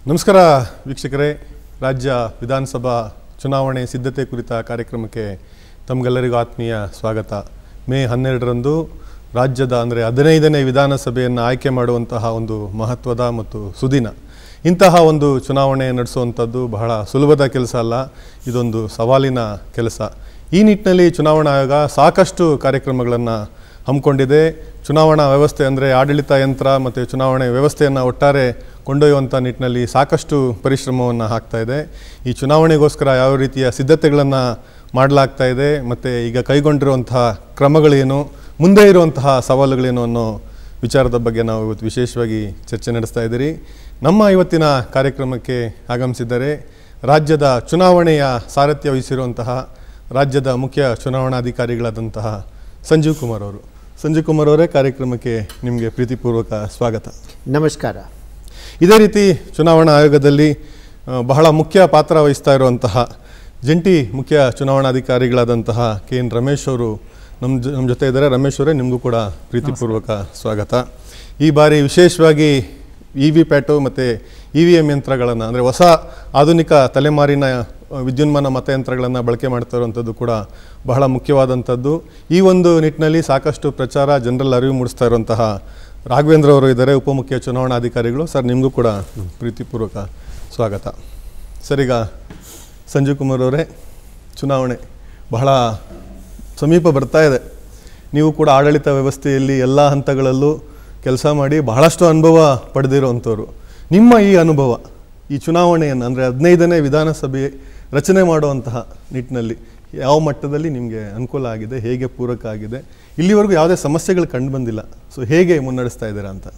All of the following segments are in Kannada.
ನಮಸ್ಕಾರ ವೀಕ್ಷಕರೇ, ರಾಜ್ಯ ವಿಧಾನಸಭಾ ಚುನಾವಣೆ ಸಿದ್ಧತೆ ಕುರಿತ ಕಾರ್ಯಕ್ರಮಕ್ಕೆ ತಮಗೆಲ್ಲರಿಗೂ ಆತ್ಮೀಯ ಸ್ವಾಗತ. ಮೇ 12ರಂದು ರಾಜ್ಯದ ಅಂದರೆ 15ನೇ ವಿಧಾನಸಭೆಯನ್ನು ಆಯ್ಕೆ ಮಾಡುವಂತಹ ಒಂದು ಮಹತ್ವದ ಮತ್ತು ಸುದಿನ. ಇಂತಹ ಒಂದು ಚುನಾವಣೆ ನಡೆಸುವಂಥದ್ದು ಬಹಳ ಸುಲಭದ ಕೆಲಸ ಅಲ್ಲ, ಇದೊಂದು ಸವಾಲಿನ ಕೆಲಸ. ಈ ನಿಟ್ಟಿನಲ್ಲಿ ಚುನಾವಣಾ ಆಯೋಗ ಸಾಕಷ್ಟು ಕಾರ್ಯಕ್ರಮಗಳನ್ನು ಹಮ್ಮಿಕೊಂಡಿದೆ. ಚುನಾವಣಾ ವ್ಯವಸ್ಥೆ ಅಂದರೆ ಆಡಳಿತ ಯಂತ್ರ ಮತ್ತು ಚುನಾವಣೆ ವ್ಯವಸ್ಥೆಯನ್ನು ಒಟ್ಟಾರೆ ಕೊಂಡೊಯ್ಯುವಂಥ ನಿಟ್ಟಿನಲ್ಲಿ ಸಾಕಷ್ಟು ಪರಿಶ್ರಮವನ್ನು ಹಾಕ್ತಾ ಇದೆ. ಈ ಚುನಾವಣೆಗೋಸ್ಕರ ಯಾವ ರೀತಿಯ ಸಿದ್ಧತೆಗಳನ್ನು ಮಾಡಲಾಗ್ತಾ ಇದೆ ಮತ್ತು ಈಗ ಕೈಗೊಂಡಿರುವಂತಹ ಕ್ರಮಗಳೇನು, ಮುಂದೆ ಇರುವಂತಹ ಸವಾಲುಗಳೇನು ಅನ್ನೋ ವಿಚಾರದ ಬಗ್ಗೆ ನಾವು ಇವತ್ತು ವಿಶೇಷವಾಗಿ ಚರ್ಚೆ ನಡೆಸ್ತಾ ಇದ್ದೀರಿ. ನಮ್ಮ ಇವತ್ತಿನ ಕಾರ್ಯಕ್ರಮಕ್ಕೆ ಆಗಮಿಸಿದ್ದಾರೆ ರಾಜ್ಯದ ಚುನಾವಣೆಯ ಸಾರಥ್ಯ ವಹಿಸಿರುವಂತಹ ರಾಜ್ಯದ ಮುಖ್ಯ ಚುನಾವಣಾಧಿಕಾರಿಗಳಾದಂತಹ ಸಂಜೀವ್ ಕುಮಾರ್ ಅವರು. ಸಂಜೀವ್ ಕುಮಾರ್ ಅವರೇ, ಕಾರ್ಯಕ್ರಮಕ್ಕೆ ನಿಮಗೆ ಪ್ರೀತಿಪೂರ್ವಕ ಸ್ವಾಗತ. ನಮಸ್ಕಾರ. ಇದೇ ರೀತಿ ಚುನಾವಣಾ ಆಯೋಗದಲ್ಲಿ ಬಹಳ ಮುಖ್ಯ ಪಾತ್ರ ವಹಿಸ್ತಾ ಇರುವಂತಹ ಜಂಟಿ ಮುಖ್ಯ ಚುನಾವಣಾಧಿಕಾರಿಗಳಾದಂತಹ KN ರಮೇಶ್ ಅವರು ನಮ್ಮ ಜೊತೆ ಇದ್ದಾರೆ. ರಮೇಶ್ ಅವರೇ, ನಿಮಗೂ ಕೂಡ ಪ್ರೀತಿಪೂರ್ವಕ ಸ್ವಾಗತ. ಈ ಬಾರಿ ವಿಶೇಷವಾಗಿ EVPAT ಮತ್ತು EVM ಯಂತ್ರಗಳನ್ನು ಅಂದರೆ ಹೊಸ ಆಧುನಿಕ ತಲೆಮಾರಿನ ವಿದ್ಯುನ್ಮಾನ ಮತಯಂತ್ರಗಳನ್ನು ಬಳಕೆ ಮಾಡ್ತಾ ಇರುವಂಥದ್ದು ಕೂಡ ಬಹಳ ಮುಖ್ಯವಾದಂಥದ್ದು. ಈ ಒಂದು ನಿಟ್ಟಿನಲ್ಲಿ ಸಾಕಷ್ಟು ಪ್ರಚಾರ, ಜನರಲ್ಲಿ ಅರಿವು ಮೂಡಿಸ್ತಾ ಇರುವಂತಹ ರಾಘವೇಂದ್ರ ಅವರು ಇದ್ದಾರೆ, ಉಪಮುಖ್ಯ ಚುನಾವಣಾಧಿಕಾರಿಗಳು. ಸರ್, ನಿಮಗೂ ಕೂಡ ಪ್ರೀತಿಪೂರ್ವಕ ಸ್ವಾಗತ. ಸರ್, ಈಗ ಸಂಜೀವ್ ಕುಮಾರ್ ಅವರೇ, ಚುನಾವಣೆ ಬಹಳ ಸಮೀಪ ಬರ್ತಾ ಇದೆ. ನೀವು ಕೂಡ ಆಡಳಿತ ವ್ಯವಸ್ಥೆಯಲ್ಲಿ ಎಲ್ಲ ಹಂತಗಳಲ್ಲೂ ಕೆಲಸ ಮಾಡಿ ಬಹಳಷ್ಟು ಅನುಭವ ಪಡೆದಿರುವಂಥವ್ರು. ನಿಮ್ಮ ಈ ಅನುಭವ ಈ ಚುನಾವಣೆಯನ್ನು ಅಂದರೆ 15ನೇ ವಿಧಾನಸಭೆ ರಚನೆ ಮಾಡುವಂತಹ ನಿಟ್ಟಿನಲ್ಲಿ ಯಾವ ಮಟ್ಟದಲ್ಲಿ ನಿಮಗೆ ಅನುಕೂಲ ಆಗಿದೆ, ಹೇಗೆ ಪೂರಕ ಆಗಿದೆ, ಇಲ್ಲಿವರೆಗೂ ಯಾವುದೇ ಸಮಸ್ಯೆಗಳು ಕಂಡು ಬಂದಿಲ್ಲ, ಸೊ ಹೇಗೆ ಮುನ್ನಡೆಸ್ತಾ ಇದ್ದೀರಾ ಅಂತ?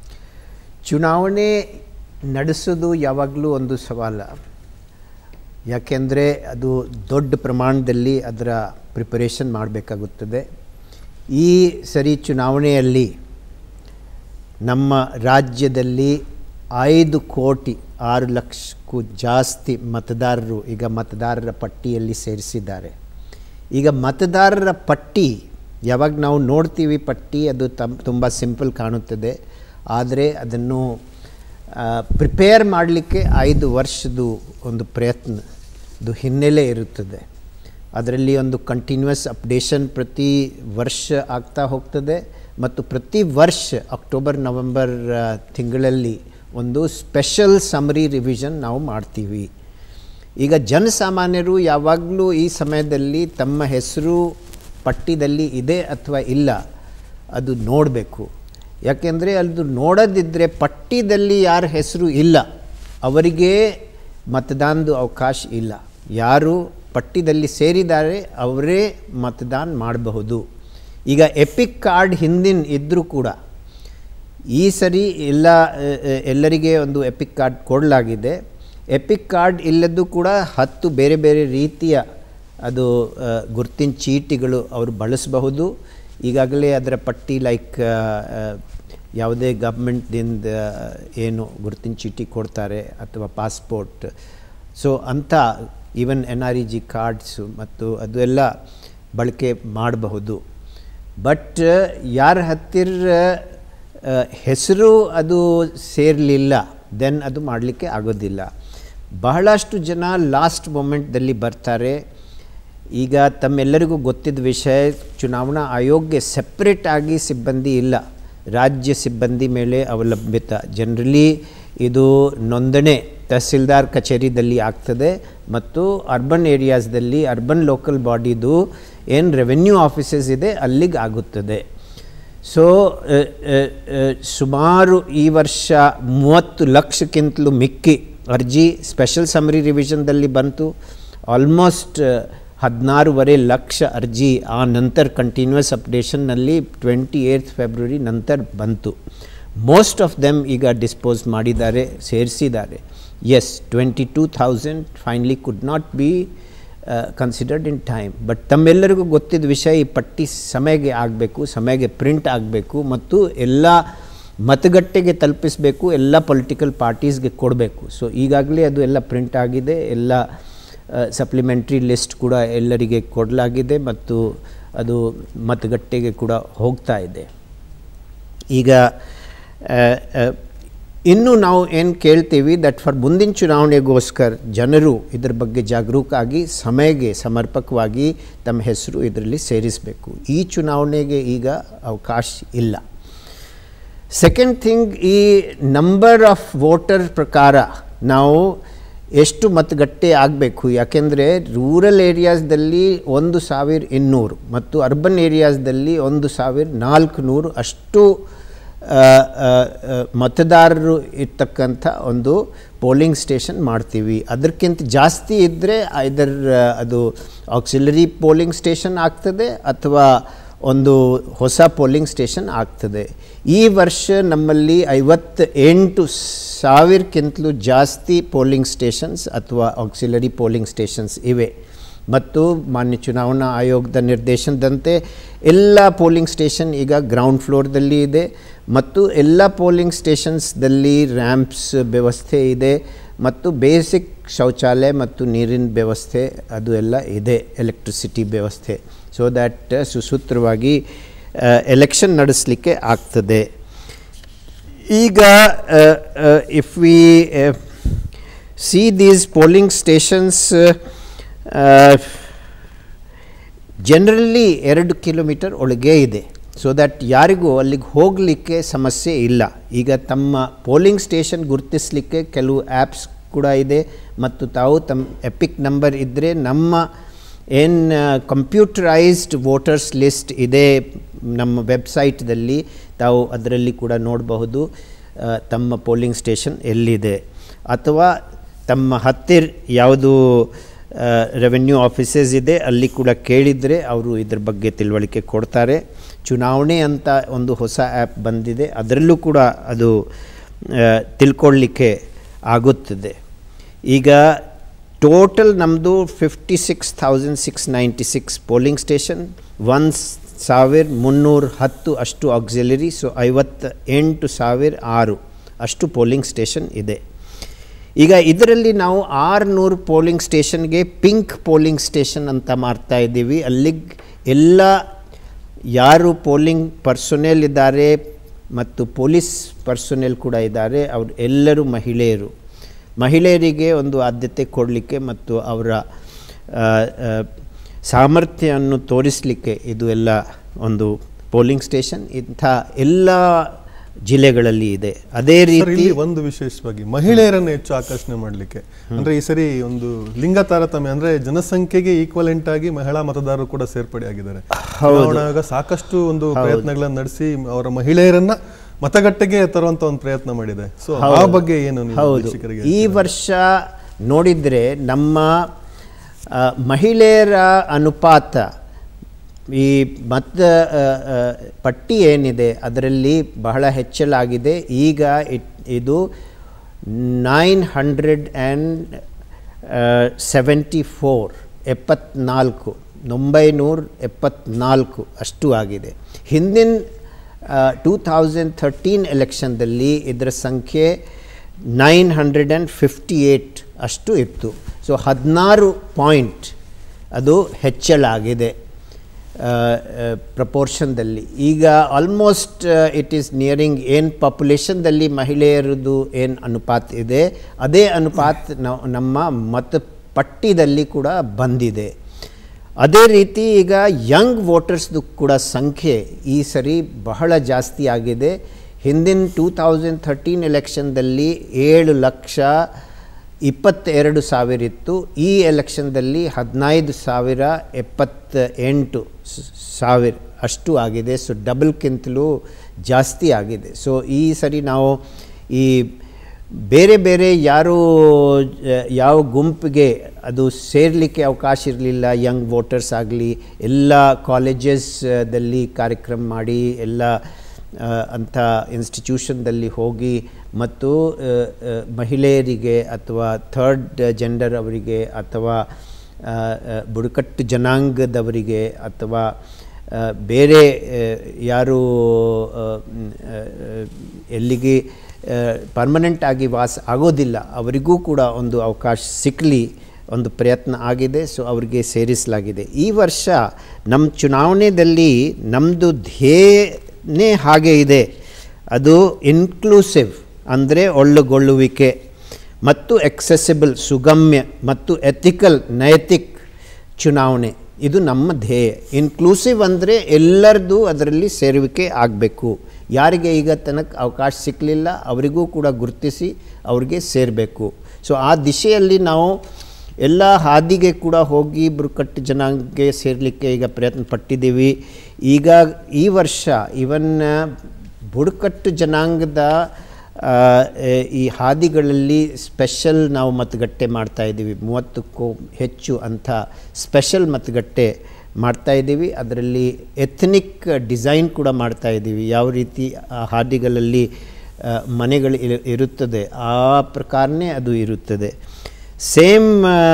ಚುನಾವಣೆ ನಡೆಸೋದು ಯಾವಾಗಲೂ ಒಂದು ಸವಾಲ. ಯಾಕೆಂದರೆ ಅದು ದೊಡ್ಡ ಪ್ರಮಾಣದಲ್ಲಿ ಅದರ ಪ್ರಿಪರೇಷನ್ ಮಾಡಬೇಕಾಗುತ್ತದೆ. ಈ ಸರಿ ಚುನಾವಣೆಯಲ್ಲಿ ನಮ್ಮ ರಾಜ್ಯದಲ್ಲಿ 5,06,00,000ಕ್ಕೂ ಜಾಸ್ತಿ ಮತದಾರರು ಈಗ ಮತದಾರರ ಪಟ್ಟಿಯಲ್ಲಿ ಸೇರಿಸಿದ್ದಾರೆ. ಈಗ ಮತದಾರರ ಪಟ್ಟಿ ಯಾವಾಗ ನಾವು ನೋಡ್ತೀವಿ, ಪಟ್ಟಿ ಅದು ತುಂಬ ಸಿಂಪಲ್ ಕಾಣುತ್ತದೆ. ಆದರೆ ಅದನ್ನು ಪ್ರಿಪೇರ್ ಮಾಡಲಿಕ್ಕೆ 5 ವರ್ಷದ್ದು ಒಂದು ಪ್ರಯತ್ನದು ಹಿನ್ನೆಲೆ ಇರುತ್ತದೆ. ಅದರಲ್ಲಿ ಒಂದು ಕಂಟಿನ್ಯೂಯಸ್ ಅಪ್ಡೇಷನ್ ಪ್ರತಿ ವರ್ಷ ಆಗ್ತಾ ಹೋಗ್ತದೆ ಮತ್ತು ಪ್ರತಿ ವರ್ಷ ಅಕ್ಟೋಬರ್ ನವೆಂಬರ್ ತಿಂಗಳಲ್ಲಿ ಒಂದು ಸ್ಪೆಷಲ್ ಸಮರಿ ರಿವಿಷನ್ ನಾವು ಮಾಡ್ತೀವಿ. ಈಗ ಜನಸಾಮಾನ್ಯರು ಯಾವಾಗಲೂ ಈ ಸಮಯದಲ್ಲಿ ತಮ್ಮ ಹೆಸರು ಪಟ್ಟಿದಲ್ಲಿ ಇದೆ ಅಥವಾ ಇಲ್ಲ ಅದು ನೋಡಬೇಕು. ಯಾಕೆಂದರೆ ಅದು ನೋಡದಿದ್ದರೆ ಪಟ್ಟಿದಲ್ಲಿ ಯಾರ ಹೆಸರು ಇಲ್ಲ ಅವರಿಗೆ ಮತದಾನದ ಅವಕಾಶ ಇಲ್ಲ. ಯಾರು ಪಟ್ಟಿದಲ್ಲಿ ಸೇರಿದ್ದಾರೆ ಅವರೇ ಮತದಾನ ಮಾಡಬಹುದು. ಈಗ ಎಪಿಕ್ ಕಾರ್ಡ್ ಹಿಂದಿನ ಇದ್ದರೂ ಕೂಡ ಈ ಸರಿ ಎಲ್ಲರಿಗೆ ಒಂದು ಎಪಿಕ್ ಕಾರ್ಡ್ ಕೊಡಲಾಗಿದೆ. ಎಪಿಕ್ ಕಾರ್ಡ್ ಇಲ್ಲದ್ದು ಕೂಡ 10 ಬೇರೆ ಬೇರೆ ರೀತಿಯ ಅದು ಗುರುತಿನ ಚೀಟಿಗಳು ಅವರು ಬಳಸಬಹುದು. ಈಗಾಗಲೇ ಅದರ ಪಟ್ಟಿ ಲೈಕ್ ಯಾವುದೇ ಗೌರ್ಮೆಂಟ್ದಿಂದ ಏನು ಗುರುತಿನ ಚೀಟಿ ಕೊಡ್ತಾರೆ ಅಥವಾ ಪಾಸ್ಪೋರ್ಟ್, ಸೊ ಅಂಥ ಈವನ್ NREG ಕಾರ್ಡ್ಸು ಮತ್ತು ಅದು ಎಲ್ಲ ಬಳಕೆ ಮಾಡಬಹುದು. ಬಟ್ ಯಾರ ಹತ್ತಿರ ಹೆಸರು ಅದು ಸೇರಲಿಲ್ಲ ದೆನ್ ಅದು ಮಾಡಲಿಕ್ಕೆ ಆಗೋದಿಲ್ಲ. ಬಹಳಷ್ಟು ಜನ ಲಾಸ್ಟ್ ಮೊಮೆಂಟ್ದಲ್ಲಿ ಬರ್ತಾರೆ. ಈಗ ತಮ್ಮೆಲ್ಲರಿಗೂ ಗೊತ್ತಿದ್ದ ವಿಷಯ, ಚುನಾವಣಾ ಆಯೋಗಕ್ಕೆ ಸೆಪ್ರೇಟ್ ಆಗಿ ಸಿಬ್ಬಂದಿ ಇಲ್ಲ, ರಾಜ್ಯ ಸಿಬ್ಬಂದಿ ಮೇಲೆ ಅವಲಂಬಿತ. ಜನರಲಿ ಇದು ನೋಂದಣಿ ತಹಸೀಲ್ದಾರ್ ಕಚೇರಿದಲ್ಲಿ ಆಗ್ತದೆ ಮತ್ತು ಅರ್ಬನ್ ಏರಿಯಾಸ್ದಲ್ಲಿ ಅರ್ಬನ್ ಲೋಕಲ್ ಬಾಡಿದು ಏನು ರೆವೆನ್ಯೂ ಆಫೀಸಸ್ ಇದೆ ಅಲ್ಲಿಗೆ ಆಗುತ್ತದೆ. ಸೊ ಸುಮಾರು ಈ ವರ್ಷ 30 ಲಕ್ಷಕ್ಕಿಂತಲೂ ಮಿಕ್ಕಿ ಅರ್ಜಿ ಸ್ಪೆಷಲ್ ಸಮರಿ ರಿವಿಷನ್ದಲ್ಲಿ ಬಂತು. ಆಲ್ಮೋಸ್ಟ್ 16.5 ಲಕ್ಷ ಅರ್ಜಿ ಆ ನಂತರ ಕಂಟಿನ್ಯೂಯಸ್ ಅಪ್ಡೇಷನ್ನಲ್ಲಿ 28 ಫೆಬ್ರವರಿ ನಂತರ ಬಂತು. ಮೋಸ್ಟ್ ಆಫ್ ದೆಮ್ ಈಗ ಡಿಸ್ಪೋಸ್ ಮಾಡಿದ್ದಾರೆ, ಸೇರಿಸಿದ್ದಾರೆ. Yes, 22,000 finally could not be considered in time. But ತಮ್ಮೆಲ್ಲರಿಗೂ ಗೊತ್ತಿದ್ದ ವಿಷಯ, ಈ ಪಟ್ಟಿ ಸಮಯಕ್ಕೆ ಆಗಬೇಕು, ಸಮಯಕ್ಕೆ ಪ್ರಿಂಟ್ ಆಗಬೇಕು ಮತ್ತು ಎಲ್ಲ ಮತಗಟ್ಟೆಗೆ ತಲುಪಿಸಬೇಕು, ಎಲ್ಲ ಪೊಲಿಟಿಕಲ್ ಪಾರ್ಟೀಸ್ಗೆ ಕೊಡಬೇಕು. ಸೊ ಈಗಾಗಲೇ ಅದು ಎಲ್ಲ ಪ್ರಿಂಟ್ ಆಗಿದೆ, ಎಲ್ಲ ಸಪ್ಲಿಮೆಂಟ್ರಿ ಲಿಸ್ಟ್ ಕೂಡ ಎಲ್ಲರಿಗೆ ಕೊಡಲಾಗಿದೆ ಮತ್ತು ಅದು ಮತಗಟ್ಟೆಗೆ ಕೂಡ ಹೋಗ್ತಾ ಇದೆ. ಈಗ ಇನ್ನು ನಾವು ಏನು ಕೇಳ್ತೀವಿ ದಟ್ ಫಾರ್ ಮುಂದಿನ ಚುನಾವಣೆಗೋಸ್ಕರ ಜನರು ಇದ್ರ ಬಗ್ಗೆ ಜಾಗರೂಕ ಆಗಿ ಸಮಯಕ್ಕೆ ಸಮರ್ಪಕವಾಗಿ ತಮ್ಮ ಹೆಸರು ಇದರಲ್ಲಿ ಸೇರಿಸಬೇಕು. ಈ ಚುನಾವಣೆಗೆ ಈಗ ಅವಕಾಶ ಇಲ್ಲ. ಸೆಕೆಂಡ್ ಥಿಂಗ್, ಈ ನಂಬರ್ ಆಫ್ ವೋಟರ್ ಪ್ರಕಾರ ನಾವು ಎಷ್ಟು ಮತಗಟ್ಟೆ ಆಗಬೇಕು. ಯಾಕೆಂದರೆ ರೂರಲ್ ಏರಿಯಾಸ್ದಲ್ಲಿ 1200 ಮತ್ತು ಅರ್ಬನ್ ಏರಿಯಾಸ್ದಲ್ಲಿ 1400 ಅಷ್ಟು ಮತದಾರರು ಇರ್ತಕ್ಕಂಥ ಒಂದು ಪೋಲಿಂಗ್ ಸ್ಟೇಷನ್ ಮಾಡ್ತೀವಿ. ಅದಕ್ಕಿಂತ ಜಾಸ್ತಿ ಇದ್ದರೆ ಐದರ್ ಅದು ಆಕ್ಸಿಲರಿ ಪೋಲಿಂಗ್ ಸ್ಟೇಷನ್ ಆಗ್ತದೆ ಅಥವಾ ಒಂದು ಹೊಸ ಪೋಲಿಂಗ್ ಸ್ಟೇಷನ್ ಆಗ್ತದೆ. ಈ ವರ್ಷ ನಮ್ಮಲ್ಲಿ 58,000ಕ್ಕಿಂತಲೂ ಜಾಸ್ತಿ ಪೋಲಿಂಗ್ ಸ್ಟೇಷನ್ಸ್ ಅಥವಾ ಆಕ್ಸಿಲರಿ ಪೋಲಿಂಗ್ ಸ್ಟೇಷನ್ಸ್ ಇವೆ. ಮತ್ತು ಮಾನ್ಯ ಚುನಾವಣಾ ಆಯೋಗದ ನಿರ್ದೇಶನದಂತೆ ಎಲ್ಲ ಪೋಲಿಂಗ್ ಸ್ಟೇಷನ್ ಈಗ ಗ್ರೌಂಡ್ ಫ್ಲೋರ್ದಲ್ಲಿ ಇದೆ ಮತ್ತು ಎಲ್ಲ ಪೋಲಿಂಗ್ ಸ್ಟೇಷನ್ಸ್ದಲ್ಲಿ ರ್ಯಾಂಪ್ಸ್ ವ್ಯವಸ್ಥೆ ಇದೆ ಮತ್ತು ಬೇಸಿಕ್ ಶೌಚಾಲಯ ಮತ್ತು ನೀರಿನ ವ್ಯವಸ್ಥೆ ಅದು ಎಲ್ಲ ಇದೆ, ಎಲೆಕ್ಟ್ರಿಸಿಟಿ ವ್ಯವಸ್ಥೆ, ಸೊ ದ್ಯಾಟ್ ಸುಸೂತ್ರವಾಗಿ ಎಲೆಕ್ಷನ್ ನಡೆಸಲಿಕ್ಕೆ ಆಗ್ತದೆ. ಈಗ if we see these polling stations generally 2 kilometre ಒಳಗೆ ಇದೆ, ಸೊ ದ್ಯಾಟ್ ಯಾರಿಗೂ ಅಲ್ಲಿಗೆ ಹೋಗಲಿಕ್ಕೆ ಸಮಸ್ಯೆ ಇಲ್ಲ. ಈಗ ತಮ್ಮ ಪೋಲಿಂಗ್ ಸ್ಟೇಷನ್ ಗುರುತಿಸಲಿಕ್ಕೆ ಕೆಲವು ಆ್ಯಪ್ಸ್ ಕೂಡ ಇದೆ ಮತ್ತು ತಾವು ತಮ್ಮ ಎಪಿಕ್ ನಂಬರ್ ಇದ್ದರೆ ನಮ್ಮ ಏನು ಕಂಪ್ಯೂಟರೈಸ್ಡ್ ವೋಟರ್ಸ್ ಲಿಸ್ಟ್ ಇದೆ ನಮ್ಮ ವೆಬ್ಸೈಟ್ದಲ್ಲಿ ತಾವು ಅದರಲ್ಲಿ ಕೂಡ ನೋಡಬಹುದು ತಮ್ಮ ಪೋಲಿಂಗ್ ಸ್ಟೇಷನ್ ಎಲ್ಲಿದೆ. ಅಥವಾ ತಮ್ಮ ಹತ್ತಿರ ಯಾವುದು ರೆವೆನ್ಯೂ ಆಫೀಸಸ್ ಇದೆ ಅಲ್ಲಿ ಕೂಡ ಕೇಳಿದರೆ ಅವರು ಇದ್ರ ಬಗ್ಗೆ ತಿಳುವಳಿಕೆ ಕೊಡ್ತಾರೆ. ಚುನಾವಣೆ ಅಂತ ಒಂದು ಹೊಸ ಆ್ಯಪ್ ಬಂದಿದೆ, ಅದರಲ್ಲೂ ಕೂಡ ಅದು ತಿಳ್ಕೊಳ್ಳಿಕ್ಕೆ ಆಗುತ್ತದೆ. ಈಗ ಟೋಟಲ್ ನಮ್ಮದು 56,696 ಪೋಲಿಂಗ್ ಸ್ಟೇಷನ್, 1,310 ಅಷ್ಟು ಆಕ್ಸಿಲರಿ, ಸೊ 58,006 ಅಷ್ಟು ಪೋಲಿಂಗ್ ಸ್ಟೇಷನ್ ಇದೆ. ಈಗ ಇದರಲ್ಲಿ ನಾವು 600 ಪೋಲಿಂಗ್ ಸ್ಟೇಷನ್ಗೆ ಪಿಂಕ್ ಪೋಲಿಂಗ್ ಸ್ಟೇಷನ್ ಅಂತ ಮಾಡ್ತಾ ಇದ್ದೀವಿ. ಅಲ್ಲಿಗೆ ಎಲ್ಲ ಯಾರು ಪೋಲಿಂಗ್ ಪರ್ಸೊನೆಲ್ ಇದ್ದಾರೆ ಮತ್ತು ಪೊಲೀಸ್ ಪರ್ಸೊನೆಲ್ ಕೂಡ ಇದ್ದಾರೆ ಅವರು ಎಲ್ಲರೂ ಮಹಿಳೆಯರಿಗೆ ಒಂದು ಆದ್ಯತೆ ಕೊಡಲಿಕ್ಕೆ ಮತ್ತು ಅವರ ಸಾಮರ್ಥ್ಯವನ್ನು ತೋರಿಸಲಿಕ್ಕೆ ಇದು ಎಲ್ಲ ಒಂದು ಪೋಲಿಂಗ್ ಸ್ಟೇಷನ್ ಇಂಥ ಎಲ್ಲ ಜಿಲ್ಲೆಗಳಲ್ಲಿ ಇದೆ. ಅದೇ ರೀತಿ ಒಂದು ವಿಶೇಷವಾಗಿ ಮಹಿಳೆಯರನ್ನು ಹೆಚ್ಚು ಆಕರ್ಷಣೆ ಮಾಡಲಿಕ್ಕೆ ಅಂದ್ರೆ ಈ ಸರಿ ಒಂದು ಲಿಂಗ ತಾರತಮ್ಯ ಅಂದ್ರೆ ಜನಸಂಖ್ಯೆಗೆ ಈಕ್ವಲೆಂಟ್ ಆಗಿ ಮಹಿಳಾ ಮತದಾರರು ಕೂಡ ಸೇರ್ಪಡೆ ಆಗಿದ್ದಾರೆ. ಸಾಕಷ್ಟು ಒಂದು ಪ್ರಯತ್ನಗಳನ್ನು ನಡೆಸಿ ಅವರ ಮಹಿಳೆಯರನ್ನ ಮತಗಟ್ಟೆಗೆ ತರುವಂತ ಒಂದು ಪ್ರಯತ್ನ ಮಾಡಿದೆ. ಸೊ ಆ ಬಗ್ಗೆ ಏನು ಈ ವರ್ಷ ನೋಡಿದ್ರೆ ನಮ್ಮ ಮಹಿಳೆಯರ ಅನುಪಾತ ಈ ಮತ ಪಟ್ಟಿ ಏನಿದೆ ಅದರಲ್ಲಿ ಬಹಳ ಹೆಚ್ಚಲಾಗಿದೆ. ಈಗ ಇದು 974 ಅಷ್ಟು ಆಗಿದೆ. ಹಿಂದಿನ 2013 ಎಲೆಕ್ಷನ್ದಲ್ಲಿ ಇದರ ಸಂಖ್ಯೆ 958 ಅಷ್ಟು ಇತ್ತು. ಸೊ 16 ಪಾಯಿಂಟ್ ಅದು ಹೆಚ್ಚಲಾಗಿದೆ ಪ್ರಪೋರ್ಷನ್ದಲ್ಲಿ. ಈಗ ಆಲ್ಮೋಸ್ಟ್ ಇಟ್ ಈಸ್ ನಿಯರಿಂಗ್ ಏನು ಪಾಪ್ಯುಲೇಷನ್ದಲ್ಲಿ ಮಹಿಳೆಯರದು ಏನು ಅನುಪಾತ ಇದೆ ಅದೇ ಅನುಪಾತ ನಮ್ಮ ಮತಪಟ್ಟಿದಲ್ಲಿ ಕೂಡ ಬಂದಿದೆ. ಅದೇ ರೀತಿ ಈಗ ಯಂಗ್ ವೋಟರ್ಸ್ದು ಕೂಡ ಸಂಖ್ಯೆ ಈ ಸರಿ ಬಹಳ ಜಾಸ್ತಿ ಆಗಿದೆ. ಹಿಂದಿನ 2013 ಎಲೆಕ್ಷನ್ದಲ್ಲಿ 7,22,000 ಇತ್ತು. ಈ ಎಲೆಕ್ಷನ್ದಲ್ಲಿ 15,78,000 ಅಷ್ಟು ಆಗಿದೆ. ಸೊ ಡಬಲ್ಗಿಂತಲೂ ಜಾಸ್ತಿ ಆಗಿದೆ. ಸೊ ಈ ಸರಿ ನಾವು ಈ ಬೇರೆ ಬೇರೆ ಯಾವ ಗುಂಪಿಗೆ ಅದು ಸೇರಲಿಕ್ಕೆ ಅವಕಾಶ ಇರಲಿಲ್ಲ, ಯಂಗ್ ವೋಟರ್ಸ್ ಆಗಲಿ, ಎಲ್ಲ ಕಾಲೇಜಸ್ದಲ್ಲಿ ಕಾರ್ಯಕ್ರಮ ಮಾಡಿ ಎಲ್ಲ ಅಂಥ ಇನ್ಸ್ಟಿಟ್ಯೂಷನ್ದಲ್ಲಿ ಹೋಗಿ ಮತ್ತು ಮಹಿಳೆಯರಿಗೆ ಅಥವಾ ಥರ್ಡ್ ಜೆಂಡರ್ ಅವರಿಗೆ ಅಥವಾ ಬುಡಕಟ್ಟು ಜನಾಂಗದವರಿಗೆ ಅಥವಾ ಬೇರೆ ಯಾರು ಎಲ್ಲಿಗೆ ಪರ್ಮನೆಂಟ್ ಆಗಿ ವಾಸ ಆಗೋದಿಲ್ಲ ಅವರಿಗೂ ಕೂಡ ಒಂದು ಅವಕಾಶ ಸಿಕ್ಕಲಿ ಒಂದು ಪ್ರಯತ್ನ ಆಗಿದೆ. ಸೊ ಅವರಿಗೆ ಸೇರಿಸಲಾಗಿದೆ. ಈ ವರ್ಷ ನಮ್ಮ ಚುನಾವಣೆಯಲ್ಲಿ ನಮ್ಮದು ಧ್ಯೇಯನೇ ಹಾಗೆ ಇದೆ, ಅದು ಇನ್ಕ್ಲೂಸಿವ್ ಅಂದರೆ ಒಳ್ಳುಗೊಳ್ಳುವಿಕೆ ಮತ್ತು ಎಕ್ಸೆಸಿಬಲ್ ಸುಗಮ್ಯ ಮತ್ತು ಎಥಿಕಲ್ ನೈತಿಕ್ ಚುನಾವಣೆ, ಇದು ನಮ್ಮ ಧ್ಯೇಯ. ಇನ್ಕ್ಲೂಸಿವ್ ಅಂದರೆ ಎಲ್ಲರದ್ದು ಅದರಲ್ಲಿ ಸೇರುವಿಕೆ ಆಗಬೇಕು. ಯಾರಿಗೆ ಈಗ ತನಕ ಅವಕಾಶ ಸಿಕ್ಕಲಿಲ್ಲ ಅವರಿಗೂ ಕೂಡ ಗುರುತಿಸಿ ಅವ್ರಿಗೆ ಸೇರಬೇಕು. ಸೊ ಆ ದಿಶೆಯಲ್ಲಿ ನಾವು ಎಲ್ಲ ಹಾದಿಗೆ ಕೂಡ ಹೋಗಿ ಬುಡಕಟ್ಟು ಜನಾಂಗಕ್ಕೆ ಸೇರಲಿಕ್ಕೆ ಈಗ ಪ್ರಯತ್ನ ಪಟ್ಟಿದ್ದೀವಿ. ಈಗ ಈ ವರ್ಷ ಇವನ್ ಬುಡಕಟ್ಟು ಜನಾಂಗದ ಈ ಹಾದಿಗಳಲ್ಲಿ ಸ್ಪೆಷಲ್ ನಾವು ಮತಗಟ್ಟೆ ಮಾಡ್ತಾಯಿದ್ದೀವಿ. 30ಕ್ಕೂ ಹೆಚ್ಚು ಅಂಥ ಸ್ಪೆಷಲ್ ಮತಗಟ್ಟೆ ಮಾಡ್ತಾಯಿದ್ದೀವಿ. ಅದರಲ್ಲಿ ಎಥ್ನಿಕ್ ಡಿಸೈನ್ ಕೂಡ ಮಾಡ್ತಾಯಿದ್ದೀವಿ. ಯಾವ ರೀತಿ ಆ ಹಾದಿಗಳಲ್ಲಿ ಮನೆಗಳು ಇರುತ್ತದೆ ಆ ಪ್ರಕಾರನೇ ಅದು ಇರುತ್ತದೆ. ಸೇಮ್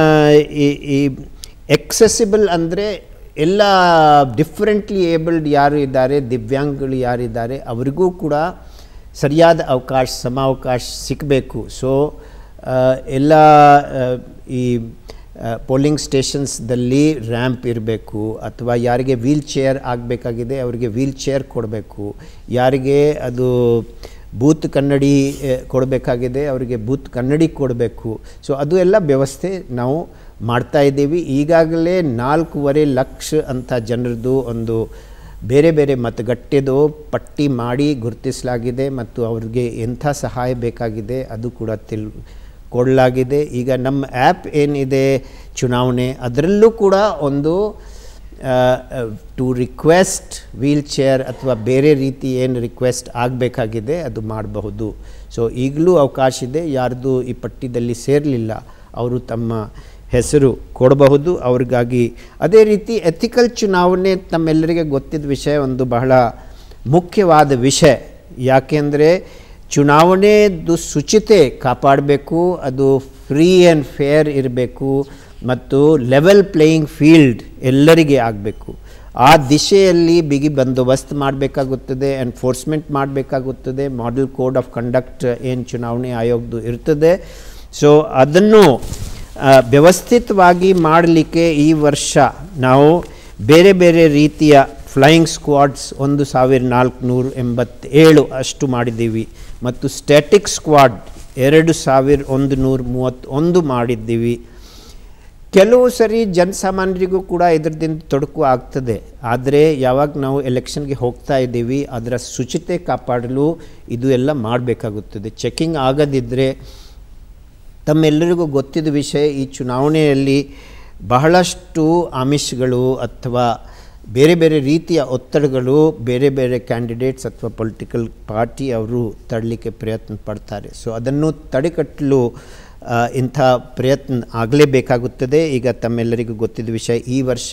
ಈ ಎಕ್ಸೆಸಿಬಲ್ ಅಂದರೆ ಎಲ್ಲ ಡಿಫ್ರೆಂಟ್ಲಿ ಏಬಲ್ಡ್ ಯಾರು ಇದ್ದಾರೆ, ದಿವ್ಯಾಂಗಗಳು ಯಾರಿದ್ದಾರೆ ಅವರಿಗೂ ಕೂಡ ಸರಿಯಾದ ಅವಕಾಶ, ಸಮಾವಕಾಶ ಸಿಕ್ಕಬೇಕು. ಸೊ ಎಲ್ಲ ಈ ಪೋಲಿಂಗ್ ಸ್ಟೇಷನ್ಸ್ದಲ್ಲಿ ರ್ಯಾಂಪ್ ಇರಬೇಕು, ಅಥವಾ ಯಾರಿಗೆ ವೀಲ್ ಚೇರ್ ಆಗಬೇಕಾಗಿದೆ ಅವರಿಗೆ ವೀಲ್ ಚೇರ್ ಕೊಡಬೇಕು, ಯಾರಿಗೆ ಅದು ಬೂತ್ ಕನ್ನಡಿ ಕೊಡಬೇಕಾಗಿದೆ ಅವರಿಗೆ ಬೂತ್ ಕನ್ನಡಿ ಕೊಡಬೇಕು. ಸೊ ಅದು ಎಲ್ಲ ವ್ಯವಸ್ಥೆ ನಾವು ಮಾಡ್ತಾಯಿದ್ದೀವಿ. ಈಗಾಗಲೇ 4.5 ಲಕ್ಷ ಅಂಥ ಜನರದ್ದು ಒಂದು ಬೇರೆ ಬೇರೆ ಮತಗಟ್ಟೆದು ಪಟ್ಟಿ ಮಾಡಿ ಗುರುತಿಸಲಾಗಿದೆ ಮತ್ತು ಅವ್ರಿಗೆ ಎಂಥ ಸಹಾಯ ಬೇಕಾಗಿದೆ ಅದು ಕೂಡ ಕೊಡಲಾಗಿದೆ. ಈಗ ನಮ್ಮ ಆ್ಯಪ್ ಏನಿದೆ ಚುನಾವಣೆ, ಅದರಲ್ಲೂ ಕೂಡ ಒಂದು ಟು ರಿಕ್ವೆಸ್ಟ್ ವೀಲ್ ಚೇರ್ ಅಥವಾ ಬೇರೆ ರೀತಿ ಏನು ರಿಕ್ವೆಸ್ಟ್ ಆಗಬೇಕಾಗಿದೆ ಅದು ಮಾಡಬಹುದು. ಸೊ ಈಗಲೂ ಅವಕಾಶ ಇದೆ. ಯಾರ್ದು ಈ ಪಟ್ಟಿಯಲ್ಲಿ ಸೇರಲಿಲ್ಲ ಅವರು ತಮ್ಮ ಹೆಸರು ಕೊಡಬಹುದು ಅವ್ರಿಗಾಗಿ. ಅದೇ ರೀತಿ ಎಥಿಕಲ್ ಚುನಾವಣೆ ತಮ್ಮೆಲ್ಲರಿಗೆ ಗೊತ್ತಿದ್ದ ವಿಷಯ, ಒಂದು ಬಹಳ ಮುಖ್ಯವಾದ ವಿಷಯ. ಯಾಕೆಂದರೆ ಚುನಾವಣೆದು ಶುಚಿತೆ ಕಾಪಾಡಬೇಕು, ಅದು ಫ್ರೀ ಆ್ಯಂಡ್ ಫೇರ್ ಇರಬೇಕು ಮತ್ತು ಲೆವೆಲ್ ಪ್ಲೇಯಿಂಗ್ ಫೀಲ್ಡ್ ಎಲ್ಲರಿಗೆ ಆಗಬೇಕು. ಆ ದಿಶೆಯಲ್ಲಿ ಬಿಗಿ ಬಂದೋಬಸ್ತ್ ಮಾಡಬೇಕಾಗುತ್ತದೆ, ಎನ್ಫೋರ್ಸ್ಮೆಂಟ್ ಮಾಡಬೇಕಾಗುತ್ತದೆ. ಮಾಡೆಲ್ ಕೋಡ್ ಆಫ್ ಕಂಡಕ್ಟ್ ಏನು ಚುನಾವಣೆ ಆಯೋಗದ್ದು ಇರ್ತದೆ, ಸೊ ಅದನ್ನು ವ್ಯವಸ್ಥಿತವಾಗಿ ಮಾಡಲಿಕ್ಕೆ ಈ ವರ್ಷ ನಾವು ಬೇರೆ ಬೇರೆ ರೀತಿಯ ಫ್ಲೈಯಿಂಗ್ ಸ್ಕ್ವಾಡ್ಸ್ 1487 ಅಷ್ಟು ಮಾಡಿದ್ದೀವಿ ಮತ್ತು ಸ್ಟ್ಯಾಟಿಕ್ ಸ್ಕ್ವಾಡ್ 2131 ಮಾಡಿದ್ದೀವಿ. ಕೆಲವು ಸರಿ ಜನಸಾಮಾನ್ಯರಿಗೂ ಕೂಡ ಇದರದಿಂದ ತೊಡಕು ಆಗ್ತದೆ. ಆದರೆ ಯಾವಾಗ ನಾವು ಎಲೆಕ್ಷನ್ಗೆ ಹೋಗ್ತಾ ಇದ್ದೀವಿ ಅದರ ಶುಚಿತೆ ಕಾಪಾಡಲು ಇದು ಎಲ್ಲ ಮಾಡಬೇಕಾಗುತ್ತದೆ. ಚೆಕಿಂಗ್ ಆಗದಿದ್ದರೆ ತಮ್ಮೆಲ್ಲರಿಗೂ ಗೊತ್ತಿದ್ದ ವಿಷಯ, ಈ ಚುನಾವಣೆಯಲ್ಲಿ ಬಹಳಷ್ಟು ಆಮಿಷಗಳು ಅಥವಾ ಬೇರೆ ಬೇರೆ ರೀತಿಯ ಒತ್ತಡಗಳು ಬೇರೆ ಬೇರೆ ಕ್ಯಾಂಡಿಡೇಟ್ಸ್ ಅಥವಾ ಪೊಲಿಟಿಕಲ್ ಪಾರ್ಟಿ ಅವರು ತಡಲಿಕ್ಕೆ ಪ್ರಯತ್ನ ಪಡ್ತಾರೆ. ಸೊ ಅದನ್ನು ತಡೆಗಟ್ಟಲು ಇಂಥ ಪ್ರಯತ್ನ ಆಗಲೇಬೇಕಾಗುತ್ತದೆ. ಈಗ ತಮ್ಮೆಲ್ಲರಿಗೂ ಗೊತ್ತಿದ್ದ ವಿಷಯ, ಈ ವರ್ಷ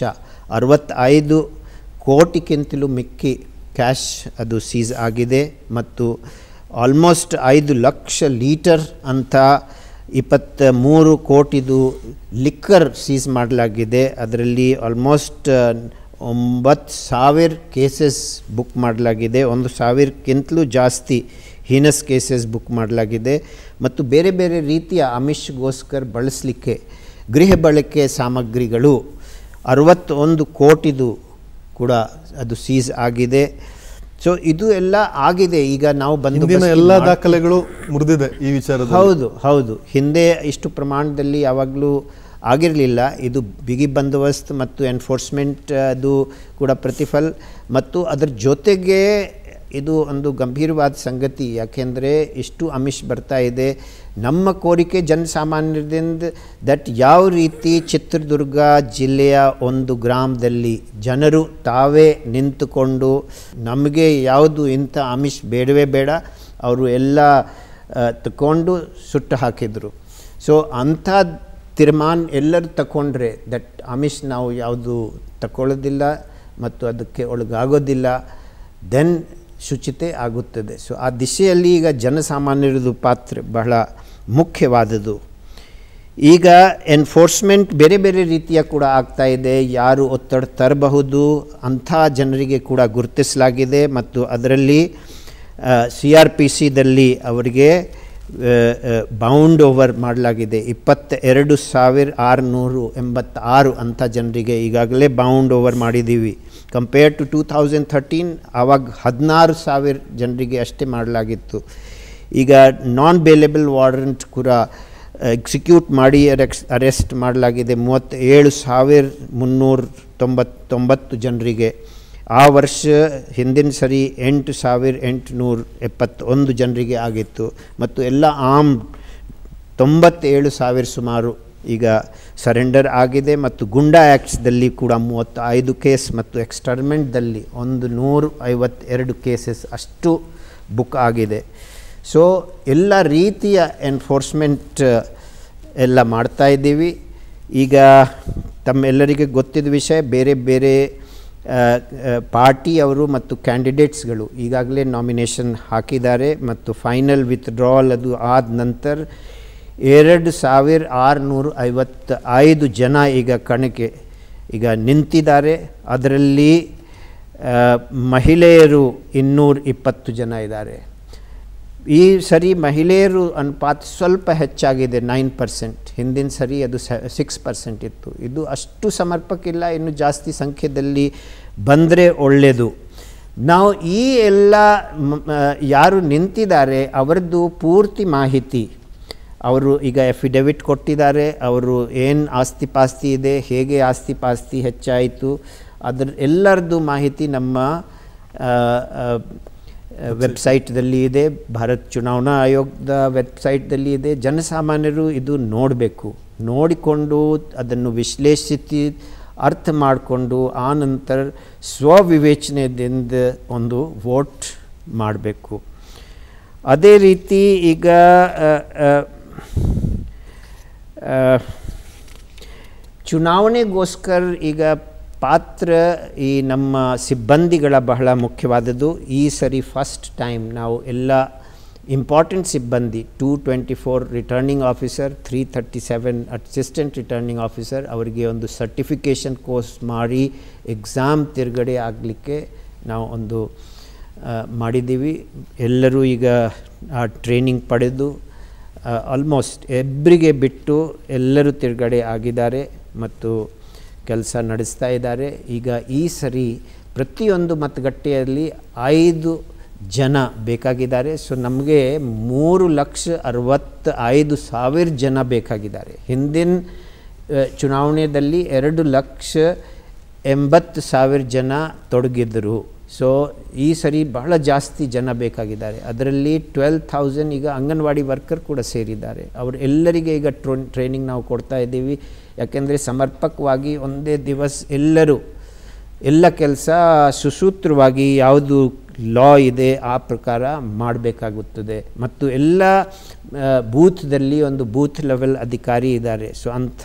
65 ಕೋಟಿಗಿಂತಲೂ ಮಿಕ್ಕಿ ಕ್ಯಾಶ್ ಅದು ಸೀಸ್ ಆಗಿದೆ ಮತ್ತು ಆಲ್ಮೋಸ್ಟ್ 5 ಲಕ್ಷ ಲೀಟರ್ ಅಂತ 23 ಕೋಟಿದು ಲಿಕ್ಕರ್ ಸೀಸ್ ಮಾಡಲಾಗಿದೆ. ಅದರಲ್ಲಿ ಆಲ್ಮೋಸ್ಟ್ 9,000 ಕೇಸಸ್ ಬುಕ್ ಮಾಡಲಾಗಿದೆ. 1,000ಕ್ಕಿಂತಲೂ ಜಾಸ್ತಿ ಹೀನಸ್ ಕೇಸಸ್ ಬುಕ್ ಮಾಡಲಾಗಿದೆ ಮತ್ತು ಬೇರೆ ಬೇರೆ ರೀತಿಯ ಆಮಿಷಗೋಸ್ಕರ ಬಳಸಲಿಕ್ಕೆ ಗೃಹ ಬಳಕೆ ಸಾಮಗ್ರಿಗಳು 61 ಕೋಟಿದು ಕೂಡ ಅದು ಸೀಸ್ ಆಗಿದೆ. ಸೊ ಇದು ಎಲ್ಲ ಆಗಿದೆ. ಈಗ ನಾವು ಎಲ್ಲ ದಾಖಲೆಗಳು ಮುರಿದಿದೆ ಈ ವಿಚಾರದಲ್ಲಿ. ಹೌದು ಹಿಂದೆ ಇಷ್ಟು ಪ್ರಮಾಣದಲ್ಲಿ ಯಾವಾಗಲೂ ಆಗಿರಲಿಲ್ಲ. ಇದು ಬಿಗಿ ಬಂದೋಬಸ್ತ್ ಮತ್ತು ಎನ್ಫೋರ್ಸ್ಮೆಂಟ್ ಅದು ಕೂಡ ಪ್ರತಿಫಲ ಮತ್ತು ಅದರ ಜೊತೆಗೆ ಇದು ಒಂದು ಗಂಭೀರವಾದ ಸಂಗತಿ. ಯಾಕೆಂದರೆ ಇಷ್ಟು ಆಮಿಷ ಬರ್ತಾ ಇದೆ. ನಮ್ಮ ಕೋರಿಕೆ ಜನಸಾಮಾನ್ಯರಿಂದ ದಟ್ ಯಾವ ರೀತಿ ಚಿತ್ರದುರ್ಗ ಜಿಲ್ಲೆಯ ಒಂದು ಗ್ರಾಮದಲ್ಲಿ ಜನರು ತಾವೇ ನಿಂತುಕೊಂಡು ನಮಗೆ ಯಾವುದು ಇಂಥ ಆಮಿಷ ಬೇಡವೇ ಬೇಡ ಅವರು ಎಲ್ಲ ತಗೊಂಡು ಸುಟ್ಟು ಹಾಕಿದರು. ಸೊ ಅಂಥ ತೀರ್ಮಾನ ಎಲ್ಲರೂ ತಗೊಂಡ್ರೆ ದಟ್ ಆಮಿಷ ನಾವು ಯಾವುದು ತಗೊಳ್ಳೋದಿಲ್ಲ ಮತ್ತು ಅದಕ್ಕೆ ಒಳಗಾಗೋದಿಲ್ಲ, ದೆನ್ ಶುಚಿತೆ ಆಗುತ್ತದೆ. ಸೊ ಆ ದಿಶೆಯಲ್ಲಿ ಈಗ ಜನಸಾಮಾನ್ಯರದು ಪಾತ್ರ ಬಹಳ ಮುಖ್ಯವಾದದ್ದು. ಈಗ ಎನ್ಫೋರ್ಸ್ಮೆಂಟ್ ಬೇರೆ ಬೇರೆ ರೀತಿಯ ಕೂಡ ಆಗ್ತಾ ಇದೆ. ಯಾರು ಒತ್ತಡ ತರಬಹುದು ಅಂಥ ಜನರಿಗೆ ಕೂಡ ಗುರುತಿಸಲಾಗಿದೆ ಮತ್ತು ಅದರಲ್ಲಿ CRPCದಲ್ಲಿ ಅವರಿಗೆ ಬೌಂಡ್ ಓವರ್ ಮಾಡಲಾಗಿದೆ. 22,686 ಅಂಥ ಜನರಿಗೆ ಈಗಾಗಲೇ ಬೌಂಡ್ ಓವರ್ ಮಾಡಿದ್ದೀವಿ. ಕಂಪೇರ್ಡ್ ಟು 2013 ಆವಾಗ 16,000 ಜನರಿಗೆ ಅಷ್ಟೇ ಮಾಡಲಾಗಿತ್ತು. ಈಗ ನಾನ್ ಬೇಲೆಬಲ್ ವಾರಂಟ್ ಕೂಡ ಎಕ್ಸಿಕ್ಯೂಟ್ ಮಾಡಿ ಅರೆಸ್ಟ್ ಮಾಡಲಾಗಿದೆ 37,399 ಜನರಿಗೆ. ಆ ವರ್ಷ ಹಿಂದಿನ ಸರಿ 8,871 ಜನರಿಗೆ ಆಗಿತ್ತು. ಮತ್ತು ಎಲ್ಲ ಆರ್ಮ್ 97,000 ಸುಮಾರು ಈಗ ಸರೆಂಡರ್ ಆಗಿದೆ. ಮತ್ತು ಗುಂಡಾ ಆ್ಯಕ್ಟ್ಸ್ದಲ್ಲಿ ಕೂಡ 35 ಕೇಸ್ ಮತ್ತು ಎಕ್ಸ್ಟರ್ಮೆಂಟ್ದಲ್ಲಿ 152 ಕೇಸಸ್ ಅಷ್ಟು ಬುಕ್ ಆಗಿದೆ. ಸೊ ಎಲ್ಲ ರೀತಿಯ ಎನ್ಫೋರ್ಸ್ಮೆಂಟ್ ಎಲ್ಲ ಮಾಡ್ತಾಯಿದ್ದೀವಿ. ಈಗ ತಮ್ಮೆಲ್ಲರಿಗೆ ಗೊತ್ತಿದ್ದ ವಿಷಯ, ಬೇರೆ ಬೇರೆ ಪಾರ್ಟಿಯವರು ಮತ್ತು ಕ್ಯಾಂಡಿಡೇಟ್ಸ್ಗಳು ಈಗಾಗಲೇ ನಾಮಿನೇಷನ್ ಹಾಕಿದ್ದಾರೆ. ಮತ್ತು ಫೈನಲ್ ವಿತ್ಡ್ರಾವಲ್ ಅದು ಆದ ನಂತರ 2,655 ಜನ ಈಗ ಕಣಕ್ಕೆ ಈಗ ನಿಂತಿದ್ದಾರೆ. ಅದರಲ್ಲಿ ಮಹಿಳೆಯರು 220 ಜನ ಇದ್ದಾರೆ. ಈ ಸರಿ ಮಹಿಳೆಯರು ಅನುಪಾತ ಸ್ವಲ್ಪ ಹೆಚ್ಚಾಗಿದೆ, 9%. ಹಿಂದಿನ ಸರಿ ಅದು 6% ಇತ್ತು. ಇದು ಅಷ್ಟು ಸಮರ್ಪಕ್ಕಿಲ್ಲ, ಇನ್ನು ಜಾಸ್ತಿ ಸಂಖ್ಯೆಯಲ್ಲಿ ಬಂದರೆ ಒಳ್ಳೆಯದು. ನಾವು ಈ ಎಲ್ಲ ಯಾರು ನಿಂತಿದ್ದಾರೆ ಅವರದ್ದು ಪೂರ್ತಿ ಮಾಹಿತಿ ಅವರು ಈಗ ಎಫಿಡೆವಿಟ್ ಕೊಟ್ಟಿದ್ದಾರೆ. ಅವರು ಏನು ಆಸ್ತಿ ಪಾಸ್ತಿ ಇದೆ, ಹೇಗೆ ಆಸ್ತಿ ಪಾಸ್ತಿ ಹೆಚ್ಚಾಯಿತು, ಅದರ ಎಲ್ಲರದ್ದು ಮಾಹಿತಿ ನಮ್ಮ ವೆಬ್ಸೈಟ್ದಲ್ಲಿ ಇದೆ. ಭಾರತ ಚುನಾವಣಾ ಆಯೋಗದ ವೆಬ್ಸೈಟ್ದಲ್ಲಿ ಇದೆ. ಜನಸಾಮಾನ್ಯರು ಇದು ನೋಡಬೇಕು, ನೋಡಿಕೊಂಡು ಅದನ್ನು ವಿಶ್ಲೇಷಿಸಿ ಅರ್ಥ ಮಾಡಿಕೊಂಡು ಆನಂತರ ಸ್ವವಿವೇಚನೆಯಿಂದ ಒಂದು ವೋಟ್ ಮಾಡಬೇಕು. ಅದೇ ರೀತಿ ಈಗ ಚುನಾವಣೆಗೋಸ್ಕರ ಈಗ ಪಾತ್ರ ಈ ನಮ್ಮ ಸಿಬ್ಬಂದಿಗಳ ಬಹಳ ಮುಖ್ಯವಾದದ್ದು. ಈ ಸರಿ ಫಸ್ಟ್ ಟೈಮ್ ನಾವು ಎಲ್ಲ ಇಂಪಾರ್ಟೆಂಟ್ ಸಿಬ್ಬಂದಿ 224 returning officer, 337 assistant returning officer ಅವರಿಗೆ ಒಂದು ಸರ್ಟಿಫಿಕೇಷನ್ ಕೋರ್ಸ್ ಮಾಡಿ ಎಕ್ಸಾಮ್ ತಿರುಗಡೆ ಆಗಲಿಕ್ಕೆ ನಾವು ಒಂದು ಮಾಡಿದ್ದೀವಿ. ಎಲ್ಲರೂ ಈಗ ಆ ಟ್ರೈನಿಂಗ್ ಪಡೆದು ಆಲ್ಮೋಸ್ಟ್ ಎಬ್ಬರಿಗೆ ಬಿಟ್ಟು ಎಲ್ಲರೂ ತಿರುಗಡೆ ಆಗಿದ್ದಾರೆ ಮತ್ತು ಕೆಲಸ ನಡೆಸ್ತಾ ಇದ್ದಾರೆ. ಈಗ ಈ ಸರಿ ಪ್ರತಿಯೊಂದು ಮತಗಟ್ಟೆಯಲ್ಲಿ 5 ಜನ ಬೇಕಾಗಿದ್ದಾರೆ. ಸೊ ನಮಗೆ 3,65,000 ಜನ ಬೇಕಾಗಿದ್ದಾರೆ. ಹಿಂದಿನ ಚುನಾವಣೆಯಲ್ಲಿ 2,80,000 ಜನ ತೊಡಗಿದ್ದರು. ಸೊ ಈ ಸರಿ ಬಹಳ ಜಾಸ್ತಿ ಜನ ಬೇಕಾಗಿದ್ದಾರೆ. ಅದರಲ್ಲಿ 12,000 ಈಗ ಅಂಗನವಾಡಿ ವರ್ಕರ್ ಕೂಡ ಸೇರಿದ್ದಾರೆ. ಅವರು ಎಲ್ಲರಿಗೆ ಈಗ ಟ್ರೈನಿಂಗ್ ನಾವು ಕೊಡ್ತಾ ಇದ್ದೀವಿ. ಯಾಕೆಂದರೆ ಸಮರ್ಪಕವಾಗಿ ಒಂದೇ ದಿವಸ ಎಲ್ಲ ಕೆಲಸ ಸುಸೂತ್ರವಾಗಿ ಯಾವುದು ಲಾ ಇದೆ ಆ ಪ್ರಕಾರ ಮಾಡಬೇಕಾಗುತ್ತದೆ. ಮತ್ತು ಎಲ್ಲ ಬೂತ್ದಲ್ಲಿ ಒಂದು ಬೂತ್ ಲೆವೆಲ್ ಅಧಿಕಾರಿ ಇದ್ದಾರೆ. ಸೊ ಅಂಥ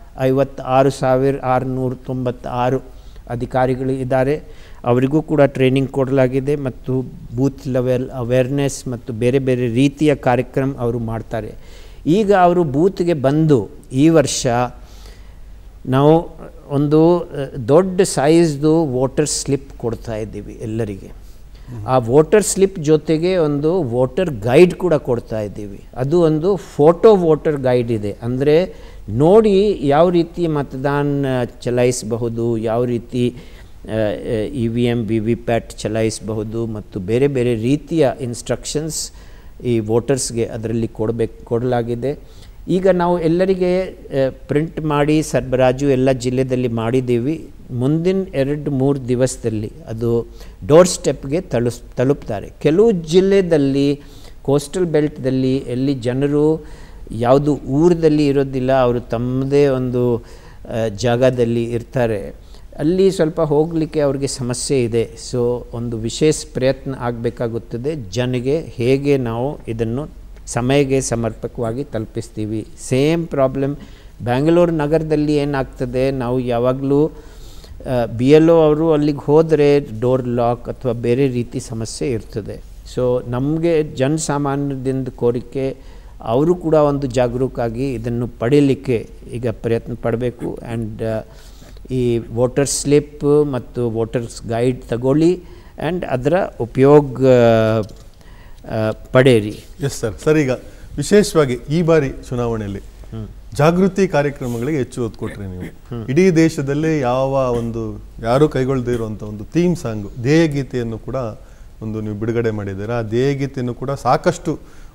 56,696 ಅಧಿಕಾರಿಗಳು ಇದ್ದಾರೆ. ಅವರಿಗೂ ಕೂಡ ಟ್ರೈನಿಂಗ್ ಕೊಡಲಾಗಿದೆ ಮತ್ತು ಬೂತ್ ಲೆವೆಲ್ ಅವೇರ್ನೆಸ್ ಮತ್ತು ಬೇರೆ ಬೇರೆ ರೀತಿಯ ಕಾರ್ಯಕ್ರಮ ಅವರು ಮಾಡ್ತಾರೆ. ಈಗ ಅವರು ಬೂತ್ಗೆ ಬಂದು ಈ ವರ್ಷ ನಾವು ಒಂದು ದೊಡ್ಡ ಸೈಜ್ದು ವೋಟರ್ ಸ್ಲಿಪ್ ಕೊಡ್ತಾ ಇದ್ದೀವಿ ಎಲ್ಲರಿಗೆ. ಆ ವೋಟರ್ ಸ್ಲಿಪ್ ಜೊತೆಗೆ ಒಂದು ವೋಟರ್ ಗೈಡ್ ಕೂಡ ಕೊಡ್ತಾ ಇದ್ದೀವಿ. ಅದು ಒಂದು ಫೋಟೋ ವೋಟರ್ ಗೈಡ್ ಇದೆ. ಅಂದರೆ ನೋಡಿ ಯಾವ ರೀತಿ ಮತದಾನ ಚಲಾಯಿಸಬಹುದು, ಯಾವ ರೀತಿ EVM VVPAT ಚಲಾಯಿಸಬಹುದು ಮತ್ತು ಬೇರೆ ಬೇರೆ ರೀತಿಯ ಇನ್ಸ್ಟ್ರಕ್ಷನ್ಸ್ ಈ ವೋಟರ್ಸ್ಗೆ ಅದರಲ್ಲಿ ಕೊಡಲಾಗಿದೆ. ಈಗ ನಾವು ಎಲ್ಲರಿಗೆ ಪ್ರಿಂಟ್ ಮಾಡಿ ಸರಬರಾಜು ಎಲ್ಲ ಜಿಲ್ಲೆಯಲ್ಲಿ ಮಾಡಿದ್ದೀವಿ. ಮುಂದಿನ 2-3 ದಿವಸದಲ್ಲಿ ಅದು ಡೋರ್ ಸ್ಟೆಪ್ಗೆ ತಲುಪ್ತಾರೆ. ಕೆಲವು ಜಿಲ್ಲೆಯಲ್ಲಿ ಕೋಸ್ಟಲ್ ಬೆಲ್ಟ್ದಲ್ಲಿ ಎಲ್ಲಿ ಜನರು ಯಾವುದು ಊರದಲ್ಲಿ ಇರೋದಿಲ್ಲ, ಅವರು ತಮ್ಮದೇ ಒಂದು ಜಾಗದಲ್ಲಿ ಇರ್ತಾರೆ, ಅಲ್ಲಿ ಸ್ವಲ್ಪ ಹೋಗಲಿಕ್ಕೆ ಅವ್ರಿಗೆ ಸಮಸ್ಯೆ ಇದೆ. ಸೊ ಒಂದು ವಿಶೇಷ ಪ್ರಯತ್ನ ಆಗಬೇಕಾಗುತ್ತದೆ. ಜನಗೆ ಹೇಗೆ ನಾವು ಇದನ್ನು ಸಮಯಕ್ಕೆ ಸಮರ್ಪಕವಾಗಿ ತಲುಪಿಸ್ತೀವಿ. ಸೇಮ್ ಪ್ರಾಬ್ಲಮ್ ಬ್ಯಾಂಗ್ಳೂರು ನಗರದಲ್ಲಿ ಏನಾಗ್ತದೆ, ನಾವು ಯಾವಾಗಲೂ BLO ಅವರು ಅಲ್ಲಿಗೆ ಹೋದರೆ ಡೋರ್ ಲಾಕ್ ಅಥವಾ ಬೇರೆ ರೀತಿ ಸಮಸ್ಯೆ ಇರ್ತದೆ. ಸೊ ನಮಗೆ ಜನಸಾಮಾನ್ಯದಿಂದ ಕೋರಿಕೆ, ಅವರು ಕೂಡ ಒಂದು ಜಾಗರೂಕರಾಗಿ ಇದನ್ನು ಪಡೀಲಿಕ್ಕೆ ಈಗ ಪ್ರಯತ್ನ ಪಡಬೇಕು. ಆ್ಯಂಡ್ ಈ ವೋಟರ್ ಸ್ಲಿಪ್ ಮತ್ತು ವೋಟರ್ಸ್ ಗೈಡ್ ತಗೊಳ್ಳಿ ಆ್ಯಂಡ್ ಅದರ ಉಪಯೋಗ ಪಡೆಯಿರಿ. ಎಸ್ ಸರ್, ಈಗ ವಿಶೇಷವಾಗಿ ಈ ಬಾರಿ ಚುನಾವಣೆಯಲ್ಲಿ ಜಾಗೃತಿ ಕಾರ್ಯಕ್ರಮಗಳಿಗೆ ಹೆಚ್ಚು ಒತ್ತು ಕೊಟ್ರಿ ನೀವು. ಇಡೀ ದೇಶದಲ್ಲೇ ಯಾರೂ ಕೈಗೊಳ್ಳದೇ ಇರುವಂಥ ಒಂದು ಥೀಮ್ ಸಾಂಗ್ ಧ್ಯೇಯ ಗೀತೆಯನ್ನು ಕೂಡ ನೀವು ಬಿಡುಗಡೆ ಮಾಡಿದ್ದೀರಾ. ಆ ಧ್ಯೇಯ ಗೀತೆಯನ್ನು ಕೂಡ ಸಾಕಷ್ಟು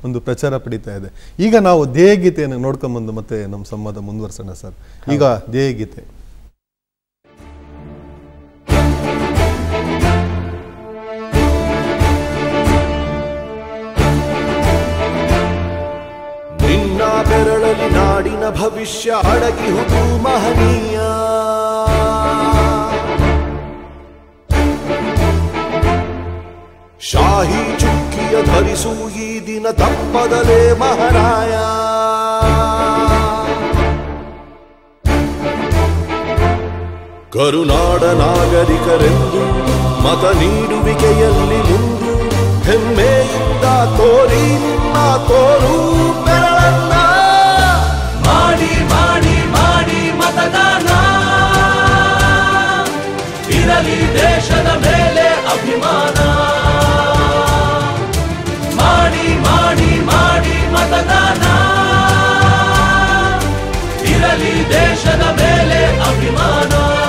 ಒಂದು ಪ್ರಚಾರ ಪಡೀತಾ ಇದೆ. ಈಗ ನಾವು ಧ್ಯೇಯಗೀತೆಯನ್ನು ನೋಡ್ಕೊಂಬಂದು ಮತ್ತೆ ನಮ್ಮ ಸಂವಾದ ಮುಂದುವರ್ಸೋಣ ಸರ್. ಈಗ ಧ್ಯೇಯಗೀತೆ. ನಿನ್ನ ಬೆರಳಲಿ ನಾಡಿನ ಭವಿಷ್ಯ ಅಡಗಿಹುದು ಮಹನೀಯ. ಶಾಹಿ ಚುಕ್ಕಿಯ ಧರಿಸು ಈ ದಿನ ತಪ್ಪದಲೇ ಮಹಾರಾಯ. ಕರುನಾಡ ನಾಗರಿಕರೆಂದು ಮತ ನೀಡುವಿಕೆಯಲ್ಲಿ ಮುಂದು ಹೆಮ್ಮೆಯಿಂದ ತೋರಿ ನಿಮ್ಮ ತೋರು ಬೆರಳನ್ನ. ಮಾಡಿ ಮಾಡಿ ಮಾಡಿ ಮತದಾನ, ಇರಲಿ ದೇಶದ ಮೇಲೆ ಅಭಿಮಾನ. ಮಾಡಿ ಮಾಡಿ ಮಾಡಿ ಮತದಾನ, ಇರಲಿ ದೇಶದ ಮೇಲೆ ಅಭಿಮಾನ.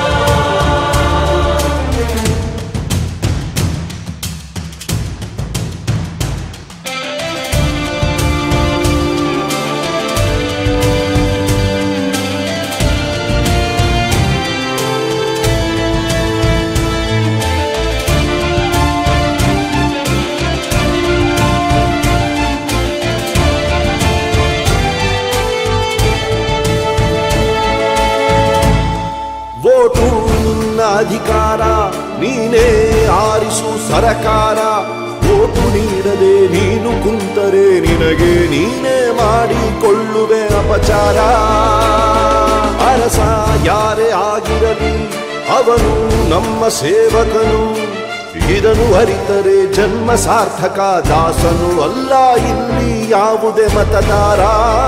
ವೋಟು ನಿನ್ನ ಅಧಿಕಾರ, ನೀನೇ ಆರಿಸು ಸರಕಾರ. ವೋಟು ನೀಡದೆ ನೀನು ಕುಂತರೆ ನಿನಗೆ ನೀನೇ ಮಾಡಿಕೊಳ್ಳುವೆ ಅಪಚಾರ. ಅರಸ ಯಾರೇ ಆಗಿರಲಿ ಅವನು ನಮ್ಮ ಸೇವಕನು, ಇದನ್ನು ಅರಿತರೆ ಜನ್ಮ ಸಾರ್ಥಕ. ದಾಸನು ಅಲ್ಲ ಇಲ್ಲಿ ಯಾವುದೇ ಮತದಾರ.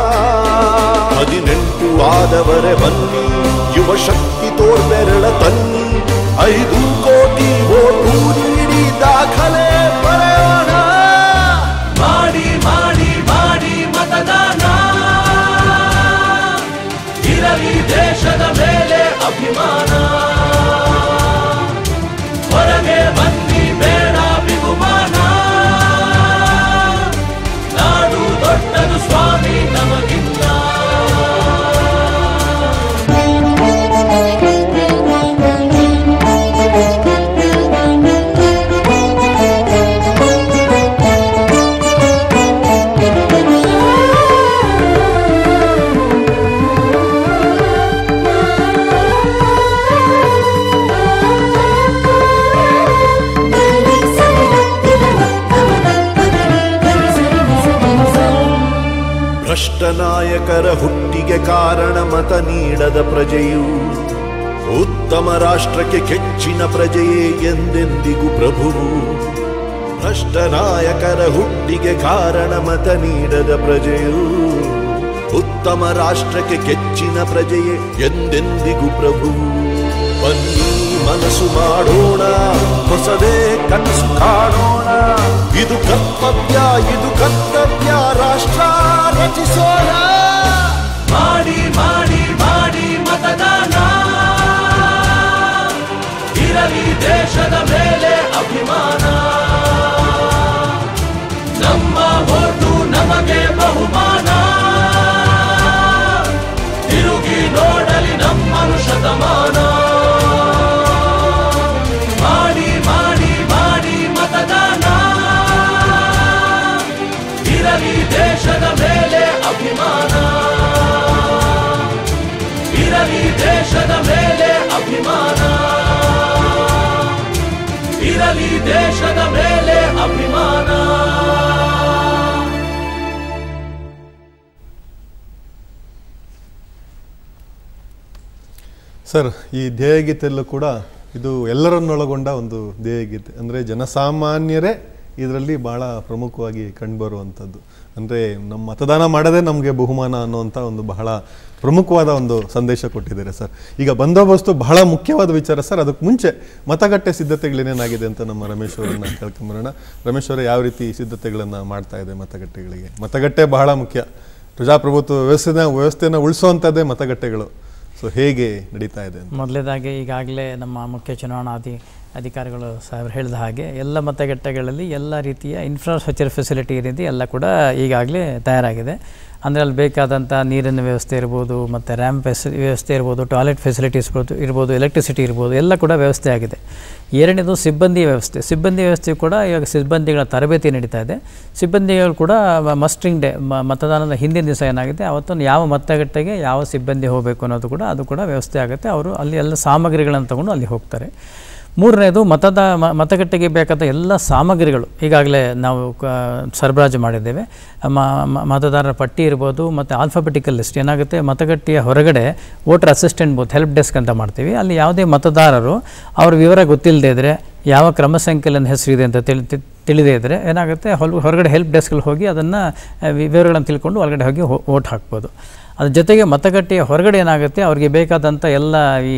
18 ಆದವರೇ ಬನ್ನಿ, ಯುವ ಶಕ್ತಿ ತೋರ್ಬೆರಳ ತನ್ನಿ. 5 ಕೋಟಿ ವೋಟು ನೀಡಿ ದಾಖಲೆ ಬರೆಯೋಣ. ಮಾಡಿ ಮಾಡಿ ಮಾಡಿ ಮತದಾನ, ಇರಲಿ ದೇಶದ ಮೇಲೆ ಅಭಿಮಾನ. ಹೊರಗೆ ಬನ್ನಿ ಬೇಡ ಬಿಗುಮಾನ, ನಾಡು ದೊಡ್ಡದು ಸ್ವಾಮಿ ನಮಗಿಲ್ಲ. ಭ್ರಷ್ಟ ನಾಯಕರ ಹುಟ್ಟಿಗೆ ಕಾರಣ ಮತ ನೀಡದ ಪ್ರಜೆಯು. ಉತ್ತಮ ರಾಷ್ಟ್ರಕ್ಕೆ ಕೆಚ್ಚಿನ ಪ್ರಜೆಯೇ ಎಂದೆಂದಿಗೂ ಪ್ರಭುವು. ಭ್ರಷ್ಟ ನಾಯಕರ ಹುಟ್ಟಿಗೆ ಕಾರಣ ಮತ ನೀಡದ ಪ್ರಜೆಯು. ಉತ್ತಮ ರಾಷ್ಟ್ರಕ್ಕೆ ಕೆಚ್ಚಿನ ಪ್ರಜೆಯೇ ಎಂದೆಂದಿಗೂ ಪ್ರಭುವು. ಬನ್ನಿ ಮನಸ್ಸು ಮಾಡೋಣ, ಹೊಸದೇ ಕನಸು ಕಾಣೋಣ. ಇದು ಕರ್ತವ್ಯ, ಇದು ಕರ್ತವ್ಯ, ರಾಷ್ಟ್ರ ರಚಿಸೋಣ. ಮಾಡಿ ಮಾಡಿ ಮಾಡಿ ಮತದಾನ, ಇರಲಿ ದೇಶದ ಮೇಲೆ ಅಭಿಮಾನ. ನಮ್ಮ ಓಟು ನಮಗೆ ಬಹುಮಾನ, ತಿರುಗಿ ನೋಡಲಿ ನಮ್ಮನು ಶತಮಾನ. ಮಾಡಿ ಮಾಡಿ ಮಾಡಿ ಮತದಾನ, ಇರಲಿ ದೇಶದ ಮೇಲೆ ಅಭಿಮಾನ. ಇರಲಿ ದೇಶದ ಮೇಲೆ ಅಭಿಮಾನ, ಇರಲಿ ದೇಶದ ಮೇಲೆ ಅಭಿಮಾನ. ಸರ್, ಈ ಧ್ಯೇಯಗೀತೆಯಲ್ಲೂ ಕೂಡ ಇದು ಎಲ್ಲರನ್ನೊಳಗೊಂಡ ಒಂದು ಧ್ಯೇಯಗೀತೆ. ಅಂದರೆ ಜನಸಾಮಾನ್ಯರೇ ಇದರಲ್ಲಿ ಭಾಳ ಪ್ರಮುಖವಾಗಿ ಕಂಡುಬರುವಂಥದ್ದು. ಅಂದರೆ ನಮ್ಮ ಮತದಾನ ಮಾಡೋದೇ ನಮಗೆ ಬಹುಮಾನ ಅನ್ನುವಂಥ ಒಂದು ಬಹಳ ಪ್ರಮುಖವಾದ ಒಂದು ಸಂದೇಶ ಕೊಟ್ಟಿದ್ದಾರೆ ಸರ್. ಈಗ ಬಂದೋಬಸ್ತು ಬಹಳ ಮುಖ್ಯವಾದ ವಿಚಾರ ಸರ್. ಅದಕ್ಕೆ ಮುಂಚೆ ಮತಗಟ್ಟೆ ಸಿದ್ಧತೆಗಳೇನೇನಾಗಿದೆ ಅಂತ ನಮ್ಮ ರಮೇಶ್ ಅವರನ್ನ ಕೇಳ್ಕೊಂಬರೋಣ. ರಮೇಶ್ ಅವರೇ, ಯಾವ ರೀತಿ ಸಿದ್ಧತೆಗಳನ್ನು ಮಾಡ್ತಾ ಇದೆ ಮತಗಟ್ಟೆಗಳಿಗೆ? ಮತಗಟ್ಟೆ ಬಹಳ ಮುಖ್ಯ. ಪ್ರಜಾಪ್ರಭುತ್ವ ವ್ಯವಸ್ಥೆಯನ್ನು ಉಳಿಸುವಂಥದ್ದೇ ಮತಗಟ್ಟೆಗಳು. ಸೊ ಹೇಗೆ ನಡೀತಾ ಇದೆ? ಮೊದಲೇದಾಗಿ ಈಗಾಗಲೇ ನಮ್ಮ ಮುಖ್ಯ ಚುನಾವಣಾ ಅಧಿಕಾರಿಗಳು ಸಾಹೇಬರು ಹೇಳಿದ ಹಾಗೆ ಎಲ್ಲ ಮತಗಟ್ಟೆಗಳಲ್ಲಿ ಎಲ್ಲ ರೀತಿಯ ಇನ್ಫ್ರಾಸ್ಟ್ರಕ್ಚರ್ ಫೆಸಿಲಿಟಿ ಏನಿದೆ ಎಲ್ಲ ಕೂಡ ಈಗಾಗಲೇ ತಯಾರಾಗಿದೆ. ಅಂದರೆ ಅಲ್ಲಿ ಬೇಕಾದಂಥ ನೀರಿನ ವ್ಯವಸ್ಥೆ ಇರ್ಬೋದು, ಮತ್ತು ರ್ಯಾಂಪ್ ವ್ಯವಸ್ಥೆ ಇರ್ಬೋದು, ಟಾಯ್ಲೆಟ್ ಫೆಸಿಲಿಟೀಸ್ ಇರ್ಬೋದು, ಎಲೆಕ್ಟ್ರಿಸಿಟಿ ಇರ್ಬೋದು, ಎಲ್ಲ ಕೂಡ ವ್ಯವಸ್ಥೆ ಆಗಿದೆ. ಎರಡನೇದು ಸಿಬ್ಬಂದಿ ವ್ಯವಸ್ಥೆ ಕೂಡ ಇವಾಗ ಸಿಬ್ಬಂದಿಗಳ ತರಬೇತಿ ನಡೀತಾ ಇದೆ. ಸಿಬ್ಬಂದಿಗಳು ಕೂಡ ಮಸ್ಟ್ರಿಂಗ್ ಡೇ ಮತದಾನದ ಹಿಂದಿನ ದಿವಸ ಏನಾಗಿದೆ ಅವತ್ತು ಯಾವ ಮತಗಟ್ಟೆಗೆ ಯಾವ ಸಿಬ್ಬಂದಿ ಹೋಗಬೇಕು ಅನ್ನೋದು ಕೂಡ ಅದು ಕೂಡ ವ್ಯವಸ್ಥೆ ಆಗುತ್ತೆ. ಅವರು ಅಲ್ಲಿ ಎಲ್ಲ ಸಾಮಗ್ರಿಗಳನ್ನು ತಗೊಂಡು ಅಲ್ಲಿ ಹೋಗ್ತಾರೆ. ಮೂರನೇದು ಮತಗಟ್ಟೆಗೆ ಬೇಕಾದ ಎಲ್ಲ ಸಾಮಗ್ರಿಗಳು ಈಗಾಗಲೇ ನಾವು ಸರಬರಾಜು ಮಾಡಿದ್ದೇವೆ. ಮತದಾರರ ಪಟ್ಟಿ ಇರ್ಬೋದು, ಮತ್ತು ಆಲ್ಫಾಬೆಟಿಕಲ್ ಲಿಸ್ಟ್ ಏನಾಗುತ್ತೆ, ಮತಗಟ್ಟೆಯ ಹೊರಗಡೆ voter assistant booth, help desk ಅಂತ ಮಾಡ್ತೀವಿ. ಅಲ್ಲಿ ಯಾವುದೇ ಮತದಾರರು ಅವ್ರ ವಿವರ ಗೊತ್ತಿಲ್ಲದೇ ಇದ್ದರೆ, ಯಾವ ಕ್ರಮ ಸಂಖ್ಯೆಯಲ್ಲಿ ಹೆಸರಿದೆ ಅಂತ ತಿಳಿದೇ ಇದ್ದರೆ ಏನಾಗುತ್ತೆ, ಹೊರಗಡೆ ಹೆಲ್ಪ್ ಡೆಸ್ಕಲ್ಲಿ ಹೋಗಿ ಅದನ್ನು ವಿವರಗಳನ್ನು ತಿಳ್ಕೊಂಡು ಒಳಗಡೆ ಹೋಗಿ ವೋಟ್ ಹಾಕ್ಬೋದು. ಅದ್ರ ಜೊತೆಗೆ ಮತಗಟ್ಟೆಯ ಹೊರಗಡೆ ಏನಾಗುತ್ತೆ, ಅವ್ರಿಗೆ ಬೇಕಾದಂಥ ಎಲ್ಲ ಈ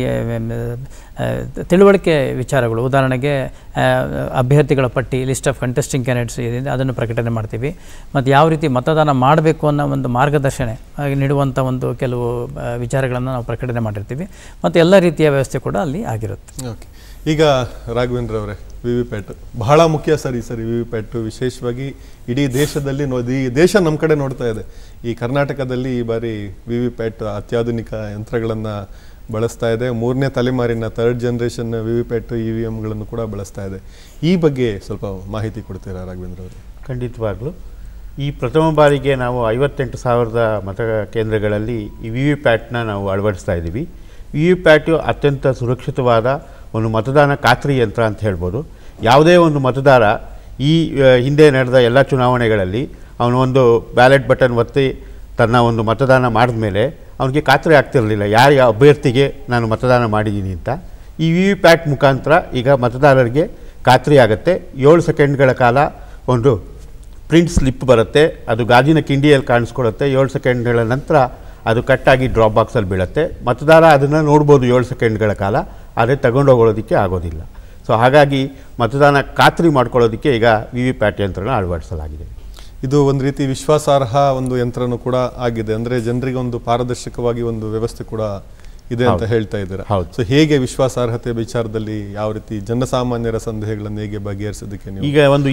ತಿಳುವಳಿಕೆ ವಿಚಾರಗಳು, ಉದಾಹರಣೆಗೆ ಅಭ್ಯರ್ಥಿಗಳ ಪಟ್ಟಿ, ಲಿಸ್ಟ್ ಆಫ್ ಕಂಟೆಸ್ಟಿಂಗ್ ಕ್ಯಾಂಡಿಡೇಟ್ಸ್ ಏನಿದೆ ಅದನ್ನು ಪ್ರಕಟಣೆ ಮಾಡ್ತೀವಿ. ಮತ್ತು ಯಾವ ರೀತಿ ಮತದಾನ ಮಾಡಬೇಕು ಅನ್ನೋ ಒಂದು ಮಾರ್ಗದರ್ಶನ ನೀಡುವಂಥ ಒಂದು ಕೆಲವು ವಿಚಾರಗಳನ್ನು ನಾವು ಪ್ರಕಟಣೆ ಮಾಡಿರ್ತೀವಿ. ಮತ್ತು ಎಲ್ಲ ರೀತಿಯ ವ್ಯವಸ್ಥೆ ಕೂಡ ಅಲ್ಲಿ ಆಗಿರುತ್ತೆ. ಓಕೆ, ಈಗ ರಾಘವೇಂದ್ರ ಅವರೇ, ವಿ ವಿ ಪ್ಯಾಟ್ ಬಹಳ ಮುಖ್ಯ ಸರ್. ಈ ಸರಿ ವಿ ವಿ ಪ್ಯಾಟು ವಿಶೇಷವಾಗಿ ಇಡೀ ದೇಶದಲ್ಲಿ ಈ ದೇಶ ನಮ್ಮ ಕಡೆ ನೋಡ್ತಾ ಇದೆ. ಈ ಕರ್ನಾಟಕದಲ್ಲಿ ಈ ಬಾರಿ ವಿ ವಿ ಪ್ಯಾಟ್ ಅತ್ಯಾಧುನಿಕ ಯಂತ್ರಗಳನ್ನು ಬಳಸ್ತಾ ಇದೆ. 3ನೇ ತಲೆಮಾರಿನ 3rd generation V V PAT EVMಗಳನ್ನು ಕೂಡ ಬಳಸ್ತಾ ಇದೆ. ಈ ಬಗ್ಗೆ ಸ್ವಲ್ಪ ಮಾಹಿತಿ ಕೊಡ್ತೀರಾ ರಾಘವೇಂದ್ರ ಅವರು? ಖಂಡಿತವಾಗ್ಲೂ. ಈ ಪ್ರಥಮ ಬಾರಿಗೆ ನಾವು 58,000 ಮತ ಕೇಂದ್ರಗಳಲ್ಲಿ ಈ ವಿ ವಿ ಪ್ಯಾಟ್ನ ನಾವು ಅಳವಡಿಸ್ತಾ ಇದ್ದೀವಿ. ವಿ ವಿ ಪ್ಯಾಟು ಅತ್ಯಂತ ಸುರಕ್ಷಿತವಾದ ಒಂದು ಮತದಾನ ಖಾತ್ರಿ ಯಂತ್ರ ಅಂತ ಹೇಳ್ಬೋದು. ಯಾವುದೇ ಒಂದು ಮತದಾರ ಈ ಹಿಂದೆ ನಡೆದ ಎಲ್ಲ ಚುನಾವಣೆಗಳಲ್ಲಿ ಅವನು ಒಂದು ಬ್ಯಾಲೆಟ್ ಬಟನ್ ಒತ್ತಿ ತನ್ನ ಒಂದು ಮತದಾನ ಮಾಡಿದ ಮೇಲೆ ಅವನಿಗೆ ಖಾತ್ರಿ ಆಗ್ತಿರಲಿಲ್ಲ ಯಾರು ಅಭ್ಯರ್ಥಿಗೆ ನಾನು ಮತದಾನ ಮಾಡಿದ್ದೀನಿ ಅಂತ. ಈ ವಿ ವಿ ಪ್ಯಾಟ್ ಮುಖಾಂತರ ಈಗ ಮತದಾರರಿಗೆ ಖಾತ್ರಿ ಆಗುತ್ತೆ. 7 ಸೆಕೆಂಡ್ಗಳ ಕಾಲ ಒಂದು ಪ್ರಿಂಟ್ ಸ್ಲಿಪ್ ಬರುತ್ತೆ, ಅದು ಗಾಜಿನ ಕಿಂಡಿಯಲ್ಲಿ ಕಾಣಿಸ್ಕೊಳುತ್ತೆ. 7 ಸೆಕೆಂಡ್ಗಳ ನಂತರ ಅದು ಕಟ್ಟಾಗಿ ಡ್ರಾಪ್ ಬಾಕ್ಸಲ್ಲಿ ಬೀಳುತ್ತೆ. ಮತದಾರ ಅದನ್ನು ನೋಡ್ಬೋದು 7 ಸೆಕೆಂಡ್ಗಳ ಕಾಲ, ಆದರೆ ತಗೊಂಡೋಗೋದಕ್ಕೆ ಆಗೋದಿಲ್ಲ. ಸೊ ಹಾಗಾಗಿ ಮತದಾನ ಖಾತ್ರಿ ಮಾಡ್ಕೊಳ್ಳೋದಕ್ಕೆ ಈಗ ವಿ ವಿ ಪ್ಯಾಟ್ ಯಂತ್ರನ ಅಳವಡಿಸಲಾಗಿದೆ. ಇದು ಒಂದು ರೀತಿ ವಿಶ್ವಾಸಾರ್ಹ ಒಂದು ಯಂತ್ರನೂ ಕೂಡ ಆಗಿದೆ. ಅಂದರೆ ಜನರಿಗೆ ಒಂದು ಪಾರದರ್ಶಕವಾಗಿ ಒಂದು ವ್ಯವಸ್ಥೆ ಕೂಡ ಇದೆ ಅಂತ ಹೇಳ್ತಾ ಇದ್ದೀರಾ. ಹೌದು. ಸೊ ಹೇಗೆ ವಿಶ್ವಾಸಾರ್ಹತೆ ವಿಚಾರದಲ್ಲಿ ಯಾವ ರೀತಿ ಜನಸಾಮಾನ್ಯರ ಸಂದೇಹಗಳನ್ನು ಹೇಗೆ ಬಗೆಹರಿಸೋದಕ್ಕೆ ನೀವು ಈಗ ಒಂದು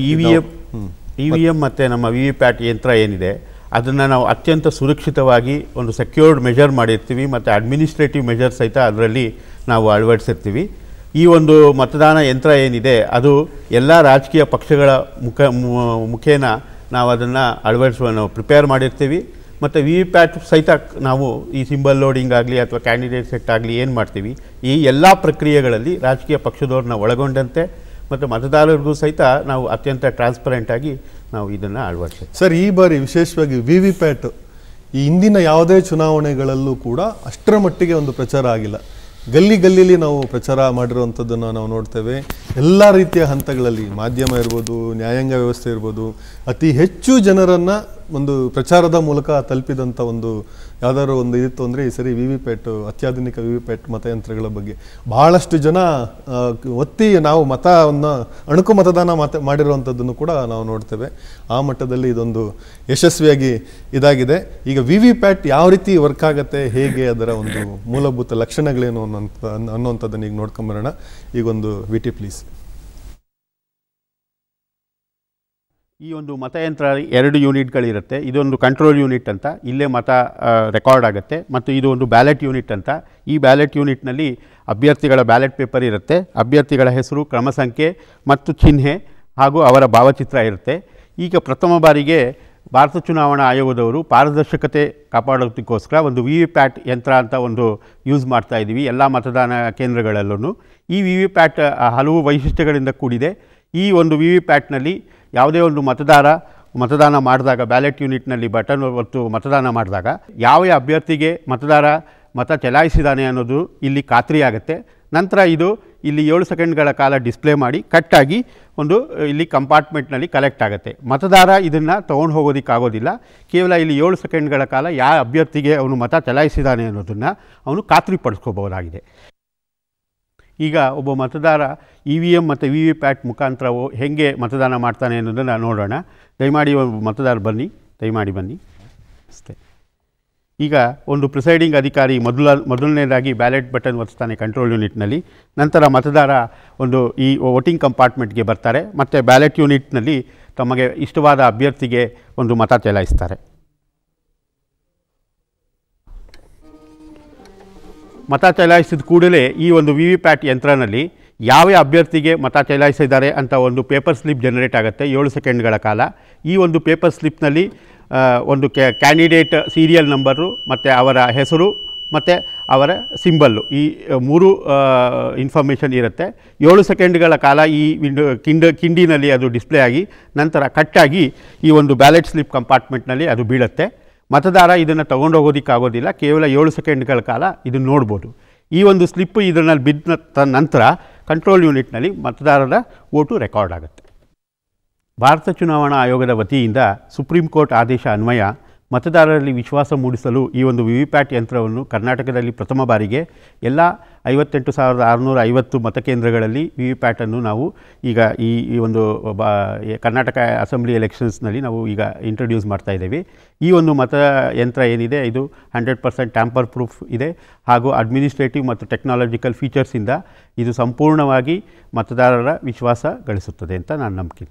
EVM ಮತ್ತು ನಮ್ಮ ವಿ ವಿ ಪ್ಯಾಟ್ ಯಂತ್ರ ಏನಿದೆ ಅದನ್ನು ನಾವು ಅತ್ಯಂತ ಸುರಕ್ಷಿತವಾಗಿ ಒಂದು ಸೆಕ್ಯೂರ್ಡ್ ಮೆಜರ್ ಮಾಡಿರ್ತೀವಿ ಮತ್ತು ಅಡ್ಮಿನಿಸ್ಟ್ರೇಟಿವ್ ಮೆಜರ್ ಸಹಿತ ಅದರಲ್ಲಿ ನಾವು ಅಳವಡಿಸಿರ್ತೀವಿ. ಈ ಒಂದು ಮತದಾನ ಯಂತ್ರ ಏನಿದೆ ಅದು ಎಲ್ಲ ರಾಜಕೀಯ ಪಕ್ಷಗಳ ಮುಖೇನ ನಾವು ಅದನ್ನು ನಾವು ಪ್ರಿಪೇರ್ ಮಾಡಿರ್ತೀವಿ. ಮತ್ತು ವಿ ವಿ ಪ್ಯಾಟ್ ಸಹಿತ ನಾವು ಈ ಸಿಂಬಲ್ ಲೋಡಿಂಗ್ ಆಗಲಿ ಅಥವಾ ಕ್ಯಾಂಡಿಡೇಟ್ ಸೆಟ್ ಆಗಲಿ ಏನು ಮಾಡ್ತೀವಿ, ಈ ಎಲ್ಲ ಪ್ರಕ್ರಿಯೆಗಳಲ್ಲಿ ರಾಜಕೀಯ ಪಕ್ಷದವ್ರನ್ನ ಒಳಗೊಂಡಂತೆ ಮತ್ತು ಮತದಾರರಿಗೂ ಸಹಿತ ನಾವು ಅತ್ಯಂತ ಟ್ರಾನ್ಸ್ಪರೆಂಟಾಗಿ ನಾವು ಇದನ್ನು ಅಳವಡಿಸ್ತೀವಿ. ಸರ್, ಈ ಬಾರಿ ವಿಶೇಷವಾಗಿ ವಿ ವಿ ಪ್ಯಾಟ್ ಈ ಹಿಂದಿನ ಯಾವುದೇ ಚುನಾವಣೆಗಳಲ್ಲೂ ಕೂಡ ಅಷ್ಟರ ಮಟ್ಟಿಗೆ ಒಂದು ಪ್ರಚಾರ ಆಗಿಲ್ಲ. ಗಲ್ಲಿಲಿ ನಾವು ಪ್ರಚಾರ ಮಾಡಿರುವಂಥದ್ದನ್ನು ನಾವು ನೋಡ್ತೇವೆ. ಎಲ್ಲ ರೀತಿಯ ಹಂತಗಳಲ್ಲಿ ಮಾಧ್ಯಮ ಇರ್ಬೋದು, ನ್ಯಾಯಾಂಗ ವ್ಯವಸ್ಥೆ ಇರ್ಬೋದು, ಅತಿ ಹೆಚ್ಚು ಜನರನ್ನು ಒಂದು ಪ್ರಚಾರದ ಮೂಲಕ ತಲುಪಿದಂಥ ಒಂದು ಯಾವುದಾದ್ರು ಒಂದು ಇತ್ತು ಅಂದರೆ ಈ ಸರಿ ವಿ ವಿ ಪ್ಯಾಟ್, ಅತ್ಯಾಧುನಿಕ ವಿ ವಿ ಪ್ಯಾಟ್ ಮತಯಂತ್ರಗಳ ಬಗ್ಗೆ ಬಹಳಷ್ಟು ಜನ ಒತ್ತಿ ನಾವು ಮತವನ್ನು ಅಣುಕು ಮತದಾನ ಮಾಡಿರುವಂಥದ್ದನ್ನು ಕೂಡ ನಾವು ನೋಡ್ತೇವೆ. ಆ ಮಟ್ಟದಲ್ಲಿ ಇದೊಂದು ಯಶಸ್ವಿಯಾಗಿ ಇದಾಗಿದೆ. ಈಗ ವಿ ವಿ ಪ್ಯಾಟ್ ಯಾವ ರೀತಿ ವರ್ಕ್ ಆಗುತ್ತೆ, ಹೇಗೆ ಅದರ ಒಂದು ಮೂಲಭೂತ ಲಕ್ಷಣಗಳೇನು ಅನ್ನೋಂಥದ್ದನ್ನು ಈಗ ನೋಡ್ಕೊಂಬರೋಣ. ಈಗೊಂದು VT ಪ್ಲೀಸ್. ಈ ಒಂದು ಮತಯಂತ್ರ 2 ಯೂನಿಟ್ಗಳಿರುತ್ತೆ. ಇದೊಂದು ಕಂಟ್ರೋಲ್ ಯೂನಿಟ್ ಅಂತ, ಇಲ್ಲೇ ಮತ ರೆಕಾರ್ಡ್ ಆಗುತ್ತೆ. ಮತ್ತು ಇದು ಒಂದು ಬ್ಯಾಲೆಟ್ ಯೂನಿಟ್ ಅಂತ. ಈ ಬ್ಯಾಲೆಟ್ ಯೂನಿಟ್ನಲ್ಲಿ ಅಭ್ಯರ್ಥಿಗಳ ಬ್ಯಾಲೆಟ್ ಪೇಪರ್ ಇರುತ್ತೆ. ಅಭ್ಯರ್ಥಿಗಳ ಹೆಸರು, ಕ್ರಮ ಸಂಖ್ಯೆ ಮತ್ತು ಚಿಹ್ನೆ ಹಾಗೂ ಅವರ ಭಾವಚಿತ್ರ ಇರುತ್ತೆ. ಈಗ ಪ್ರಥಮ ಬಾರಿಗೆ ಭಾರತ ಚುನಾವಣಾ ಆಯೋಗದವರು ಪಾರದರ್ಶಕತೆ ಕಾಪಾಡೋದಕ್ಕೋಸ್ಕರ ಒಂದು ವಿ ವಿ ಪ್ಯಾಟ್ ಯಂತ್ರ ಅಂತ ಒಂದು ಯೂಸ್ ಮಾಡ್ತಾ ಇದ್ದೀವಿ ಎಲ್ಲ ಮತದಾನ ಕೇಂದ್ರಗಳಲ್ಲೂ. ಈ ವಿ ವಿ ಪ್ಯಾಟ್ ಹಲವು ವೈಶಿಷ್ಟ್ಯಗಳಿಂದ ಕೂಡಿದೆ. ಈ ಒಂದು ವಿ ವಿ ಪ್ಯಾಟ್ನಲ್ಲಿ ಯಾವುದೇ ಒಂದು ಮತದಾನ ಮಾಡಿದಾಗ ಬ್ಯಾಲೆಟ್ ಯೂನಿಟ್ನಲ್ಲಿ ಬಟನ್ ಒತ್ತು ಮತದಾನ ಮಾಡಿದಾಗ ಯಾವ ಅಭ್ಯರ್ಥಿಗೆ ಮತ ಚಲಾಯಿಸಿದಾನೆ ಅನ್ನೋದು ಇಲ್ಲಿ ಖಾತ್ರಿಯಾಗುತ್ತೆ. ನಂತರ ಇದು ಇಲ್ಲಿ 7 ಸೆಕೆಂಡ್ಗಳ ಕಾಲ ಡಿಸ್ಪ್ಲೇ ಮಾಡಿ ಕಟ್ಟಾಗಿ ಒಂದು ಇಲ್ಲಿ ಕಂಪಾರ್ಟ್ಮೆಂಟ್ನಲ್ಲಿ ಕಲೆಕ್ಟ್ ಆಗುತ್ತೆ. ಮತದಾರ ಇದನ್ನು ತೊಗೊಂಡು ಹೋಗೋದಕ್ಕಾಗೋದಿಲ್ಲ. ಕೇವಲ ಇಲ್ಲಿ 7 ಸೆಕೆಂಡ್ಗಳ ಕಾಲ ಯಾವ ಅಭ್ಯರ್ಥಿಗೆ ಅವನು ಮತ ಚಲಾಯಿಸಿದಾನೆ ಅನ್ನೋದನ್ನು ಅವನು ಖಾತ್ರಿಪಡಿಸ್ಕೋಬಹುದಾಗಿದೆ. ಈಗ ಒಬ್ಬ ಮತದಾರ EVM ಮತ್ತು ವಿ ವಿ ಪ್ಯಾಟ್ ಮುಖಾಂತರವು ಹೇಗೆ ಮತದಾನ ಮಾಡ್ತಾನೆ ಅನ್ನೋದನ್ನು ನೋಡೋಣ. ದಯಮಾಡಿ ಒಬ್ಬ ಮತದಾರ ಬನ್ನಿ, ದಯಮಾಡಿ ಬನ್ನಿ ಅಷ್ಟೇ. ಈಗ ಒಂದು ಪ್ರಿಸೈಡಿಂಗ್ ಅಧಿಕಾರಿ ಮೊದಲನೇದಾಗಿ ಬ್ಯಾಲೆಟ್ ಬಟನ್ ಒತ್ತಿಸ್ತಾನೆ ಕಂಟ್ರೋಲ್ ಯೂನಿಟ್ನಲ್ಲಿ. ನಂತರ ಮತದಾರ ಒಂದು ಈ ವೋಟಿಂಗ್ ಕಂಪಾರ್ಟ್ಮೆಂಟ್ಗೆ ಬರ್ತಾರೆ ಮತ್ತು ಬ್ಯಾಲೆಟ್ ಯೂನಿಟ್ನಲ್ಲಿ ತಮಗೆ ಇಷ್ಟವಾದ ಅಭ್ಯರ್ಥಿಗೆ ಒಂದು ಮತ ಚಲಾಯಿಸ್ತಾರೆ. ಮತ ಚಲಾಯಿಸಿದ ಕೂಡಲೇ ಈ ಒಂದು VVPAT ಯಂತ್ರನಲ್ಲಿ ಯಾವ ಅಭ್ಯರ್ಥಿಗೆ ಮತ ಚಲಾಯಿಸಿದ್ದಾರೆ ಅಂತ ಒಂದು ಪೇಪರ್ ಸ್ಲಿಪ್ ಜನರೇಟ್ ಆಗುತ್ತೆ 7 ಸೆಕೆಂಡ್ಗಳ ಕಾಲ. ಈ ಒಂದು ಪೇಪರ್ ಸ್ಲಿಪ್ನಲ್ಲಿ ಒಂದು ಕ್ಯಾಂಡಿಡೇಟ್ ಸೀರಿಯಲ್ ನಂಬರು ಮತ್ತು ಅವರ ಹೆಸರು ಮತ್ತು ಅವರ ಸಿಂಬಲ್ಲು ಈ 3 ಇನ್ಫಾರ್ಮೇಷನ್ ಇರುತ್ತೆ. 7 ಸೆಕೆಂಡ್ಗಳ ಕಾಲ ಈ ಕಿಂಡಿನಲ್ಲಿ ಅದು ಡಿಸ್ಪ್ಲೇ ಆಗಿ ನಂತರ ಕಟ್ಟಾಗಿ ಈ ಒಂದು ಬ್ಯಾಲೆಟ್ ಸ್ಲಿಪ್ ಕಂಪಾರ್ಟ್ಮೆಂಟ್ನಲ್ಲಿ ಅದು ಬೀಳುತ್ತೆ. ಮತದಾರ ಇದನ್ನು ತೊಗೊಂಡೋಗೋದಕ್ಕಾಗೋದಿಲ್ಲ, ಕೇವಲ 7 ಸೆಕೆಂಡ್ಗಳ ಕಾಲ ಇದನ್ನು ನೋಡ್ಬೋದು. ಈ ಒಂದು ಸ್ಲಿಪ್ಪು ಇದರಲ್ಲಿ ಬಿದ್ದ ನಂತರ ಕಂಟ್ರೋಲ್ ಯೂನಿಟ್ನಲ್ಲಿ ಮತದಾರರ ವೋಟು ರೆಕಾರ್ಡ್ ಆಗುತ್ತೆ. ಭಾರತ ಚುನಾವಣಾ ಆಯೋಗದ ವತಿಯಿಂದ ಸುಪ್ರೀಂ ಕೋರ್ಟ್ ಆದೇಶ ಅನ್ವಯ ಮತದಾರರಲ್ಲಿ ವಿಶ್ವಾಸ ಮೂಡಿಸಲು ಈ ಒಂದು VVPAT ಯಂತ್ರವನ್ನು ಕರ್ನಾಟಕದಲ್ಲಿ ಪ್ರಥಮ ಬಾರಿಗೆ ಎಲ್ಲ 58,650 ಮತಕೇಂದ್ರಗಳಲ್ಲಿ VVPATನ್ನು ನಾವು ಈಗ ಈ ಒಂದು ಕರ್ನಾಟಕ ಅಸೆಂಬ್ಲಿ ಎಲೆಕ್ಷನ್ಸ್ನಲ್ಲಿ ನಾವು ಈಗ ಇಂಟ್ರೊಡ್ಯೂಸ್ ಮಾಡ್ತಾ ಇದ್ದೇವೆ. ಈ ಒಂದು ಮತಯಂತ್ರ ಏನಿದೆ ಇದು 100% ಟ್ಯಾಂಪರ್ ಪ್ರೂಫ್ ಇದೆ ಹಾಗೂ ಅಡ್ಮಿನಿಸ್ಟ್ರೇಟಿವ್ ಮತ್ತು ಟೆಕ್ನಾಲಜಿಕಲ್ ಫೀಚರ್ಸಿಂದ ಇದು ಸಂಪೂರ್ಣವಾಗಿ ಮತದಾರರ ವಿಶ್ವಾಸ ಗಳಿಸುತ್ತದೆ ಅಂತ ನಾನು ನಂಬಿಕೆ.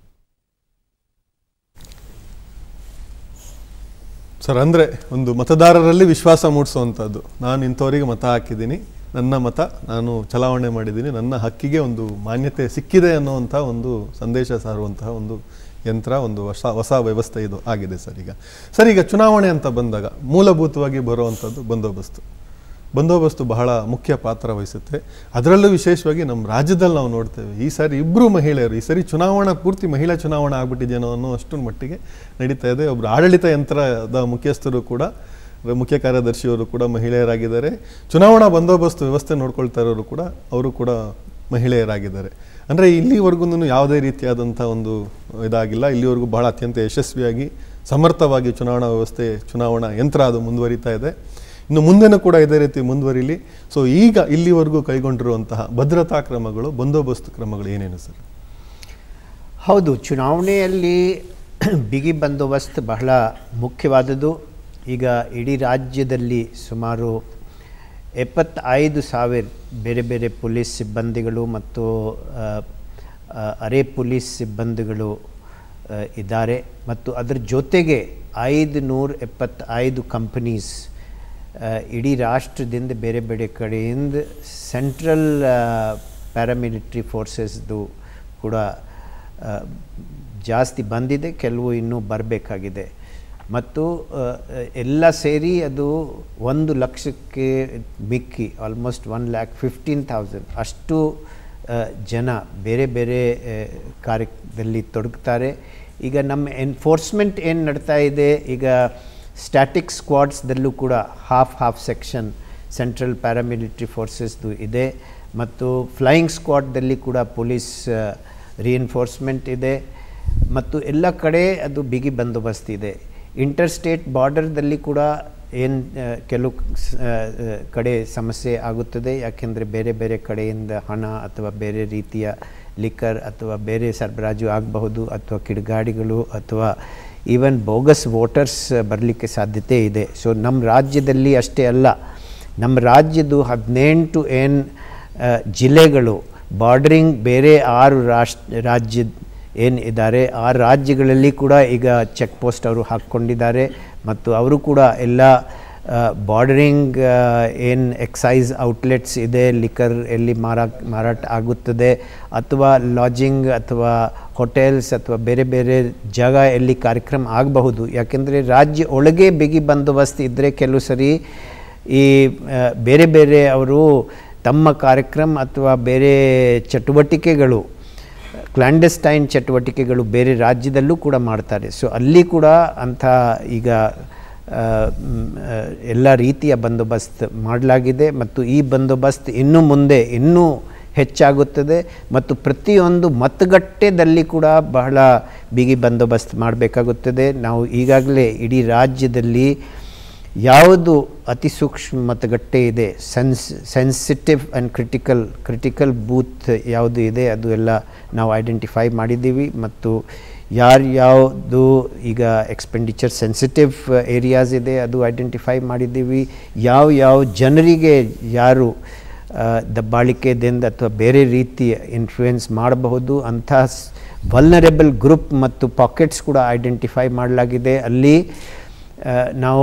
ಸರ್, ಅಂದರೆ ಒಂದು ಮತದಾರರಲ್ಲಿ ವಿಶ್ವಾಸ ಮೂಡಿಸುವಂಥದ್ದು, ನಾನು ಇಂಥವರಿಗೆ ಮತ ಹಾಕಿದ್ದೀನಿ, ನನ್ನ ಮತ ನಾನು ಚಲಾವಣೆ ಮಾಡಿದ್ದೀನಿ, ನನ್ನ ಹಕ್ಕಿಗೆ ಒಂದು ಮಾನ್ಯತೆ ಸಿಕ್ಕಿದೆ ಅನ್ನುವಂಥ ಒಂದು ಸಂದೇಶ ಸಾರುವಂತಹ ಒಂದು ಯಂತ್ರ, ಒಂದು ಹೊಸ ವ್ಯವಸ್ಥೆ ಇದು ಆಗಿದೆ ಸರ್. ಈಗ ಚುನಾವಣೆ ಅಂತ ಬಂದಾಗ ಮೂಲಭೂತವಾಗಿ ಬರುವಂಥದ್ದು ಬಂದೋಬಸ್ತು ಬಹಳ ಮುಖ್ಯ ಪಾತ್ರ ವಹಿಸುತ್ತೆ. ಅದರಲ್ಲೂ ವಿಶೇಷವಾಗಿ ನಮ್ಮ ರಾಜ್ಯದಲ್ಲಿ ನಾವು ನೋಡ್ತೇವೆ ಈ ಸಾರಿ 2 ಮಹಿಳೆಯರು, ಈ ಸಾರಿ ಚುನಾವಣಾ ಪೂರ್ತಿ ಮಹಿಳಾ ಚುನಾವಣಾ ಆಗ್ಬಿಟ್ಟಿದೆಯೋ ಅನ್ನೋ ಅಷ್ಟೊಂದು ಮಟ್ಟಿಗೆ ನಡೀತಾ ಇದೆ. ಒಬ್ಬರು ಆಡಳಿತ ಯಂತ್ರದ ಮುಖ್ಯಸ್ಥರು ಕೂಡ, ಮುಖ್ಯ ಕಾರ್ಯದರ್ಶಿಯವರು ಕೂಡ ಮಹಿಳೆಯರಾಗಿದ್ದಾರೆ. ಚುನಾವಣಾ ಬಂದೋಬಸ್ತು ವ್ಯವಸ್ಥೆ ನೋಡ್ಕೊಳ್ತಾ ಇರೋರು ಕೂಡ ಅವರು ಕೂಡ ಮಹಿಳೆಯರಾಗಿದ್ದಾರೆ. ಅಂದರೆ ಇಲ್ಲಿವರೆಗೂ ಯಾವುದೇ ರೀತಿಯಾದಂಥ ಒಂದು ಇದಾಗಿಲ್ಲ. ಇಲ್ಲಿವರೆಗೂ ಬಹಳ ಅತ್ಯಂತ ಯಶಸ್ವಿಯಾಗಿ ಸಮರ್ಥವಾಗಿ ಚುನಾವಣಾ ವ್ಯವಸ್ಥೆ, ಚುನಾವಣಾ ಯಂತ್ರ ಅದು ಮುಂದುವರಿತಾ ಇದೆ. ಇನ್ನು ಮುಂದೆನೂ ಕೂಡ ಇದೇ ರೀತಿ ಮುಂದುವರಿಲಿ. ಸೊ ಈಗ ಇಲ್ಲಿವರೆಗೂ ಕೈಗೊಂಡಿರುವಂತಹ ಭದ್ರತಾ ಕ್ರಮಗಳು, ಬಂದೋಬಸ್ತ್ ಕ್ರಮಗಳು ಏನೇನು ಸರ್? ಹೌದು, ಚುನಾವಣೆಯಲ್ಲಿ ಬಿಗಿ ಬಂದೋಬಸ್ತ್ ಬಹಳ ಮುಖ್ಯವಾದದ್ದು. ಈಗ ಇಡೀ ರಾಜ್ಯದಲ್ಲಿ ಸುಮಾರು 75,000 ಬೇರೆ ಬೇರೆ ಪೊಲೀಸ್ ಸಿಬ್ಬಂದಿಗಳು ಮತ್ತು ಅರೆ ಪೊಲೀಸ್ ಸಿಬ್ಬಂದಿಗಳು ಇದ್ದಾರೆ. ಮತ್ತು ಅದರ ಜೊತೆಗೆ 575 ಕಂಪನೀಸ್ ಇಡೀ ರಾಷ್ಟ್ರದಿಂದ ಬೇರೆ ಬೇರೆ ಕಡೆಯಿಂದ ಸೆಂಟ್ರಲ್ ಪ್ಯಾರಾಮಿಲಿಟ್ರಿ ಫೋರ್ಸಸ್ದು ಕೂಡ ಜಾಸ್ತಿ ಬಂದಿದೆ, ಕೆಲವು ಇನ್ನೂ ಬರಬೇಕಾಗಿದೆ. ಮತ್ತು ಎಲ್ಲ ಸೇರಿ ಅದು 1 ಲಕ್ಷಕ್ಕೆ ಮಿಕ್ಕಿ ಆಲ್ಮೋಸ್ಟ್ 1,15,000 ಅಷ್ಟು ಜನ ಬೇರೆ ಬೇರೆ ಕಾರ್ಯದಲ್ಲಿ ತೊಡಗ್ತಾರೆ. ಈಗ ನಮ್ಮ ಎನ್ಫೋರ್ಸ್ಮೆಂಟ್ ಏನು ನಡ್ತಾ ಇದೆ, ಈಗ ಸ್ಟ್ಯಾಟಿಕ್ ಸ್ಕ್ವಾಡ್ಸ್ದಲ್ಲೂ ಕೂಡ ಹಾಫ್ ಸೆಕ್ಷನ್ ಸೆಂಟ್ರಲ್ ಪ್ಯಾರಾಮಿಲಿಟ್ರಿ ಫೋರ್ಸಸ್ದು ಇದೆ. ಮತ್ತು ಫ್ಲೈಯಿಂಗ್ ಸ್ಕ್ವಾಡ್ದಲ್ಲಿ ಕೂಡ ಪೊಲೀಸ್ ರಿಎನ್ಫೋರ್ಸ್ಮೆಂಟ್ ಇದೆ. ಮತ್ತು ಎಲ್ಲ ಕಡೆ ಅದು ಬಿಗಿ ಬಂದೋಬಸ್ತ್ ಇದೆ. ಇಂಟರ್ ಸ್ಟೇಟ್ ಬಾರ್ಡರ್ದಲ್ಲಿ ಕೂಡ ಏನು ಕೆಲವು ಕಡೆ ಸಮಸ್ಯೆ ಆಗುತ್ತದೆ, ಯಾಕೆಂದರೆ ಬೇರೆ ಬೇರೆ ಕಡೆಯಿಂದ ಹಣ ಅಥವಾ ಬೇರೆ ರೀತಿಯ ಲಿಕ್ಕರ್ ಅಥವಾ ಬೇರೆ ಸರಬರಾಜು ಆಗಬಹುದು, ಅಥವಾ ಕಿಡಿಗಾಡಿಗಳು ಅಥವಾ ಈವನ್ ಬೋಗಸ್ ವೋಟರ್ಸ್ ಬರಲಿಕ್ಕೆ ಸಾಧ್ಯತೆ ಇದೆ. ಸೊ ನಮ್ಮ ರಾಜ್ಯದಲ್ಲಿ ಅಷ್ಟೇ ಅಲ್ಲ, ನಮ್ಮ ರಾಜ್ಯದ್ದು 18 ಜಿಲ್ಲೆಗಳು ಬಾರ್ಡರಿಂಗ್ ಬೇರೆ 6 ರಾಜ್ಯ ಏನು ಇದ್ದಾರೆ, ಆ ರಾಜ್ಯಗಳಲ್ಲಿ ಕೂಡ ಈಗ ಚೆಕ್ ಪೋಸ್ಟ್ ಅವರು ಹಾಕ್ಕೊಂಡಿದ್ದಾರೆ. ಮತ್ತು ಅವರು ಕೂಡ ಎಲ್ಲ ಬಾರ್ಡರಿಂಗ್ ಏನು ಎಕ್ಸೈಸ್ ಔಟ್ಲೆಟ್ಸ್ ಇದೆ, ಲಿಕ್ಕರ್ ಎಲ್ಲಿ ಮಾರಾಟ ಆಗುತ್ತದೆ, ಅಥವಾ ಲಾಡ್ಜಿಂಗ್ ಅಥವಾ ಹೋಟೆಲ್ಸ್ ಅಥವಾ ಬೇರೆ ಬೇರೆ ಜಾಗ ಎಲ್ಲಿ ಕಾರ್ಯಕ್ರಮ ಆಗಬಹುದು. ಯಾಕೆಂದರೆ ರಾಜ್ಯ ಒಳಗೆ ಬಿಗಿ ಬಂದೋಬಸ್ತ್ ಇದ್ದರೆ ಕೆಲವು ಸರಿ ಈ ಬೇರೆ ಬೇರೆ ಅವರು ತಮ್ಮ ಕಾರ್ಯಕ್ರಮ ಅಥವಾ ಬೇರೆ ಚಟುವಟಿಕೆಗಳು, ಕ್ಲಾಂಡೆಸ್ಟೈನ್ ಚಟುವಟಿಕೆಗಳು ಬೇರೆ ರಾಜ್ಯದಲ್ಲೂ ಕೂಡ ಮಾಡ್ತಾರೆ. ಸೊ ಅಲ್ಲಿ ಕೂಡ ಅಂಥ ಈಗ ಎಲ್ಲ ರೀತಿಯ ಬಂದೋಬಸ್ತ್ ಮಾಡಲಾಗಿದೆ. ಮತ್ತು ಈ ಬಂದೋಬಸ್ತ್ ಇನ್ನು ಮುಂದೆ ಇನ್ನೂ ಹೆಚ್ಚಾಗುತ್ತದೆ. ಮತ್ತು ಪ್ರತಿಯೊಂದು ಮತಗಟ್ಟೆಯಲ್ಲಿ ಕೂಡ ಬಹಳ ಬಿಗಿ ಬಂದೋಬಸ್ತ್ ಮಾಡಬೇಕಾಗುತ್ತದೆ. ನಾವು ಈಗಾಗಲೇ ಇಡೀ ರಾಜ್ಯದಲ್ಲಿ ಯಾವುದು ಅತಿ ಸೂಕ್ಷ್ಮ ಮತಗಟ್ಟೆ ಇದೆ, ಸೆನ್ಸಿಟಿವ್ ಆ್ಯಂಡ್ ಕ್ರಿಟಿಕಲ್ ಬೂತ್ ಯಾವುದು ಇದೆ ಅದು ಎಲ್ಲ ನಾವು ಐಡೆಂಟಿಫೈ ಮಾಡಿದ್ದೀವಿ. ಮತ್ತು ಯಾವುದು ಈಗ ಎಕ್ಸ್ಪೆಂಡಿಚರ್ ಸೆನ್ಸಿಟಿವ್ ಏರಿಯಾಸ್ ಇದೆ ಅದು ಐಡೆಂಟಿಫೈ ಮಾಡಿದ್ದೀವಿ. ಯಾವ ಜನರಿಗೆ ಯಾರು ದಬ್ಬಾಳಿಕೆದಿಂದ ಅಥವಾ ಬೇರೆ ರೀತಿಯ ಇನ್ಫ್ಲೂಯೆನ್ಸ್ ಮಾಡಬಹುದು ಅಂಥ ವಲ್ನರೇಬಲ್ ಗ್ರೂಪ್ ಮತ್ತು ಪಾಕೆಟ್ಸ್ ಕೂಡ ಐಡೆಂಟಿಫೈ ಮಾಡಲಾಗಿದೆ. ಅಲ್ಲಿ ನಾವು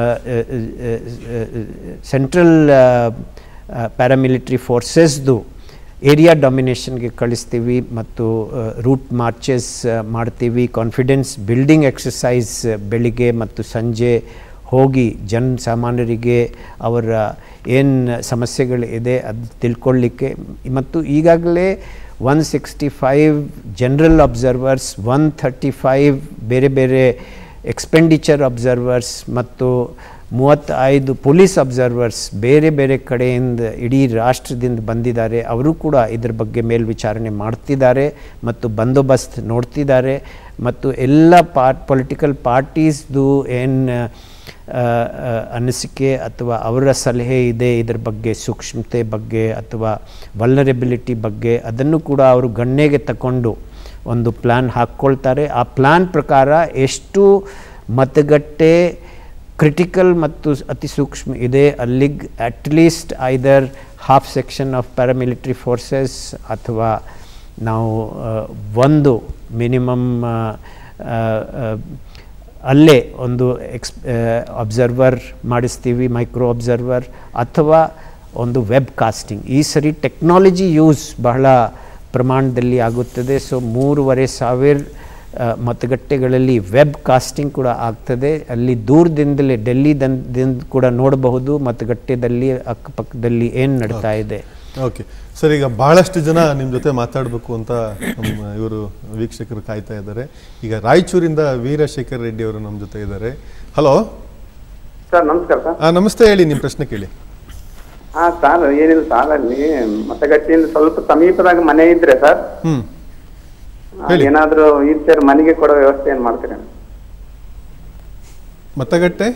ಸೆಂಟ್ರಲ್ ಪ್ಯಾರಾಮಿಲಿಟ್ರಿ ಫೋರ್ಸಸ್ದು ಏರಿಯಾ ಡಾಮಿನೇಷನ್ಗೆ ಕಳಿಸ್ತೀವಿ ಮತ್ತು ರೂಟ್ ಮಾರ್ಚಸ್ ಮಾಡ್ತೀವಿ. ಕಾನ್ಫಿಡೆನ್ಸ್ ಬಿಲ್ಡಿಂಗ್ ಎಕ್ಸಸೈಸ್ ಬೆಳಿಗ್ಗೆ ಮತ್ತು ಸಂಜೆ ಹೋಗಿ ಜನಸಾಮಾನ್ಯರಿಗೆ ಅವರ ಏನು ಸಮಸ್ಯೆಗಳಿದೆ ಅದು ತಿಳ್ಕೊಳ್ಳಿಕ್ಕೆ. ಮತ್ತು ಈಗಾಗಲೇ 165 ಜನರಲ್ ಅಬ್ಸರ್ವರ್ಸ್, 135 ಬೇರೆ ಬೇರೆ ಎಕ್ಸ್ಪೆಂಡಿಚರ್ ಅಬ್ಸರ್ವರ್ಸ್ ಮತ್ತು 35 ಪೊಲೀಸ್ ಅಬ್ಸರ್ವರ್ಸ್ ಬೇರೆ ಬೇರೆ ಕಡೆಯಿಂದ ಇಡೀ ರಾಷ್ಟ್ರದಿಂದ ಬಂದಿದ್ದಾರೆ. ಅವರು ಕೂಡ ಇದ್ರ ಬಗ್ಗೆ ಮೇಲ್ವಿಚಾರಣೆ ಮಾಡ್ತಿದ್ದಾರೆ ಮತ್ತು ಬಂದೋಬಸ್ತ್ ನೋಡ್ತಿದ್ದಾರೆ. ಮತ್ತು ಎಲ್ಲ ಪೊಲಿಟಿಕಲ್ ಪಾರ್ಟೀಸ್ದು ಏನು ಅನಿಸಿಕೆ ಅಥವಾ ಅವರ ಸಲಹೆ ಇದೆ ಇದರ ಬಗ್ಗೆ, ಸೂಕ್ಷ್ಮತೆ ಬಗ್ಗೆ ಅಥವಾ ವಲ್ನರೆಬಿಲಿಟಿ ಬಗ್ಗೆ, ಅದನ್ನು ಕೂಡ ಅವರು ಗಣನೆಗೆ ತಗೊಂಡು ಒಂದು ಪ್ಲ್ಯಾನ್ ಹಾಕ್ಕೊಳ್ತಾರೆ. ಆ ಪ್ಲ್ಯಾನ್ ಪ್ರಕಾರ ಎಷ್ಟು ಮತಗಟ್ಟೆ ಕ್ರಿಟಿಕಲ್ ಮತ್ತು ಅತಿ ಸೂಕ್ಷ್ಮ ಇದೆ ಅಲ್ಲಿಗೆ at least either half section of paramilitary forces ಅಥವಾ ನಾವು ಒಂದು ಮಿನಿಮಮ್ ಅಲ್ಲೇ ಒಂದು ಅಬ್ಸರ್ವರ್ ಮಾಡಿಸ್ತೀವಿ, ಮೈಕ್ರೋ ಅಬ್ಸರ್ವರ್, ಅಥವಾ ಒಂದು ವೆಬ್ ಕಾಸ್ಟಿಂಗ್. ಈ ಸರಿ ಟೆಕ್ನಾಲಜಿ ಯೂಸ್ ಬಹಳ ಪ್ರಮಾಣದಲ್ಲಿ ಆಗುತ್ತದೆ. ಸೊ 3,500 ಮತಗಟ್ಟೆಗಳಲ್ಲಿ ವೆಬ್ ಕಾಸ್ಟಿಂಗ್ ಕೂಡ ಆಗ್ತದೆ. ಅಲ್ಲಿ ದೂರದಿಂದಲೇ ಡೆಲ್ಲಿದಿಂದ ಕೂಡ ನೋಡಬಹುದು ಮತಗಟ್ಟೆದಲ್ಲಿ ಅಕ್ಕಪಕ್ಕದಲ್ಲಿ ಏನು ನಡೀತಾ ಇದೆ. ಓಕೆ ಸರ್, ಈಗ ಭಾಳಷ್ಟು ಜನ ನಿಮ್ಮ ಜೊತೆ ಮಾತಾಡಬೇಕು ಅಂತ ನಮ್ಮ ಇವರು ವೀಕ್ಷಕರು ಕಾಯ್ತಾ ಇದ್ದಾರೆ. ಈಗ ರಾಯಚೂರಿಂದ ವೀರಶೇಖರ್ ರೆಡ್ಡಿ ಅವರು ನಮ್ಮ ಜೊತೆ ಇದ್ದಾರೆ. ಹಲೋ ಸರ್, ನಮಸ್ಕಾರ ಸರ್. ನಮಸ್ತೆ, ಹೇಳಿ ನಿಮ್ಮ ಪ್ರಶ್ನೆ ಕೇಳಿ. ಸರ್ ಏನಿಲ್ಲ ಸರ್, ಅಲ್ಲಿ ಮತಗಟ್ಟೆಯಿಂದ ಸ್ವಲ್ಪ ಸಮೀಪದಾಗ ಮನೆ ಇದ್ರೆ ಸರ್ ಏನಾದ್ರು ವೀಲ್ ಚೇರ್ ಮನೆಗೆ ಕೊಡೋ ವ್ಯವಸ್ಥೆ ಏನ್ ಮಾಡ್ತೀರಿ? ಮತಗಟ್ಟೆ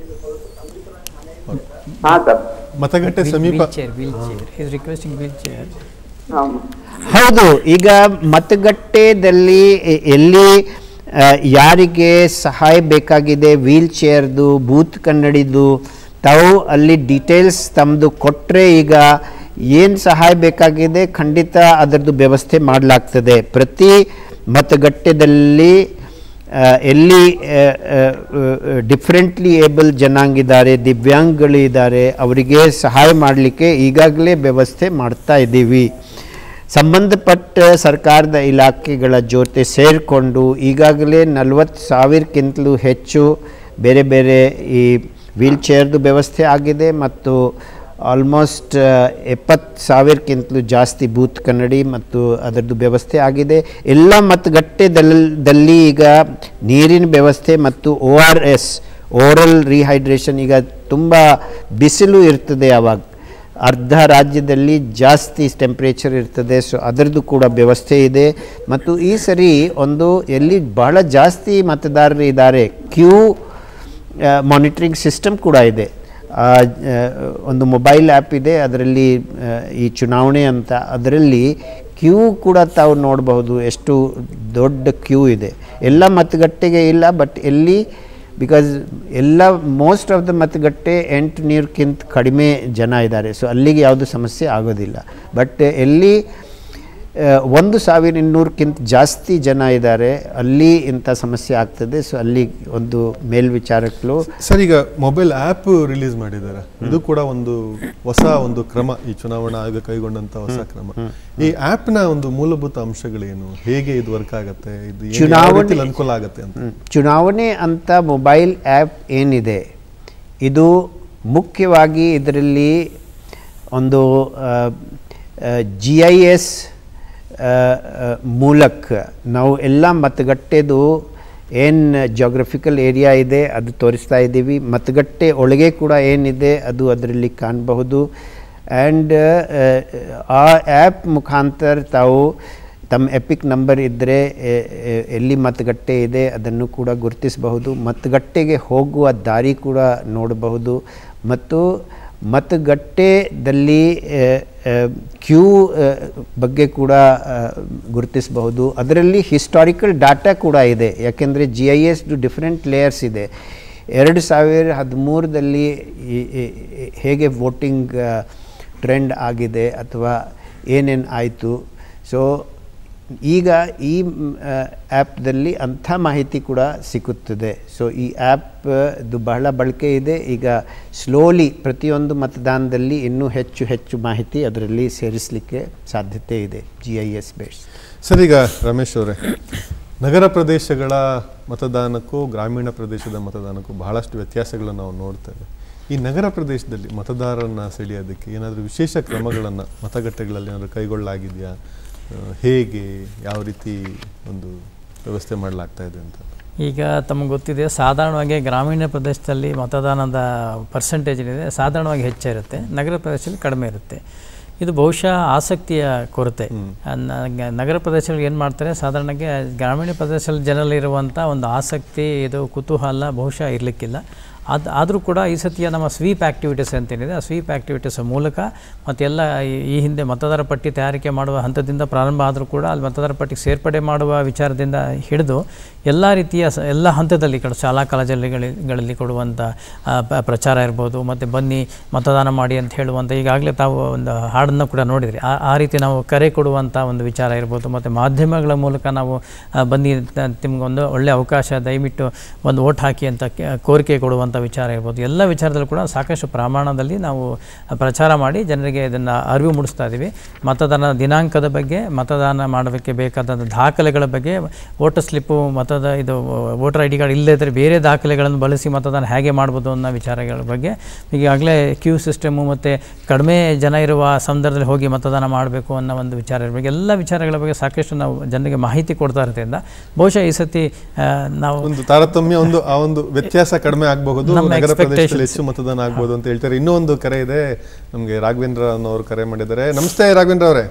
ಸರ್, ಮತಗಟ್ಟೆ ಸಮೀಪ ಹೌದು. ಈಗ ಮತಗಟ್ಟೆದಲ್ಲಿ ಎಲ್ಲಿ ಯಾರಿಗೆ ಸಹಾಯ ಬೇಕಾಗಿದೆ, ವೀಲ್ ಚೇರ್ದು, ಬೂತ್ ಕನ್ನಡಿದು, ತಾವು ಅಲ್ಲಿ ಡೀಟೇಲ್ಸ್ ತಮ್ಮದು ಕೊಟ್ಟರೆ ಈಗ ಏನು ಸಹಾಯ ಬೇಕಾಗಿದೆ ಖಂಡಿತ ಅದರದ್ದು ವ್ಯವಸ್ಥೆ ಮಾಡಲಾಗ್ತದೆ. ಪ್ರತಿ ಮತಗಟ್ಟೆದಲ್ಲಿ ಎಲ್ಲಿ ಡಿಫ್ರೆಂಟ್ಲಿ ಏಬಲ್ ಜನಾಂಗಿದ್ದಾರೆ, ದಿವ್ಯಾಂಗಗಳಿದ್ದಾರೆ, ಅವರಿಗೆ ಸಹಾಯ ಮಾಡಲಿಕ್ಕೆ ಈಗಾಗಲೇ ವ್ಯವಸ್ಥೆ ಮಾಡ್ತಾ ಇದ್ದೀವಿ. ಸಂಬಂಧಪಟ್ಟ ಸರ್ಕಾರದ ಇಲಾಖೆಗಳ ಜೊತೆ ಸೇರಿಕೊಂಡು ಈಗಾಗಲೇ 40,000ಕ್ಕಿಂತಲೂ ಹೆಚ್ಚು ಬೇರೆ ಬೇರೆ ಈ ವೀಲ್ ಚೇರ್ದು ವ್ಯವಸ್ಥೆ ಆಗಿದೆ ಮತ್ತು ಆಲ್ಮೋಸ್ಟ್ 70,000ಕ್ಕಿಂತಲೂ ಜಾಸ್ತಿ ಬೂತ್ ಕನ್ನಡಿ ಮತ್ತು ಅದರದ್ದು ವ್ಯವಸ್ಥೆ ಆಗಿದೆ. ಎಲ್ಲ ಮತಗಟ್ಟೆದಲ್ಲಿ ಈಗ ನೀರಿನ ವ್ಯವಸ್ಥೆ ಮತ್ತು ORS ಓರಲ್ ರಿಹೈಡ್ರೇಷನ್, ಈಗ ತುಂಬ ಬಿಸಿಲು ಇರ್ತದೆ, ಆವಾಗ ಅರ್ಧ ರಾಜ್ಯದಲ್ಲಿ ಜಾಸ್ತಿ ಟೆಂಪ್ರೇಚರ್ ಇರ್ತದೆ. ಸೊ ಅದರದ್ದು ಕೂಡ ವ್ಯವಸ್ಥೆ ಇದೆ. ಮತ್ತು ಈ ಸರಿ ಒಂದು ಎಲ್ಲಿ ಬಹಳ ಜಾಸ್ತಿ ಮತದಾರರು ಇದ್ದಾರೆ ಕ್ಯೂ ಮಾನಿಟರಿಂಗ್ ಸಿಸ್ಟಮ್ ಕೂಡ ಇದೆ. ಒಂದು ಮೊಬೈಲ್ ಆ್ಯಪ್ ಇದೆ, ಅದರಲ್ಲಿ ಈ ಚುನಾವಣೆ ಅಂತ, ಅದರಲ್ಲಿ ಕ್ಯೂ ಕೂಡ ತಾವು ನೋಡಬಹುದು ಎಷ್ಟು ದೊಡ್ಡ ಕ್ಯೂ ಇದೆ. ಎಲ್ಲ ಮತಗಟ್ಟೆಗೆ ಇಲ್ಲ, ಬಟ್ ಎಲ್ಲಿ ಬಿಕಾಸ್ ಎಲ್ಲ ಮೋಸ್ಟ್ ಆಫ್ ದ ಮತಗಟ್ಟೆ 800ಕ್ಕಿಂತ ಕಡಿಮೆ ಜನ ಇದ್ದಾರೆ. ಸೊ ಅಲ್ಲಿಗೆ ಯಾವುದು ಸಮಸ್ಯೆ ಆಗೋದಿಲ್ಲ. ಬಟ್ ಎಲ್ಲಿ 1,200ಕ್ಕಿಂತ ಜಾಸ್ತಿ ಜನ ಇದ್ದಾರೆ ಅಲ್ಲಿ ಇಂಥ ಸಮಸ್ಯೆ ಆಗ್ತದೆ. ಸೊ ಅಲ್ಲಿ ಒಂದು ಮೇಲ್ವಿಚಾರಕರು ಸರ್ ಈಗ ಮೊಬೈಲ್ ಆ್ಯಪ್ ರಿಲೀಸ್ ಮಾಡಿದ್ದಾರೆ. ಇದು ಕೂಡ ಒಂದು ಹೊಸ ಒಂದು ಕ್ರಮ, ಈ ಚುನಾವಣಾ ಆಯೋಗ ಕೈಗೊಂಡಂತ ಹೊಸ ಕ್ರಮ. ಈ ಆ್ಯಪ್ನ ಒಂದು ಮೂಲಭೂತ ಅಂಶಗಳೇನು, ಹೇಗೆ ಇದು ವರ್ಕ್ ಆಗುತ್ತೆ, ಇದು ಚುನಾವಣೆ ಅನುಕೂಲ ಆಗುತ್ತೆ ಅಂತ? ಚುನಾವಣೆ ಅಂತ ಮೊಬೈಲ್ ಆ್ಯಪ್ ಏನಿದೆ ಇದು ಮುಖ್ಯವಾಗಿ ಇದರಲ್ಲಿ ಒಂದು GIS ಮೂಲಕ ನಾವು ಎಲ್ಲ ಮತಗಟ್ಟೆದು ಏನು ಜಾಗ್ರಫಿಕಲ್ ಏರಿಯಾ ಇದೆ ಅದು ತೋರಿಸ್ತಾ ಇದ್ದೀವಿ. ಮತಗಟ್ಟೆ ಒಳಗೆ ಕೂಡ ಏನಿದೆ ಅದು ಅದರಲ್ಲಿ ಕಾಣಬಹುದು. ಆ್ಯಂಡ್ ಆ ಆ್ಯಪ್ ಮುಖಾಂತರ ತಾವು ತಮ್ಮ ಎಪಿಕ್ ನಂಬರ್ ಇದ್ದರೆ ಎಲ್ಲಿ ಮತಗಟ್ಟೆ ಇದೆ ಅದನ್ನು ಕೂಡ ಗುರುತಿಸಬಹುದು. ಮತಗಟ್ಟೆಗೆ ಹೋಗುವ ದಾರಿ ಕೂಡ ನೋಡಬಹುದು. ಮತ್ತು ಮತಗಟ್ಟೆದಲ್ಲಿ ಕ್ಯೂ ಬಗ್ಗೆ ಕೂಡ ಗುರುತಿಸಬಹುದು. ಅದರಲ್ಲಿ ಹಿಸ್ಟಾರಿಕಲ್ ಡಾಟಾ ಕೂಡ ಇದೆ, ಯಾಕೆಂದರೆ GIS ಡಿಫ್ರೆಂಟ್ ಲೇಯರ್ಸ್ ಇದೆ. 2013ರಲ್ಲಿ ಹೇಗೆ ವೋಟಿಂಗ್ ಟ್ರೆಂಡ್ ಆಗಿದೆ ಅಥವಾ ಏನೇನು ಆಯಿತು. ಸೊ ಈಗ ಈ ಆ್ಯಪ್ದಲ್ಲಿ ಅಂಥ ಮಾಹಿತಿ ಕೂಡ ಸಿಗುತ್ತದೆ. ಸೊ ಈ ಆ್ಯಪ್ದು ಬಹಳ ಬಳಕೆ ಇದೆ. ಈಗ ಸ್ಲೋಲಿ ಪ್ರತಿಯೊಂದು ಮತದಾನದಲ್ಲಿ ಇನ್ನೂ ಹೆಚ್ಚು ಮಾಹಿತಿ ಅದರಲ್ಲಿ ಸೇರಿಸಲಿಕ್ಕೆ ಸಾಧ್ಯತೆ ಇದೆ GIS ಬೇಸ್ಡ್. ಸರ್, ಈಗ ರಮೇಶ್ ಅವರೇ, ನಗರ ಪ್ರದೇಶಗಳ ಮತದಾನಕ್ಕೂ ಗ್ರಾಮೀಣ ಪ್ರದೇಶದ ಮತದಾನಕ್ಕೂ ಬಹಳಷ್ಟು ವ್ಯತ್ಯಾಸಗಳನ್ನು ನಾವು ನೋಡ್ತೇವೆ. ಈ ನಗರ ಪ್ರದೇಶದಲ್ಲಿ ಮತದಾರರನ್ನು ಸೆಳೆಯೋದಕ್ಕೆ ಏನಾದರೂ ವಿಶೇಷ ಕ್ರಮಗಳನ್ನು ಮತಗಟ್ಟೆಗಳಲ್ಲಿ ಏನಾದರೂ ಕೈಗೊಳ್ಳಲಾಗಿದೆಯಾ? ಹೇಗೆ, ಯಾವ ರೀತಿ ಒಂದು ವ್ಯವಸ್ಥೆ ಮಾಡಲಾಗ್ತಾ ಇದೆ ಅಂತ? ಈಗ ತಮಗೆ ಗೊತ್ತಿದೆ, ಸಾಧಾರಣವಾಗಿ ಗ್ರಾಮೀಣ ಪ್ರದೇಶದಲ್ಲಿ ಮತದಾನದ ಪರ್ಸೆಂಟೇಜ್ ಏನಿದೆ ಸಾಧಾರಣವಾಗಿ ಹೆಚ್ಚಿರುತ್ತೆ, ನಗರ ಪ್ರದೇಶದಲ್ಲಿ ಕಡಿಮೆ ಇರುತ್ತೆ. ಇದು ಬಹುಶಃ ಆಸಕ್ತಿಯ ಕೊರತೆ. ನಗರ ಪ್ರದೇಶಗಳಲ್ಲಿ ಏನು ಮಾಡ್ತಾರೆ, ಸಾಧಾರಣವಾಗಿ ಗ್ರಾಮೀಣ ಪ್ರದೇಶದಲ್ಲಿ ಜನರಲ್ಲಿರುವಂಥ ಒಂದು ಆಸಕ್ತಿ, ಇದು ಕುತೂಹಲ ಬಹುಶಃ ಇರಲಿಕ್ಕಿಲ್ಲ. ಆದರೂ ಕೂಡ ಈ ಸತಿಯ ನಮ್ಮ ಸ್ವೀಪ್ ಆ್ಯಕ್ಟಿವಿಟೀಸ್ ಅಂತೇನಿದೆ, ಆ ಸ್ವೀಪ್ ಆ್ಯಕ್ಟಿವಿಟೀಸ್ ಮೂಲಕ ಮತ್ತೆಲ್ಲ ಈ ಹಿಂದೆ ಮತದಾರ ಪಟ್ಟಿ ತಯಾರಿಕೆ ಮಾಡುವ ಹಂತದಿಂದ ಪ್ರಾರಂಭ ಆದರೂ ಕೂಡ ಅಲ್ಲಿ ಮತದಾರ ಪಟ್ಟಿಗೆ ಸೇರ್ಪಡೆ ಮಾಡುವ ವಿಚಾರದಿಂದ ಹಿಡಿದು ಎಲ್ಲ ರೀತಿಯ ಎಲ್ಲ ಹಂತದಲ್ಲಿ ಶಾಲಾ ಕಾಲೇಜುಗಳಲ್ಲಿ ಕೊಡುವಂಥ ಪ್ರಚಾರ ಇರ್ಬೋದು, ಮತ್ತು ಬನ್ನಿ ಮತದಾನ ಮಾಡಿ ಅಂತ ಹೇಳುವಂಥ, ಈಗಾಗಲೇ ತಾವು ಒಂದು ಹಾಡನ್ನು ಕೂಡ ನೋಡಿದ್ರಿ, ಆ ರೀತಿ ನಾವು ಕರೆ ಕೊಡುವಂಥ ಒಂದು ವಿಚಾರ ಇರ್ಬೋದು. ಮತ್ತು ಮಾಧ್ಯಮಗಳ ಮೂಲಕ ನಾವು ಬನ್ನಿ ನಿಮಗೊಂದು ಒಳ್ಳೆಯ ಅವಕಾಶ, ದಯವಿಟ್ಟು ಒಂದು ವೋಟ್ ಹಾಕಿ ಅಂತ ಕೋರಿಕೆ ಕೊಡುವಂಥ ವಿಚಾರ ಇರ್ಬೋದು. ಎಲ್ಲ ವಿಚಾರದಲ್ಲೂ ಕೂಡ ಸಾಕಷ್ಟು ಪ್ರಮಾಣದಲ್ಲಿ ನಾವು ಪ್ರಚಾರ ಮಾಡಿ ಜನರಿಗೆ ಇದನ್ನು ಅರಿವು ಮೂಡಿಸ್ತಾ ಇದ್ದೀವಿ. ಮತದಾನ ದಿನಾಂಕದ ಬಗ್ಗೆ, ಮತದಾನ ಮಾಡೋದಕ್ಕೆ ಬೇಕಾದಂಥ ದಾಖಲೆಗಳ ಬಗ್ಗೆ, ವೋಟರ್ ಸ್ಲಿಪ್ಪು, ಇದು ವೋಟರ್ ID ಕಾರ್ಡ್ ಇಲ್ಲದಿದ್ದರೆ ಬೇರೆ ದಾಖಲೆಗಳನ್ನು ಬಳಸಿ ಮತದಾನ ಹೇಗೆ ಮಾಡ್ಬೋದು ಅನ್ನೋ ವಿಚಾರಗಳ ಬಗ್ಗೆ, ಈಗಾಗಲೇ ಕ್ಯೂ ಸಿಸ್ಟಮು ಮತ್ತು ಕಡಿಮೆ ಜನ ಇರುವ ಸಂದರ್ಭದಲ್ಲಿ ಹೋಗಿ ಮತದಾನ ಮಾಡಬೇಕು ಅನ್ನೋ ಒಂದು ವಿಚಾರದ ಬಗ್ಗೆ, ಎಲ್ಲ ವಿಚಾರಗಳ ಬಗ್ಗೆ ಸಾಕಷ್ಟು ನಾವು ಜನರಿಗೆ ಮಾಹಿತಿ ಕೊಡ್ತಾ ಇರೋದ್ರಿಂದ ಬಹುಶಃ ಈ ಸತಿ ನಾವು ಒಂದು ತಾರತಮ್ಯ, ಒಂದು ವ್ಯತ್ಯಾಸ ಕಡಿಮೆ ಆಗಬಹುದು, ನಗರ ಪ್ರದೇಶದಲ್ಲಿ ಹೆಚ್ಚು ಮತದಾನ ಆಗ್ಬೋದು ಅಂತ ಹೇಳ್ತಾರೆ. ಇನ್ನೂ ಒಂದು ಕರೆ ಇದೆ, ನಮಗೆ ರಾಘವೇಂದ್ರ ಅನ್ನೋರು ಕರೆ ಮಾಡಿದ್ದಾರೆ. ನಮಸ್ತೆ ರಾಘವೇಂದ್ರ ಅವರೇ.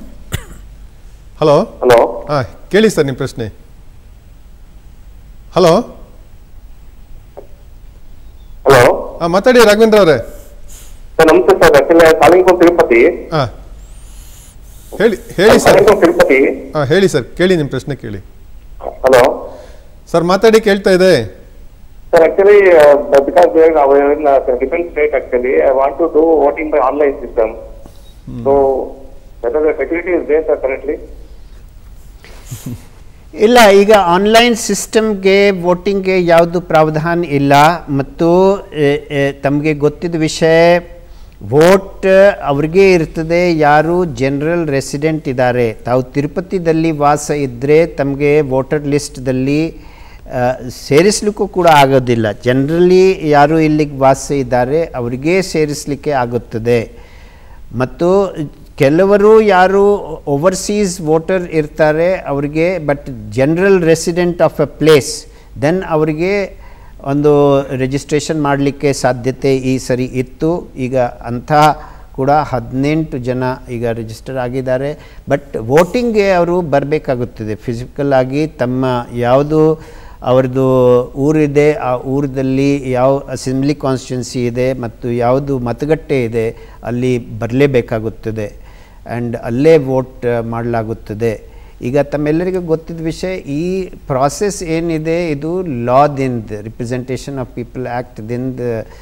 ಹಲೋ. ಕೇಳಿ ಸರ್ ನಿಮ್ಮ ಪ್ರಶ್ನೆ. ಹಲೋ ಮಾತಾಡಿ ರಾಘವೇಂದ್ರ ಅವರೇ. ನಮಸ್ತೆ ಸರ್, ಕಾಲಿಂಗ್ ಫ್ರಮ್ ತಿರುಪತಿ. ಹೇಳಿ ಸರ್. ತಿರುಪತಿ. ಹೇಳಿ ಸರ್, ಕೇಳಿ ನಿಮ್ಮ ಪ್ರಶ್ನೆ ಕೇಳಿ. ಹಲೋ ಸರ್, ಮಾತಾಡಿ, ಕೇಳ್ತಾ ಇದೆ. Sir, actually, because we are in a different state, actually, I want to do voting by online system. So, whether the facility is there, sir, currently? ಇಲ್ಲ, ಈಗ ಆನ್ಲೈನ್ ಸಿಸ್ಟಮ್ಗೆ ವೋಟಿಂಗ್ಗೆ ಯಾವುದು ಪ್ರಾವಧಾನ ಇಲ್ಲ. ಮತ್ತು ತಮಗೆ ಗೊತ್ತಿದ್ದ ವಿಷಯ, ವೋಟ್ ಅವ್ರಿಗೆ ಇರ್ತದೆ ಯಾರು ಜನರಲ್ ರೆಸಿಡೆಂಟ್ ಇದ್ದಾರೆ. ತಾವು ತಿರುಪತಿದಲ್ಲಿ ವಾಸ ಇದ್ದರೆ ತಮಗೆ ವೋಟರ್ ಲಿಸ್ಟ್ದಲ್ಲಿ ಸೇರಿಸಲಿಕ್ಕೂ ಕೂಡ ಆಗೋದಿಲ್ಲ. ಜನರಲಿ ಯಾರು ಇಲ್ಲಿಗೆ ವಾಸ ಇದ್ದಾರೆ ಅವರಿಗೆ ಸೇರಿಸಲಿಕ್ಕೆ ಆಗುತ್ತದೆ. ಮತ್ತು ಕೆಲವರು ಯಾರು ಓವರ್ಸೀಸ್ ವೋಟರ್ ಇರ್ತಾರೆ ಅವರಿಗೆ, but general resident of a place, then ಅವರಿಗೆ ಒಂದು ರಿಜಿಸ್ಟ್ರೇಷನ್ ಮಾಡಲಿಕ್ಕೆ ಸಾಧ್ಯತೆ ಈ ಸರಿ ಇತ್ತು. ಈಗ ಅಂಥ ಕೂಡ 18 ಜನ ಈಗ ರಿಜಿಸ್ಟರ್ ಆಗಿದ್ದಾರೆ. ಬಟ್ ವೋಟಿಂಗ್ಗೆ ಅವರು ಬರಬೇಕಾಗುತ್ತದೆ ಫಿಸಿಕಲ್ ಆಗಿ. ತಮ್ಮ ಯಾವುದು ಅವ್ರದ್ದು ಊರಿದೆ, ಆ ಊರದಲ್ಲಿ ಯಾವ ಅಸೆಂಬ್ಲಿ ಕಾನ್ಸ್ಟಿಟ್ಯೂನ್ಸಿ ಇದೆ ಮತ್ತು ಯಾವುದು ಮತಗಟ್ಟೆ ಇದೆ ಅಲ್ಲಿ ಬರಲೇಬೇಕಾಗುತ್ತದೆ ಆ್ಯಂಡ್ ಅಲ್ಲೇ ವೋಟ್ ಮಾಡಲಾಗುತ್ತದೆ. ಈಗ ತಮ್ಮೆಲ್ಲರಿಗೂ ಗೊತ್ತಿದ್ದ ವಿಷಯ, ಈ ಪ್ರಾಸೆಸ್ ಏನಿದೆ ಇದು ಲಾದಿಂದ, ರಿಪ್ರೆಸೆಂಟೇಷನ್ ಆಫ್ ಪೀಪಲ್ ಆ್ಯಕ್ಟ್ದಿಂದ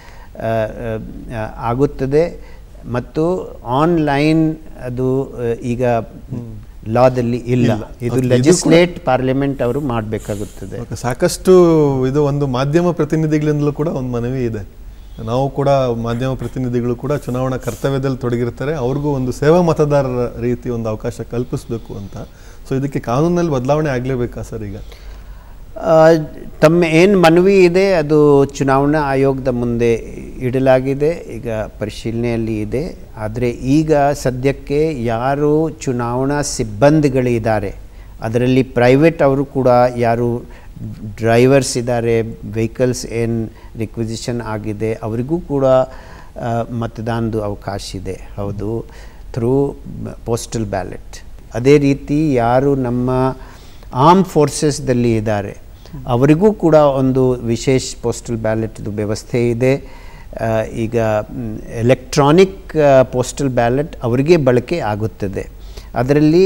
ಆಗುತ್ತದೆ. ಮತ್ತು ಆನ್ಲೈನ್ ಅದು ಈಗ ಲಾದಲ್ಲಿ ಇಲ್ಲ. ಇದು ಲೆಜಿಸ್ಲೇಟ್ ಪಾರ್ಲಿಮೆಂಟ್ ಅವರು ಮಾಡಬೇಕಾಗುತ್ತದೆ. ಸಾಕಷ್ಟು ಇದು ಒಂದು ಮಾಧ್ಯಮ ಪ್ರತಿನಿಧಿಗಳಿಂದಲೂ ಕೂಡ ಒಂದು ಮನವಿ ಇದೆ. ನಾವು ಕೂಡ ಮಾಧ್ಯಮ ಪ್ರತಿನಿಧಿಗಳು ಕೂಡ ಚುನಾವಣಾ ಕರ್ತವ್ಯದಲ್ಲಿ ತೊಡಗಿರ್ತಾರೆ, ಅವ್ರಿಗೂ ಒಂದು ಸೇವಾ ಮತದಾರರ ರೀತಿ ಒಂದು ಅವಕಾಶ ಕಲ್ಪಿಸಬೇಕು ಅಂತ. ಸೊ ಇದಕ್ಕೆ ಕಾನೂನಲ್ಲಿ ಬದಲಾವಣೆ ಆಗಲೇಬೇಕಾ ಸರ್? ಈಗ ತಮ್ಮ ಏನು ಮನವಿ ಇದೆ ಅದು ಚುನಾವಣಾ ಆಯೋಗದ ಮುಂದೆ ಇಡಲಾಗಿದೆ, ಈಗ ಪರಿಶೀಲನೆಯಲ್ಲಿ ಇದೆ. ಆದರೆ ಈಗ ಸದ್ಯಕ್ಕೆ ಯಾರು ಚುನಾವಣಾ ಸಿಬ್ಬಂದಿಗಳಿದ್ದಾರೆ, ಅದರಲ್ಲಿ ಪ್ರೈವೇಟ್ ಅವರು ಕೂಡ ಯಾರು ಡ್ರೈವರ್ಸ್ ಇದ್ದಾರೆ, ವೆಹಿಕಲ್ಸ್ ಏನು ರಿಕ್ವಿಸಿಷನ್ ಆಗಿದೆ ಅವರಿಗೂ ಕೂಡ ಮತದಾನದ ಅವಕಾಶ ಇದೆ. ಹೌದು, ಥ್ರೂ ಪೋಸ್ಟಲ್ ಬ್ಯಾಲೆಟ್. ಅದೇ ರೀತಿ ಯಾರು ನಮ್ಮ ಆರ್ಮ್ ಫೋರ್ಸಸ್ದಲ್ಲಿ ಇದ್ದಾರೆ ಅವರಿಗೂ ಕೂಡ ಒಂದು ವಿಶೇಷ ಪೋಸ್ಟಲ್ ಬ್ಯಾಲೆಟ್ದು ವ್ಯವಸ್ಥೆ ಇದೆ. ಈಗ ಎಲೆಕ್ಟ್ರಾನಿಕ್ ಪೋಸ್ಟಲ್ ಬ್ಯಾಲೆಟ್ ಅವರಿಗೆ ಬಳಕೆ ಆಗುತ್ತದೆ. ಅದರಲ್ಲಿ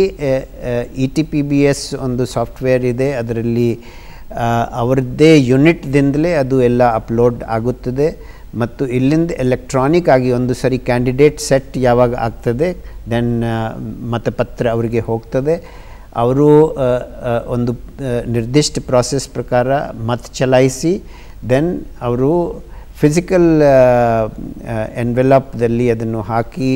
ETPBS ಒಂದು ಸಾಫ್ಟ್ವೇರ್ ಇದೆ, ಅದರಲ್ಲಿ ಅವರದ್ದೇ ಯೂನಿಟ್ದಿಂದಲೇ ಅದು ಎಲ್ಲ ಅಪ್ಲೋಡ್ ಆಗುತ್ತದೆ ಮತ್ತು ಇಲ್ಲಿಂದ ಎಲೆಕ್ಟ್ರಾನಿಕ್ ಆಗಿ ಒಂದು ಸರಿ ಕ್ಯಾಂಡಿಡೇಟ್ ಸೆಟ್ ಯಾವಾಗ ಆಗ್ತದೆ ದೆನ್ ಮತಪತ್ರ ಅವರಿಗೆ ಹೋಗ್ತದೆ. ಅವರು ಒಂದು ನಿರ್ದಿಷ್ಟ ಪ್ರಾಸೆಸ್ ಪ್ರಕಾರ ಮತ ಚಲಾಯಿಸಿ ದೆನ್ ಅವರು ಫಿಸಿಕಲ್ ಎನ್ವೆಲಪ್ದಲ್ಲಿ ಅದನ್ನು ಹಾಕಿ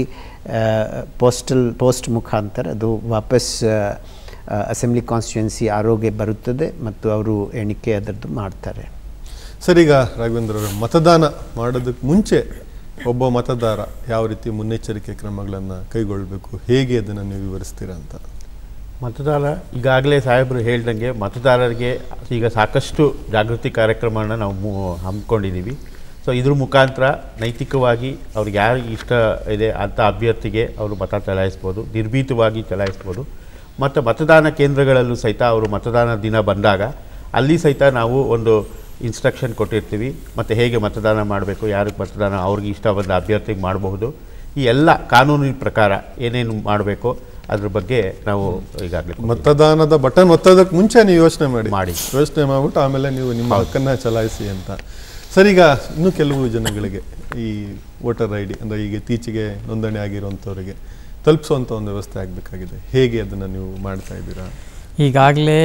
ಪೋಸ್ಟ್ ಮುಖಾಂತರ ಅದು ವಾಪಸ್ ಅಸೆಂಬ್ಲಿ ಕಾನ್ಸ್ಟಿಟ್ಯೂನ್ಸಿ ಆರೋಗ್ಯ ಬರುತ್ತದೆ ಮತ್ತು ಅವರು ಎಣಿಕೆ ಅದರದ್ದು ಮಾಡ್ತಾರೆ. ಸರ್, ಈಗ ರಾಘವೇಂದ್ರ ಅವರು ಮತದಾನ ಮಾಡೋದಕ್ಕೆ ಮುಂಚೆ ಒಬ್ಬ ಮತದಾರ ಯಾವ ರೀತಿ ಮುನ್ನೆಚ್ಚರಿಕೆ ಕ್ರಮಗಳನ್ನು ಕೈಗೊಳ್ಳಬೇಕು, ಹೇಗೆ ಅದನ್ನು ನೀವು ವಿವರಿಸ್ತೀರಾ ಅಂತ? ಮತದಾರ ಈಗಾಗಲೇ ಸಾಹೇಬರು ಹೇಳ್ದಂಗೆ ಮತದಾರರಿಗೆ ಈಗ ಸಾಕಷ್ಟು ಜಾಗೃತಿ ಕಾರ್ಯಕ್ರಮವನ್ನು ನಾವು ಹಮ್ಮಿಕೊಂಡಿದ್ದೀವಿ. ಸೊ ಇದ್ರ ಮುಖಾಂತರ ನೈತಿಕವಾಗಿ ಅವ್ರಿಗೆ ಯಾರು ಇಷ್ಟ ಇದೆ ಅಂಥ ಅಭ್ಯರ್ಥಿಗೆ ಅವರು ಮತ ಚಲಾಯಿಸ್ಬೋದು, ನಿರ್ಭೀತವಾಗಿ ಚಲಾಯಿಸ್ಬೋದು. ಮತ್ತು ಮತದಾನ ಕೇಂದ್ರಗಳಲ್ಲೂ ಸಹಿತ ಅವರು ಮತದಾನ ದಿನ ಬಂದಾಗ ಅಲ್ಲಿ ಸಹಿತ ನಾವು ಒಂದು ಇನ್ಸ್ಟ್ರಕ್ಷನ್ ಕೊಟ್ಟಿರ್ತೀವಿ. ಮತ್ತು ಹೇಗೆ ಮತದಾನ ಮಾಡಬೇಕು, ಯಾರಿಗೆ ಮತದಾನ ಅವ್ರಿಗೆ ಇಷ್ಟ ಬಂದ ಅಭ್ಯರ್ಥಿಗೆ ಮಾಡಬಹುದು, ಈ ಎಲ್ಲ ಕಾನೂನಿನ ಪ್ರಕಾರ ಏನೇನು ಮಾಡಬೇಕು ಅದ್ರ ಬಗ್ಗೆ ನಾವು ಈಗಾಗಲೇ ಮತದಾನದ ಬಟನ್ ಒತ್ತೋದಕ್ಕೆ ಮುಂಚೆ ನೀವು ಯೋಚನೆ ಮಾಡಿಬಿಟ್ಟು ಆಮೇಲೆ ನೀವು ನಿಮ್ಮ ಹಕ್ಕನ್ನು ಚಲಾಯಿಸಿ ಅಂತ. ಸರ್, ಈಗ ಇನ್ನೂ ಕೆಲವು ಜನಗಳಿಗೆ ಈ ವೋಟರ್ ID ಅಂದರೆ ಈಗ ಇತ್ತೀಚೆಗೆ ನೋಂದಣಿ ಆಗಿರುವಂಥವ್ರಿಗೆ ತಲುಪಿಸುವಂಥ ಒಂದು ವ್ಯವಸ್ಥೆ ಆಗಬೇಕಾಗಿದೆ. ಹೇಗೆ ಅದನ್ನು ನೀವು ಮಾಡ್ತಾ ಇದ್ದೀರಾ? ಈಗಾಗಲೇ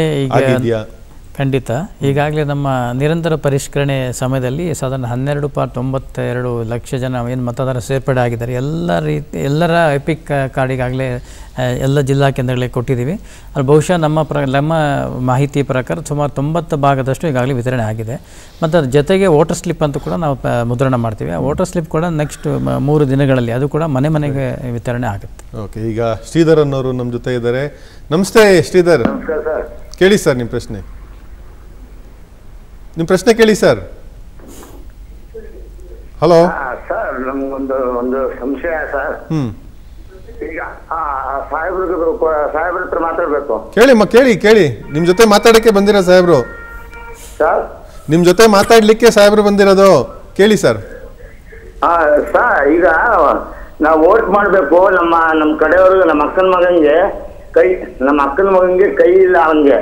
ಖಂಡಿತ ಈಗಾಗಲೇ ನಮ್ಮ ನಿರಂತರ ಪರಿಷ್ಕರಣೆ ಸಮಯದಲ್ಲಿ ಸಾಧಾರಣ 12.92 ಲಕ್ಷ ಜನ ಏನು ಮತದಾರ ಸೇರ್ಪಡೆ ಆಗಿದ್ದಾರೆ. ಎಲ್ಲರ ಎಪಿಕ್ ಕಾರ್ಡ್ ಈಗಾಗಲೇ ಎಲ್ಲ ಜಿಲ್ಲಾ ಕೇಂದ್ರಗಳಿಗೆ ಕೊಟ್ಟಿದ್ದೀವಿ. ಅಲ್ಲಿ ಬಹುಶಃ ನಮ್ಮ ಮಾಹಿತಿ ಪ್ರಕಾರ ಸುಮಾರು 90% ಈಗಾಗಲೇ ವಿತರಣೆ ಆಗಿದೆ. ಮತ್ತು ಅದ್ರ ಜೊತೆಗೆ ವೋಟರ್ ಸ್ಲಿಪ್ ಅಂತ ಕೂಡ ನಾವು ಮುದ್ರಣ ಮಾಡ್ತೀವಿ. ಆ ವೋಟರ್ ಸ್ಲಿಪ್ ಕೂಡ ನೆಕ್ಸ್ಟ್ 3 ದಿನಗಳಲ್ಲಿ ಅದು ಕೂಡ ಮನೆಗೆ ವಿತರಣೆ ಆಗುತ್ತೆ. ಓಕೆ, ಈಗ ಶ್ರೀಧರ್ ಅನ್ನೋರು ನಮ್ಮ ಜೊತೆ ಇದ್ದಾರೆ. ನಮಸ್ತೆ ಶ್ರೀಧರ್, ಕೇಳಿ ಸರ್ ನಿಮ್ಮ ಪ್ರಶ್ನೆ ಕೇಳಿ ಸರ್. ಹಲೋ ಸರ್, ನಮ್ಗೊಂದು ಸಂಶಯ ಸರ್. ಈಗ ಸಾಹೇಬ್ರ ಹತ್ರ ಮಾತಾಡ್ಬೇಕು. ಕೇಳಿ ನಿಮ್ ಜೊತೆ ಮಾತಾಡಕ್ಕೆ ಬಂದಿರೋ ಸಾಹೇಬ್ರು. ಸರ್, ನಿಮ್ ಜೊತೆ ಮಾತಾಡ್ಲಿಕ್ಕೆ ಸಾಹೇಬ್ರು ಬಂದಿರೋದು. ಕೇಳಿ ಸರ್. ಸರ್, ಈಗ ನಾವು ವೋಟ್ ಮಾಡ್ಬೇಕು. ನಮ್ಮ ಕಡೆಯವ್ರಿಗೆ ನಮ್ಮ ಅಕ್ಕನ ಮಗನಿಗೆ ಕೈ ಇಲ್ಲ ಅವನಿಗೆ.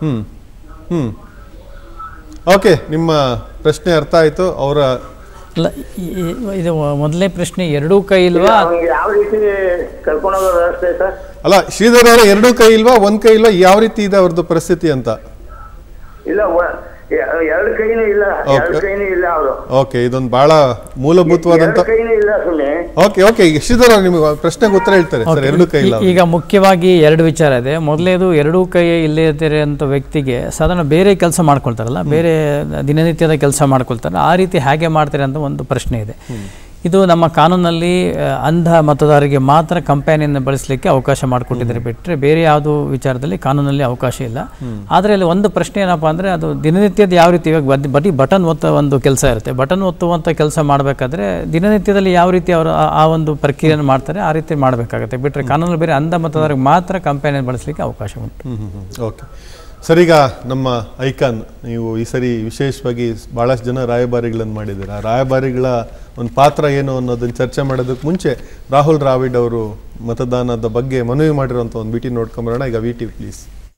ಓಕೆ, ನಿಮ್ಮ ಪ್ರಶ್ನೆ ಅರ್ಥ ಆಯ್ತು. ಅವರ ಇದು ಮೊದಲನೇ ಪ್ರಶ್ನೆ, ಎರಡೂ ಕೈ ಇಲ್ವಾ, ಯಾವ ರೀತಿ ಕರ್ಕೊಂಡು ಹೋಗೋ ವ್ಯವಸ್ಥೆ ಸರ್? ಅಲ್ಲ, ಶ್ರೀಧರ್ ಅವರ ಎರಡೂ ಕೈ ಇಲ್ವಾ, ಒಂದ್ ಕೈ ಇಲ್ವಾ, ಯಾವ ರೀತಿ ಇದೆ ಅವ್ರದ್ದು ಪರಿಸ್ಥಿತಿ ಅಂತ? ಇಲ್ಲ, ಎರಡು ಕೈನೂ ಇಲ್ಲ ಅವರು. ಓಕೆ, ಇದೊಂದು ಬಹಳ ಮೂಲಭೂತವಾದಂತ. ಓಕೆ, ಶ್ರೀಧರ್ ಅವರು ನಿಮಗೆ ಪ್ರಶ್ನೆಗೆ ಉತ್ತರ ಹೇಳ್ತಾರೆ ಸರ್. ಎರಡು ಕೈ ಇಲ್ಲ. ಈಗ ಮುಖ್ಯವಾಗಿ 2 ವಿಚಾರ ಇದೆ. ಮೊದಲೇದು, ಎರಡೂ ಕೈ ಇಲ್ಲೇ ಇರೋಂಥ ವ್ಯಕ್ತಿಗೆ ಸಾಧಾರಣ ಬೇರೆ ಕೆಲಸ ಮಾಡ್ಕೊಳ್ತಾರಲ್ಲ, ಬೇರೆ ದಿನನಿತ್ಯದ ಕೆಲಸ ಮಾಡ್ಕೊಳ್ತಾರೆ, ಆ ರೀತಿ ಹೇಗೆ ಮಾಡ್ತಾರೆ ಅಂತ ಒಂದು ಪ್ರಶ್ನೆ ಇದೆ. ಇದು ನಮ್ಮ ಕಾನೂನಲ್ಲಿ ಅಂಧ ಮತದಾರರಿಗೆ ಮಾತ್ರ ಕಂಪ್ಯಾನಿಯನ್ನು ಬಳಸಲಿಕ್ಕೆ ಅವಕಾಶ ಮಾಡಿಕೊಟ್ಟಿದ್ದಾರೆ ಬಿಟ್ಟರೆ ಬೇರೆ ಯಾವುದೂ ವಿಚಾರದಲ್ಲಿ ಕಾನೂನಲ್ಲಿ ಅವಕಾಶ ಇಲ್ಲ. ಆದರೆ ಅಲ್ಲಿ ಒಂದು ಪ್ರಶ್ನೆ ಏನಪ್ಪ ಅಂದರೆ, ಅದು ದಿನನಿತ್ಯದ ಯಾವ ರೀತಿ, ಇವಾಗ ಬಟನ್ ಒತ್ತೋ ಒಂದು ಕೆಲಸ ಇರುತ್ತೆ. ಬಟನ್ ಒತ್ತುವಂಥ ಕೆಲಸ ಮಾಡಬೇಕಾದ್ರೆ ದಿನನಿತ್ಯದಲ್ಲಿ ಯಾವ ರೀತಿ ಅವರು ಆ ಒಂದು ಪ್ರಕ್ರಿಯೆಯನ್ನು ಮಾಡ್ತಾರೆ ಆ ರೀತಿ ಮಾಡಬೇಕಾಗುತ್ತೆ ಬಿಟ್ಟರೆ ಕಾನೂನಲ್ಲಿ ಬೇರೆ ಅಂಧ ಮತದಾರರಿಗೆ ಮಾತ್ರ ಕಂಪ್ಯಾನಿಯನ್ನು ಬಳಸಲಿಕ್ಕೆ ಅವಕಾಶ ಉಂಟು. ಓಕೆ ಸರ್, ಈಗ ನಮ್ಮ ಐಕಾನ್ ನೀವು ಈ ಸರಿ ವಿಶೇಷವಾಗಿ ಭಾಳಷ್ಟು ಜನ ರಾಯಭಾರಿಗಳನ್ನು ಮಾಡಿದ್ದೀರಾ. ರಾಯಭಾರಿಗಳ ಒಂದು ಪಾತ್ರ ಏನು ಅನ್ನೋದನ್ನು ಚರ್ಚೆ ಮಾಡೋದಕ್ಕೆ ಮುಂಚೆ ರಾಹುಲ್ ದ್ರಾವಿಡ್ ಅವರು ಮತದಾನದ ಬಗ್ಗೆ ಮನವಿ ಮಾಡಿರುವಂಥ ಒಂದು ವಿಟಿ ನೋಡ್ಕೊಂಬರೋಣ. ಈಗ V T please.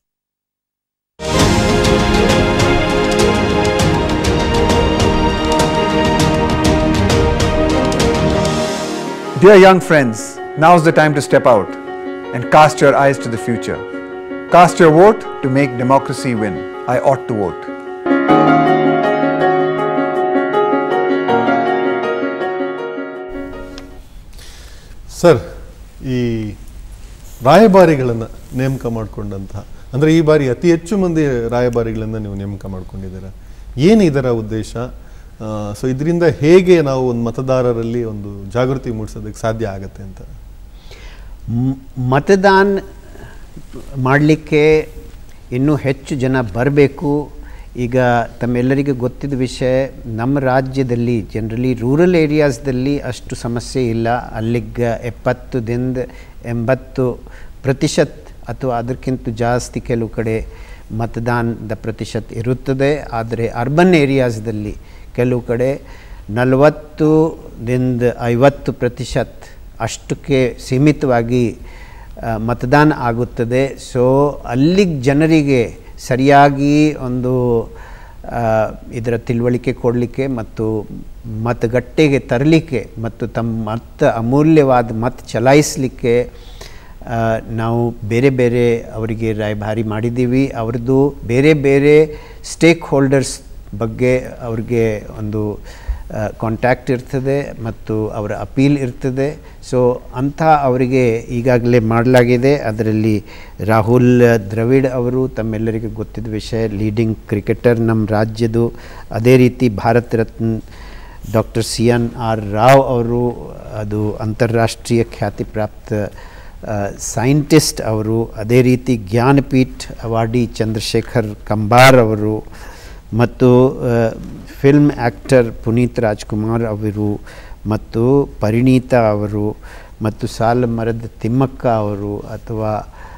Dear young friends, now's the time to step out and cast your eyes to the future. Cast your vote to make democracy win. I ought to vote. Sir, ಈ ರಾಯಭಾರಿಗಳನ್ನು ನೇಮಕ ಮಾಡಿಕೊಂಡಂತಹ, ಅಂದರೆ ಈ ಬಾರಿ ಅತಿ ಹೆಚ್ಚು ಮಂದಿ ರಾಯಭಾರಿಗಳನ್ನು ನೀವು ನೇಮಕ ಮಾಡ್ಕೊಂಡಿದ್ದೀರಾ. ಏನು ಇದರ ಉದ್ದೇಶ? ಸೊ ಇದರಿಂದ ಹೇಗೆ ನಾವು ಒಂದು ಮತದಾರರಲ್ಲಿ ಒಂದು ಜಾಗೃತಿ ಮೂಡಿಸೋದಕ್ಕೆ ಸಾಧ್ಯ ಆಗುತ್ತೆ ಅಂತ? ಮತದಾನ ಮಾಡಲಿಕ್ಕೆ ಇನ್ನೂ ಹೆಚ್ಚು ಜನ ಬರಬೇಕು. ಈಗ ತಮ್ಮೆಲ್ಲರಿಗೂ ಗೊತ್ತಿದ್ದ ವಿಷಯ, ನಮ್ಮ ರಾಜ್ಯದಲ್ಲಿ ಜನರಲಿ ರೂರಲ್ ಏರಿಯಾಸ್ದಲ್ಲಿ ಅಷ್ಟು ಸಮಸ್ಯೆ ಇಲ್ಲ. ಅಲ್ಲಿಗೆ 70% ಅಥವಾ ಅದಕ್ಕಿಂತ ಜಾಸ್ತಿ ಕೆಲವು ಕಡೆ ಮತದಾನದ ಪ್ರತಿಶತ ಇರುತ್ತದೆ. ಆದರೆ ಅರ್ಬನ್ ಏರಿಯಾಸ್ದಲ್ಲಿ ಕೆಲವು ಕಡೆ 40-50% ಅಷ್ಟಕ್ಕೆ ಸೀಮಿತವಾಗಿ ಮತದಾನ ಆಗುತ್ತದೆ. ಸೊ ಅಲ್ಲಿಗೆ ಜನರಿಗೆ ಸರಿಯಾಗಿ ಒಂದು ಇದರ ತಿಳುವಳಿಕೆ ಕೊಡಲಿಕ್ಕೆ ಮತ್ತು ಮತಗಟ್ಟೆಗೆ ತರಲಿಕ್ಕೆ ಮತ್ತು ತಮ್ಮ ಅಮೂಲ್ಯವಾದ ಮತ ಚಲಾಯಿಸಲಿಕ್ಕೆ ನಾವು ಬೇರೆ ಬೇರೆ ಅವರಿಗೆ ರಾಯಭಾರಿ ಮಾಡಿದ್ದೀವಿ. ಅವ್ರದ್ದು ಬೇರೆ ಬೇರೆ ಸ್ಟೇಕ್ ಹೋಲ್ಡರ್ಸ್ ಬಗ್ಗೆ ಅವ್ರಿಗೆ ಒಂದು ಕಾಂಟ್ಯಾಕ್ಟ್ ಇರ್ತದೆ ಮತ್ತು ಅವರ ಅಪೀಲ್ ಇರ್ತದೆ. ಸೊ ಅಂಥ ಅವರಿಗೆ ಈಗಾಗಲೇ ಮಾಡಲಾಗಿದೆ. ಅದರಲ್ಲಿ ರಾಹುಲ್ ದ್ರವಿಡ್ ಅವರು ತಮ್ಮೆಲ್ಲರಿಗೂ ಗೊತ್ತಿದ್ದ ವಿಷಯ, ಲೀಡಿಂಗ್ ಕ್ರಿಕೆಟರ್ ನಮ್ಮ ರಾಜ್ಯದು. ಅದೇ ರೀತಿ ಭಾರತ ರತ್ನ ಡಾಕ್ಟರ್ CNR ರಾವ್ ಅವರು, ಅದು ಅಂತಾರಾಷ್ಟ್ರೀಯ ಖ್ಯಾತಿ ಪ್ರಾಪ್ತ ಸೈಂಟಿಸ್ಟ್ ಅವರು. ಅದೇ ರೀತಿ ಜ್ಞಾನಪೀಠ ಅವಾರ್ಡಿ ಚಂದ್ರಶೇಖರ್ ಕಂಬಾರ್ ಅವರು ಮತ್ತು ಫಿಲ್ಮ್ ಆ್ಯಕ್ಟರ್ ಪುನೀತ್ ರಾಜ್ಕುಮಾರ್ ಅವರು ಮತ್ತು ಪರಿಣೀತಾ ಅವರು ಮತ್ತು ಸಾಲುಮರದ ತಿಮ್ಮಕ್ಕ ಅವರು ಅಥವಾ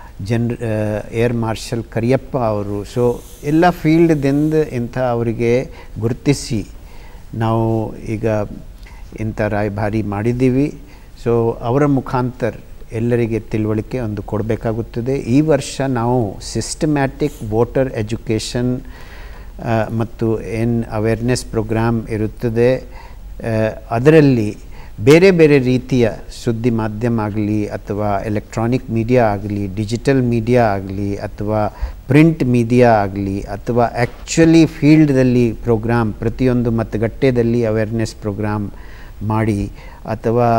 ಏರ್ ಮಾರ್ಷಲ್ ಕರಿಯಪ್ಪ ಅವರು. ಸೊ ಎಲ್ಲ ಫೀಲ್ಡ್ದಿಂದ ಇಂಥ ಅವರಿಗೆ ಗುರುತಿಸಿ ನಾವು ಈಗ ಇಂಥ ರಾಯಭಾರಿ ಮಾಡಿದ್ದೀವಿ. ಸೊ ಅವರ ಮುಖಾಂತರ ಎಲ್ಲರಿಗೆ ತಿಳುವಳಿಕೆ ಒಂದು ಕೊಡಬೇಕಾಗುತ್ತದೆ. ಈ ವರ್ಷ ನಾವು ಸಿಸ್ಟಮ್ಯಾಟಿಕ್ ವೋಟರ್ ಎಜುಕೇಷನ್ ಮತ್ತು ಅವೇರ್ನೆಸ್ ಪ್ರೋಗ್ರಾಮ್ ಇರುತ್ತದೆ. ಅದರಲ್ಲಿ ಬೇರೆ ಬೇರೆ ರೀತಿಯ ಸುದ್ದಿ ಮಾಧ್ಯಮ ಆಗಲಿ ಅಥವಾ ಎಲೆಕ್ಟ್ರಾನಿಕ್ ಮೀಡಿಯಾ ಆಗಲಿ, ಡಿಜಿಟಲ್ ಮೀಡಿಯಾ ಆಗಲಿ ಅಥವಾ ಪ್ರಿಂಟ್ ಮೀಡಿಯಾ ಆಗಲಿ ಅಥವಾ ಆ್ಯಕ್ಚುಲಿ ಫೀಲ್ಡ್ದಲ್ಲಿ ಪ್ರೋಗ್ರಾಮ್, ಪ್ರತಿಯೊಂದು ಮತಗಟ್ಟೆಯಲ್ಲಿ ಅವೇರ್ನೆಸ್ ಪ್ರೋಗ್ರಾಮ್ ಮಾಡಿ ಅಥವಾ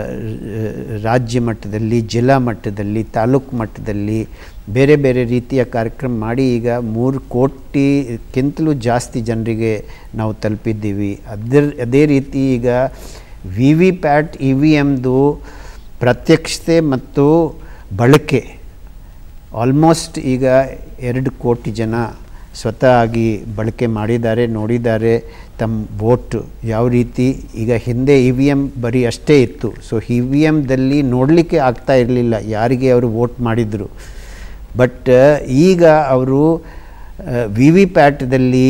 ರಾಜ್ಯ ಮಟ್ಟದಲ್ಲಿ, ಜಿಲ್ಲಾ ಮಟ್ಟದಲ್ಲಿ, ತಾಲೂಕು ಮಟ್ಟದಲ್ಲಿ ಬೇರೆ ಬೇರೆ ರೀತಿಯ ಕಾರ್ಯಕ್ರಮ ಮಾಡಿ ಈಗ 3 ಕೋಟಿಗಿಂತಲೂ ಜಾಸ್ತಿ ಜನರಿಗೆ ನಾವು ತಲುಪಿದ್ದೀವಿ. ಅದೇ ರೀತಿ ಈಗ VVPAT EVMದು ಪ್ರತ್ಯಕ್ಷತೆ ಮತ್ತು ಬಳಕೆ ಆಲ್ಮೋಸ್ಟ್ ಈಗ 2 ಕೋಟಿ ಜನ ಸ್ವತಃ ಆಗಿ ಬಳಕೆ ಮಾಡಿದ್ದಾರೆ, ನೋಡಿದ್ದಾರೆ ತಮ್ಮ ವೋಟ್ ಯಾವ ರೀತಿ. ಈಗ ಹಿಂದೆ EVM ಬರೀ ಅಷ್ಟೇ ಇತ್ತು. ಸೊ EVMದಲ್ಲಿ ನೋಡಲಿಕ್ಕೆ ಆಗ್ತಾ ಇರಲಿಲ್ಲ ಯಾರಿಗೆ ಅವರು ವೋಟ್ ಮಾಡಿದರು. ಬಟ್ ಈಗ ಅವರು VVPATದಲ್ಲಿ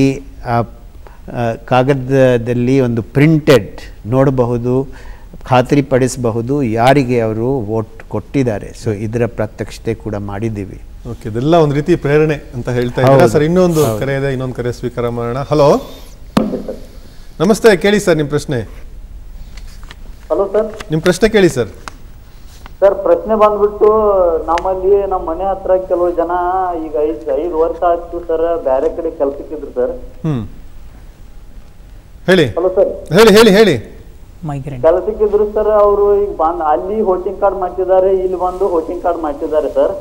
ಕಾಗದದಲ್ಲಿ ಒಂದು ಪ್ರಿಂಟೆಡ್ ನೋಡಬಹುದು, ಖಾತ್ರಿಪಡಿಸಬಹುದು ಯಾರಿಗೆ ಅವರು ವೋಟ್ ಕೊಟ್ಟಿದ್ದಾರೆ. ಸೊ ಇದರ ಪ್ರತ್ಯಕ್ಷತೆ ಕೂಡ ಮಾಡಿದ್ದೀವಿ. ಓಕೆ, ಇದೆಲ್ಲ ಒಂದು ರೀತಿ ಪ್ರೇರಣೆ ಅಂತ ಹೇಳ್ತಾ ಇದ್ದೀರಾ ಸರ್. ಇನ್ನೊಂದು ಕರೆ ಇದೆ, ಇನ್ನೊಂದು ಕರೆ ಸ್ವೀಕಾರ ಮಾಡೋಣ. ಹಲೋ, ನಮಸ್ತೆ, ಕೇಳಿ ಸರ್ ನಿಮ್ಮ ಪ್ರಶ್ನೆ. ಹಲೋ ಸರ್, ನಿಮ್ಮ ಪ್ರಶ್ನೆ ಕೇಳಿ ಸರ್. ಸರ್ ಪ್ರಶ್ನೆ ಬಂದ್ಬಿಟ್ಟು, ನಮ್ಮಲ್ಲಿ ನಮ್ಮ ಮನೆ ಹತ್ರ ಕೆಲವು ಜನ ಈಗ 5 ವರ್ಷ ಆಯ್ತು ಸರ್ ಬೇರೆ ಕಡೆ ಕೆಲ್ಸಕ್ಕಿದ್ರು ಸರ್. ಹೇಳಿ. ಹಲೋ ಸರ್, ಹೇಳಿ. ಕೆಲಸಕ್ಕಿದ್ರು ಸರ್. ಅವರು ಈಗ ಬಂದ್ ಅಲ್ಲಿ ವೋಟಿಂಗ್ ಕಾರ್ಡ್ ಮಾಡ್ತಿದ್ದಾರೆ, ಇಲ್ಲಿ ಬಂದು ವೋಟಿಂಗ್ ಕಾರ್ಡ್ ಮಾಡ್ತಿದ್ದಾರೆ ಸರ್.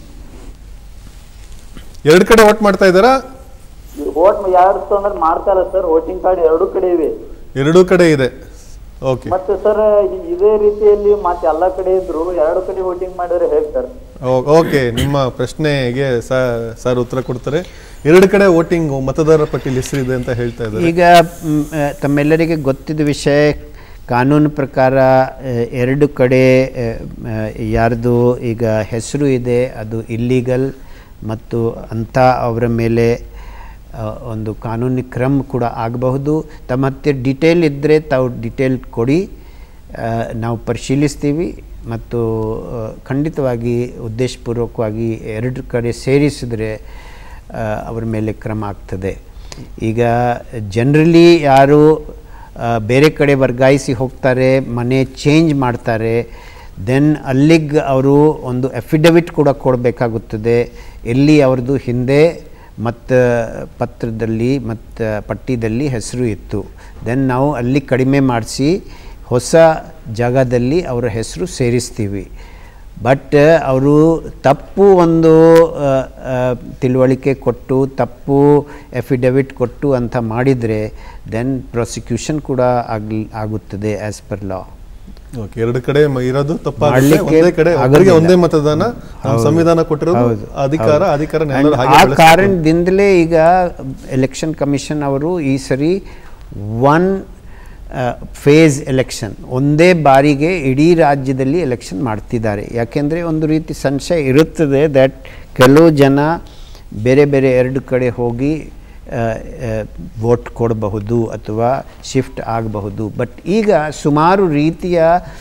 2 ಕಡೆ ವೋಟ್ ಮಾಡ್ತಾ ಇದ್ದಾರಾ? ವೋಟ್ ಯಾರು ಅಂದ್ರೆ ಮಾಡ್ತಾ ಇಲ್ಲ ಸರ್. ವೋಟಿಂಗ್ ಕಾರ್ಡ್ 2 ಕಡೆ ಇವೆ. 2 ಕಡೆ ಇದೆ. ಓಕೆ. ಮತ್ತೆ ಸರ್ ಇದೇ ರೀತಿಯಲ್ಲಿ ಮತ್ತೆ ಎಲ್ಲ ಕಡೆ ಇದ್ರು 2 ಕಡೆ ವೋಟಿಂಗ್ ಮಾಡಿದ್ರೆ ಹೇಗೆ ಸರ್? ಓಕೆ, ನಿಮ್ಮ ಪ್ರಶ್ನೆಗೆ ಸರ್ ಉತ್ತರ ಕೊಡ್ತಾರೆ. 2 ಕಡೆ ವೋಟಿಂಗ್ ಮತದಾರರ ಪಟ್ಟಿಯಲ್ಲಿ ಹೆಸರಿದೆ ಅಂತ ಹೇಳ್ತಾ ಇದ್ದಾರೆ. ಈಗ ತಮ್ಮೆಲ್ಲರಿಗೆ ಗೊತ್ತಿದ್ದ ವಿಷಯ, ಕಾನೂನು ಪ್ರಕಾರ 2 ಕಡೆ ಯಾರ್ದು ಈಗ ಹೆಸರು ಇದೆ ಅದು ಇಲ್ಲೀಗಲ್ ಮತ್ತು ಅಂಥ ಅವರ ಮೇಲೆ ಒಂದು ಕಾನೂನಿ ಕ್ರಮ ಕೂಡ ಆಗಬಹುದು. ತಮ್ಮ ಹತ್ತಿರ ಡಿಟೇಲ್ ಇದ್ದರೆ ತಾವು ಡಿಟೇಲ್ ಕೊಡಿ, ನಾವು ಪರಿಶೀಲಿಸ್ತೀವಿ ಮತ್ತು ಖಂಡಿತವಾಗಿ ಉದ್ದೇಶಪೂರ್ವಕವಾಗಿ 2 ಕಡೆ ಸೇರಿಸಿದರೆ ಅವರ ಮೇಲೆ ಕ್ರಮ ಆಗ್ತದೆ. ಈಗ ಜನರಲಿ ಯಾರು ಬೇರೆ ಕಡೆ ವರ್ಗಾಯಿಸಿ ಹೋಗ್ತಾರೆ, ಮನೆ ಚೇಂಜ್ ಮಾಡ್ತಾರೆ, ದೆನ್ ಅಲ್ಲಿಗೆ ಅವರು ಒಂದು ಅಫಿಡವಿಟ್ ಕೂಡ ಕೊಡಬೇಕಾಗುತ್ತದೆ ಎಲ್ಲಿ ಅವ್ರದ್ದು ಹಿಂದೆ ಮತ್ತು ಪತ್ರದಲ್ಲಿ ಮತ್ತು ಪಟ್ಟಿದಲ್ಲಿ ಹೆಸರು ಇತ್ತು. ದೆನ್ ನಾವು ಅಲ್ಲಿ ಕಡಿಮೆ ಮಾಡಿಸಿ ಹೊಸ ಜಾಗದಲ್ಲಿ ಅವರ ಹೆಸರು ಸೇರಿಸ್ತೀವಿ. ಬಟ್ ಅವರು ತಪ್ಪು ಒಂದು ತಿಳುವಳಿಕೆ ಕೊಟ್ಟು ತಪ್ಪು ಅಫಿಡವಿಟ್ ಕೊಟ್ಟು ಅಂತ ಮಾಡಿದರೆ ದೆನ್ ಪ್ರಾಸಿಕ್ಯೂಷನ್ ಕೂಡ ಆಗುತ್ತದೆ ಆ್ಯಸ್ ಪರ್ ಲಾ. ಓಕೆ, 2 ಕಡೆ ಇರೋದು ತಪ್ಪಾಗುತ್ತೆ. ಒಂದೇ ಕಡೆ ಅವರಿಗೆ ಒಂದೇ ಮತದಾನ, ಸಂವಿಧಾನ ಕೊಟ್ಟಿರೋದು ಅಧಿಕಾರ. ಆ ಕಾರಣದಿಂದಲೇ ಈಗ ಎಲೆಕ್ಷನ್ ಕಮಿಷನ್ ಅವರು ಈ ಸರಿ 1 ಫೇಸ್ ಎಲೆಕ್ಷನ್, ಒಂದೇ ಬಾರಿಗೆ ಇಡೀ ರಾಜ್ಯದಲ್ಲಿ ಎಲೆಕ್ಷನ್ ಮಾಡ್ತಿದ್ದಾರೆ. ಯಾಕೆಂದರೆ ಒಂದು ರೀತಿ ಸಂಶಯ ಇರುತ್ತದೆ ದಟ್ ಕೆಲವು ಜನ ಬೇರೆ ಬೇರೆ 2 ಕಡೆ ಹೋಗಿ ವೋಟ್ ಕೊಡಬಹುದು ಅಥವಾ ಶಿಫ್ಟ್ ಆಗಬಹುದು. ಬಟ್ ಈಗ ಸುಮಾರು ರೀತಿಯ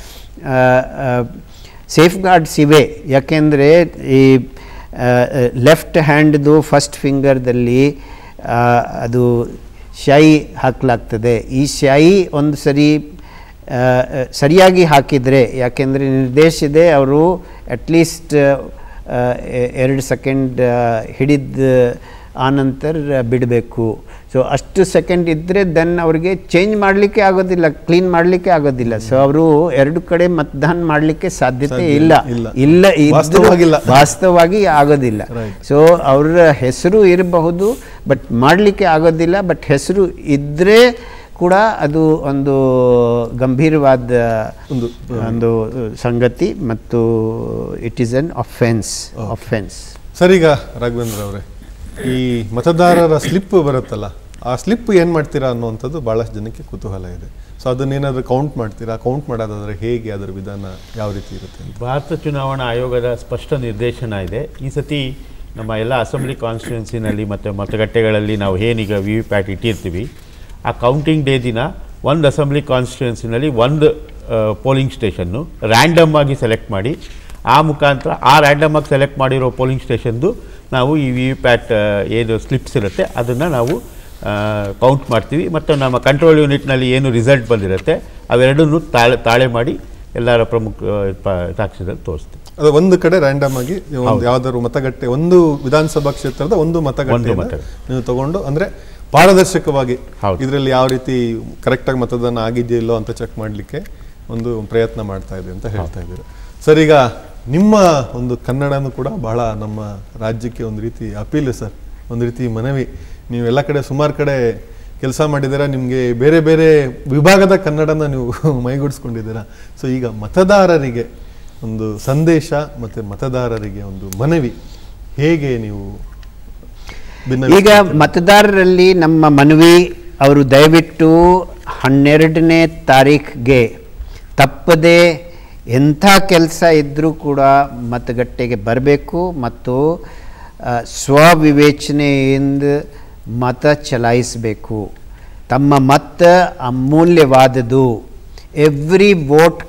ಸೇಫ್ ಗಾರ್ಡ್ಸ್ ಇವೆ. ಯಾಕೆಂದರೆ ಈ ಲೆಫ್ಟ್ ಹ್ಯಾಂಡ್ದು ಫಸ್ಟ್ ಫಿಂಗರ್ದಲ್ಲಿ ಅದು ಶೈ ಹಾಕಲಾಗ್ತದೆ. ಈ ಶೈ ಒಂದು ಸರಿಯಾಗಿ ಹಾಕಿದರೆ, ಯಾಕೆಂದರೆ ನಿರ್ದೇಶಿದೆ ಅವರು ಅಟ್ಲೀಸ್ಟ್ 2 ಸೆಕೆಂಡ್ ಹಿಡಿದ ಆನಂತರ ಬಿಡಬೇಕು. ಸೊ ಅಷ್ಟು ಸೆಕೆಂಡ್ ಇದ್ದರೆ ದೆನ್ ಅವ್ರಿಗೆ ಚೇಂಜ್ ಮಾಡಲಿಕ್ಕೆ ಆಗೋದಿಲ್ಲ, ಕ್ಲೀನ್ ಮಾಡಲಿಕ್ಕೆ ಆಗೋದಿಲ್ಲ. ಸೊ ಅವರು 2 ಕಡೆ ಮತದಾನ ಮಾಡಲಿಕ್ಕೆ ಸಾಧ್ಯತೆ ಇಲ್ಲ, ವಾಸ್ತವವಾಗಿ ಆಗೋದಿಲ್ಲ. ಸೊ ಅವರ ಹೆಸರು ಇರಬಹುದು ಬಟ್ ಮಾಡಲಿಕ್ಕೆ ಆಗೋದಿಲ್ಲ. ಬಟ್ ಹೆಸರು ಇದ್ದರೆ ಕೂಡ ಅದು ಒಂದು ಗಂಭೀರವಾದ ಒಂದು ಸಂಗತಿ ಮತ್ತು it is an offence. Sir, ಈಗ ರಾಘವೇಂದ್ರ ಅವರೇ, ಈ ಮತದಾರರ ಸ್ಲಿಪ್ ಬರುತ್ತಲ್ಲ, ಆ ಸ್ಲಿಪ್ ಏನು ಮಾಡ್ತೀರಾ ಅನ್ನುವಂಥದ್ದು ಭಾಳಷ್ಟು ಜನಕ್ಕೆ ಕುತೂಹಲ ಇದೆ. ಸೊ ಅದನ್ನೇನಾದರೂ ಕೌಂಟ್ ಮಾಡ್ತೀರಾ? ಕೌಂಟ್ ಮಾಡೋದಾದರೆ ಹೇಗೆ, ಅದರ ವಿಧಾನ ಯಾವ ರೀತಿ ಇರುತ್ತೆ? ಭಾರತ ಚುನಾವಣಾ ಆಯೋಗದ ಸ್ಪಷ್ಟ ನಿರ್ದೇಶನ ಇದೆ. ಈ ಸತಿ ನಮ್ಮ ಎಲ್ಲ ಅಸೆಂಬ್ಲಿ ಕಾನ್ಸ್ಟಿಟ್ಯೂನ್ಸಿನಲ್ಲಿ ಮತ್ತು ಮತಗಟ್ಟೆಗಳಲ್ಲಿ ನಾವು ಏನೀಗ ವಿ ವಿ ಪ್ಯಾಟ್ ಇಟ್ಟಿರ್ತೀವಿ, ಆ ಕೌಂಟಿಂಗ್ ಡೇ ದಿನ ಒಂದು ಅಸೆಂಬ್ಲಿ ಕಾನ್ಸ್ಟಿಟ್ಯೂನ್ಸಿನಲ್ಲಿ ಒಂದು ಪೋಲಿಂಗ್ ಸ್ಟೇಷನ್ನು ರ್ಯಾಂಡಮ್ ಆಗಿ ಸೆಲೆಕ್ಟ್ ಮಾಡಿ, ಆ ಮುಖಾಂತರ ಆ ರ್ಯಾಂಡಮ್ ಆಗಿ ಸೆಲೆಕ್ಟ್ ಮಾಡಿರೋ ಪೋಲಿಂಗ್ ಸ್ಟೇಷನ್ದು ನಾವು ಈ ವಿ ವಿ ಪ್ಯಾಟ್ ಏನು ಸ್ಲಿಪ್ಸ್ ಇರುತ್ತೆ ಅದನ್ನು ನಾವು ಕೌಂಟ್ ಮಾಡ್ತೀವಿ. ಮತ್ತು ನಮ್ಮ ಕಂಟ್ರೋಲ್ ಯೂನಿಟ್ನಲ್ಲಿ ಏನು ರಿಸಲ್ಟ್ ಬಂದಿರುತ್ತೆ ಅವೆರಡನ್ನೂ ತಾಳೆ ಮಾಡಿ ಎಲ್ಲರ ಪ್ರಮುಖ ಸಾಕ್ಷಿದಲ್ಲಿ ತೋರಿಸ್ತೀವಿ. ಅದು ಒಂದು ಕಡೆ ರ್ಯಾಂಡಮ್ ಆಗಿ ಯಾವ್ದಾದ್ರು ಮತಗಟ್ಟೆ, ಒಂದು ವಿಧಾನಸಭಾ ಕ್ಷೇತ್ರದ ಒಂದು ಮತಗಟ್ಟೆ ನೀವು ತಗೊಂಡು, ಅಂದರೆ ಪಾರದರ್ಶಕವಾಗಿ ಇದರಲ್ಲಿ ಯಾವ ರೀತಿ ಕರೆಕ್ಟಾಗಿ ಮತದಾನ ಆಗಿದೆಯಲ್ಲೋ ಅಂತ ಚೆಕ್ ಮಾಡಲಿಕ್ಕೆ ಒಂದು ಪ್ರಯತ್ನ ಮಾಡ್ತಾ ಇದೆ ಅಂತ ಹೇಳ್ತಾ ಇದ್ದೀರಾ. ಸರ್, ಈಗ ನಿಮ್ಮ ಒಂದು ಕನ್ನಡನೂ ಕೂಡ ಬಹಳ ನಮ್ಮ ರಾಜ್ಯಕ್ಕೆ ಒಂದು ರೀತಿ ಅಪೀಲು ಸರ್, ಒಂದು ರೀತಿ ಮನವಿ. ನೀವು ಎಲ್ಲ ಕಡೆ ಸುಮಾರು ಕಡೆ ಕೆಲಸ ಮಾಡಿದ್ದೀರಾ, ನಿಮಗೆ ಬೇರೆ ಬೇರೆ ವಿಭಾಗದ ಕನ್ನಡನ ನೀವು ಮೈಗೂಡಿಸ್ಕೊಂಡಿದ್ದೀರಾ. ಸೊ ಈಗ ಮತದಾರರಿಗೆ ಒಂದು ಸಂದೇಶ ಮತ್ತು ಮತದಾರರಿಗೆ ಒಂದು ಮನವಿ ಹೇಗೆ ನೀವು? ಈಗ ಮತದಾರರಲ್ಲಿ ನಮ್ಮ ಮನವಿ, ಅವರು ದಯವಿಟ್ಟು 12ನೇ ತಾರೀಖಿಗೆ ತಪ್ಪದೆ ಎಂಥ ಕೆಲಸ ಇದ್ದರೂ ಕೂಡ ಮತಗಟ್ಟೆಗೆ ಬರಬೇಕು ಮತ್ತು ಸ್ವವಿವೇಚನೆಯಿಂದ ಮತ ಚಲಾಯಿಸಬೇಕು. ತಮ್ಮ ಮತ ಅಮೂಲ್ಯವಾದದು. Every vote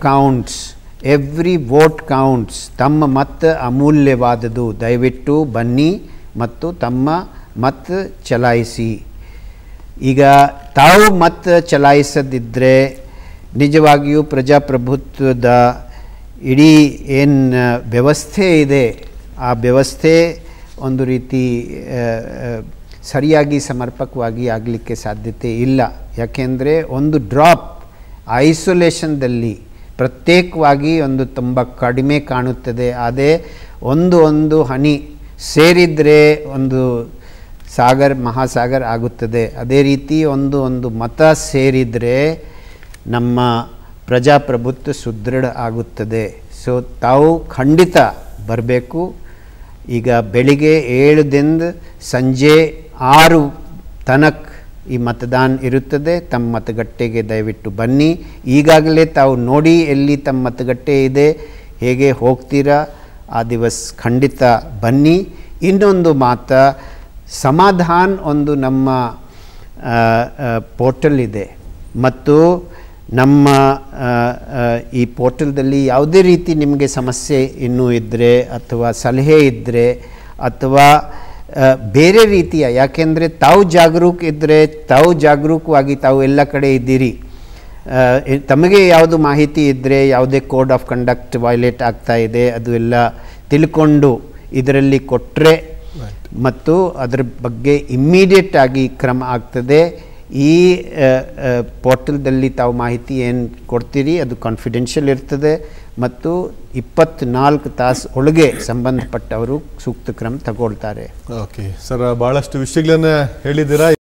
counts. ತಮ್ಮ ಮತ ಅಮೂಲ್ಯವಾದದು. ದಯವಿಟ್ಟು ಬನ್ನಿ ಮತ್ತು ತಮ್ಮ ಮತ ಚಲಾಯಿಸಿ. ಈಗ ತಾವು ಮತ ಚಲಾಯಿಸದಿದ್ದರೆ ನಿಜವಾಗಿಯೂ ಪ್ರಜಾಪ್ರಭುತ್ವದ ಇಡೀ ಏನು ವ್ಯವಸ್ಥೆ ಇದೆ ಆ ವ್ಯವಸ್ಥೆ ಒಂದು ರೀತಿ ಸರಿಯಾಗಿ ಸಮರ್ಪಕವಾಗಿ ಆಗಲಿಕ್ಕೆ ಸಾಧ್ಯತೆ ಇಲ್ಲ. ಯಾಕೆಂದರೆ ಒಂದು ಡ್ರಾಪ್ ಐಸೋಲೇಷನ್ದಲ್ಲಿ ಪ್ರತ್ಯೇಕವಾಗಿ ಒಂದು ತುಂಬ ಕಡಿಮೆ ಕಾಣುತ್ತದೆ. ಅದೇ ಒಂದು ಹನಿ ಸೇರಿದರೆ ಒಂದು ಮಹಾಸಾಗರ ಆಗುತ್ತದೆ. ಅದೇ ರೀತಿ ಒಂದು ಮತ ಸೇರಿದರೆ ನಮ್ಮ ಪ್ರಜಾಪ್ರಭುತ್ವ ಸುದೃಢ ಆಗುತ್ತದೆ. ಸೊ ತಾವು ಖಂಡಿತ ಬರಬೇಕು. ಈಗ ಬೆಳಿಗ್ಗೆ 7ರಿಂದ ಸಂಜೆ 6 ತನಕ ಈ ಮತದಾನ ಇರುತ್ತದೆ. ತಮ್ಮ ಮತಗಟ್ಟೆಗೆ ದಯವಿಟ್ಟು ಬನ್ನಿ. ಈಗಾಗಲೇ ತಾವು ನೋಡಿ ಎಲ್ಲಿ ತಮ್ಮ ಮತಗಟ್ಟೆ ಇದೆ, ಹೇಗೆ ಹೋಗ್ತೀರಾ, ಆ ದಿವಸ ಖಂಡಿತ ಬನ್ನಿ. ಇನ್ನೊಂದು ಮಾತು, ಸಮಾಧಾನ ಒಂದು ನಮ್ಮ ಪೋರ್ಟಲ್ ಇದೆ ಮತ್ತು ನಮ್ಮ ಈ ಪೋರ್ಟಲ್ದಲ್ಲಿ ಯಾವುದೇ ರೀತಿ ನಿಮಗೆ ಸಮಸ್ಯೆ ಇನ್ನೂ ಇದ್ದರೆ ಅಥವಾ ಸಲಹೆ ಇದ್ದರೆ ಅಥವಾ ಬೇರೆ ರೀತಿಯ, ಯಾಕೆಂದರೆ ತಾವು ಜಾಗರೂಕ ಇದ್ದರೆ, ತಾವು ಜಾಗರೂಕವಾಗಿ ತಾವು ಎಲ್ಲ ಕಡೆ ಇದ್ದೀರಿ, ತಮಗೆ ಯಾವುದು ಮಾಹಿತಿ ಇದ್ದರೆ, ಯಾವುದೇ ಕೋಡ್ ಆಫ್ ಕಂಡಕ್ಟ್ ವೈಲೇಟ್ ಆಗ್ತಾ ಇದೆ ಅದು ಎಲ್ಲ ತಿಳ್ಕೊಂಡು ಇದರಲ್ಲಿ ಕೊಟ್ಟರೆ ಮತ್ತು ಅದರ ಬಗ್ಗೆ ಇಮ್ಮಿಡಿಯೇಟ್ ಆಗಿ ಕ್ರಮ ಆಗ್ತದೆ. ಈ ಪೋರ್ಟಲ್ದಲ್ಲಿ ತಾವು ಮಾಹಿತಿ ಏನು ಕೊಡ್ತೀರಿ ಅದು ಕಾನ್ಫಿಡೆನ್ಷಿಯಲ್ ಇರ್ತದೆ ಮತ್ತು 24 ತಾಸು ಒಳಗೆ ಸಂಬಂಧಪಟ್ಟವರು ಸೂಕ್ತ ಕ್ರಮ ತಗೊಳ್ತಾರೆ. ಓಕೆ ಸರ್, ಭಾಳಷ್ಟು ವಿಷಯಗಳನ್ನು ಹೇಳಿದ್ದೀರಾ.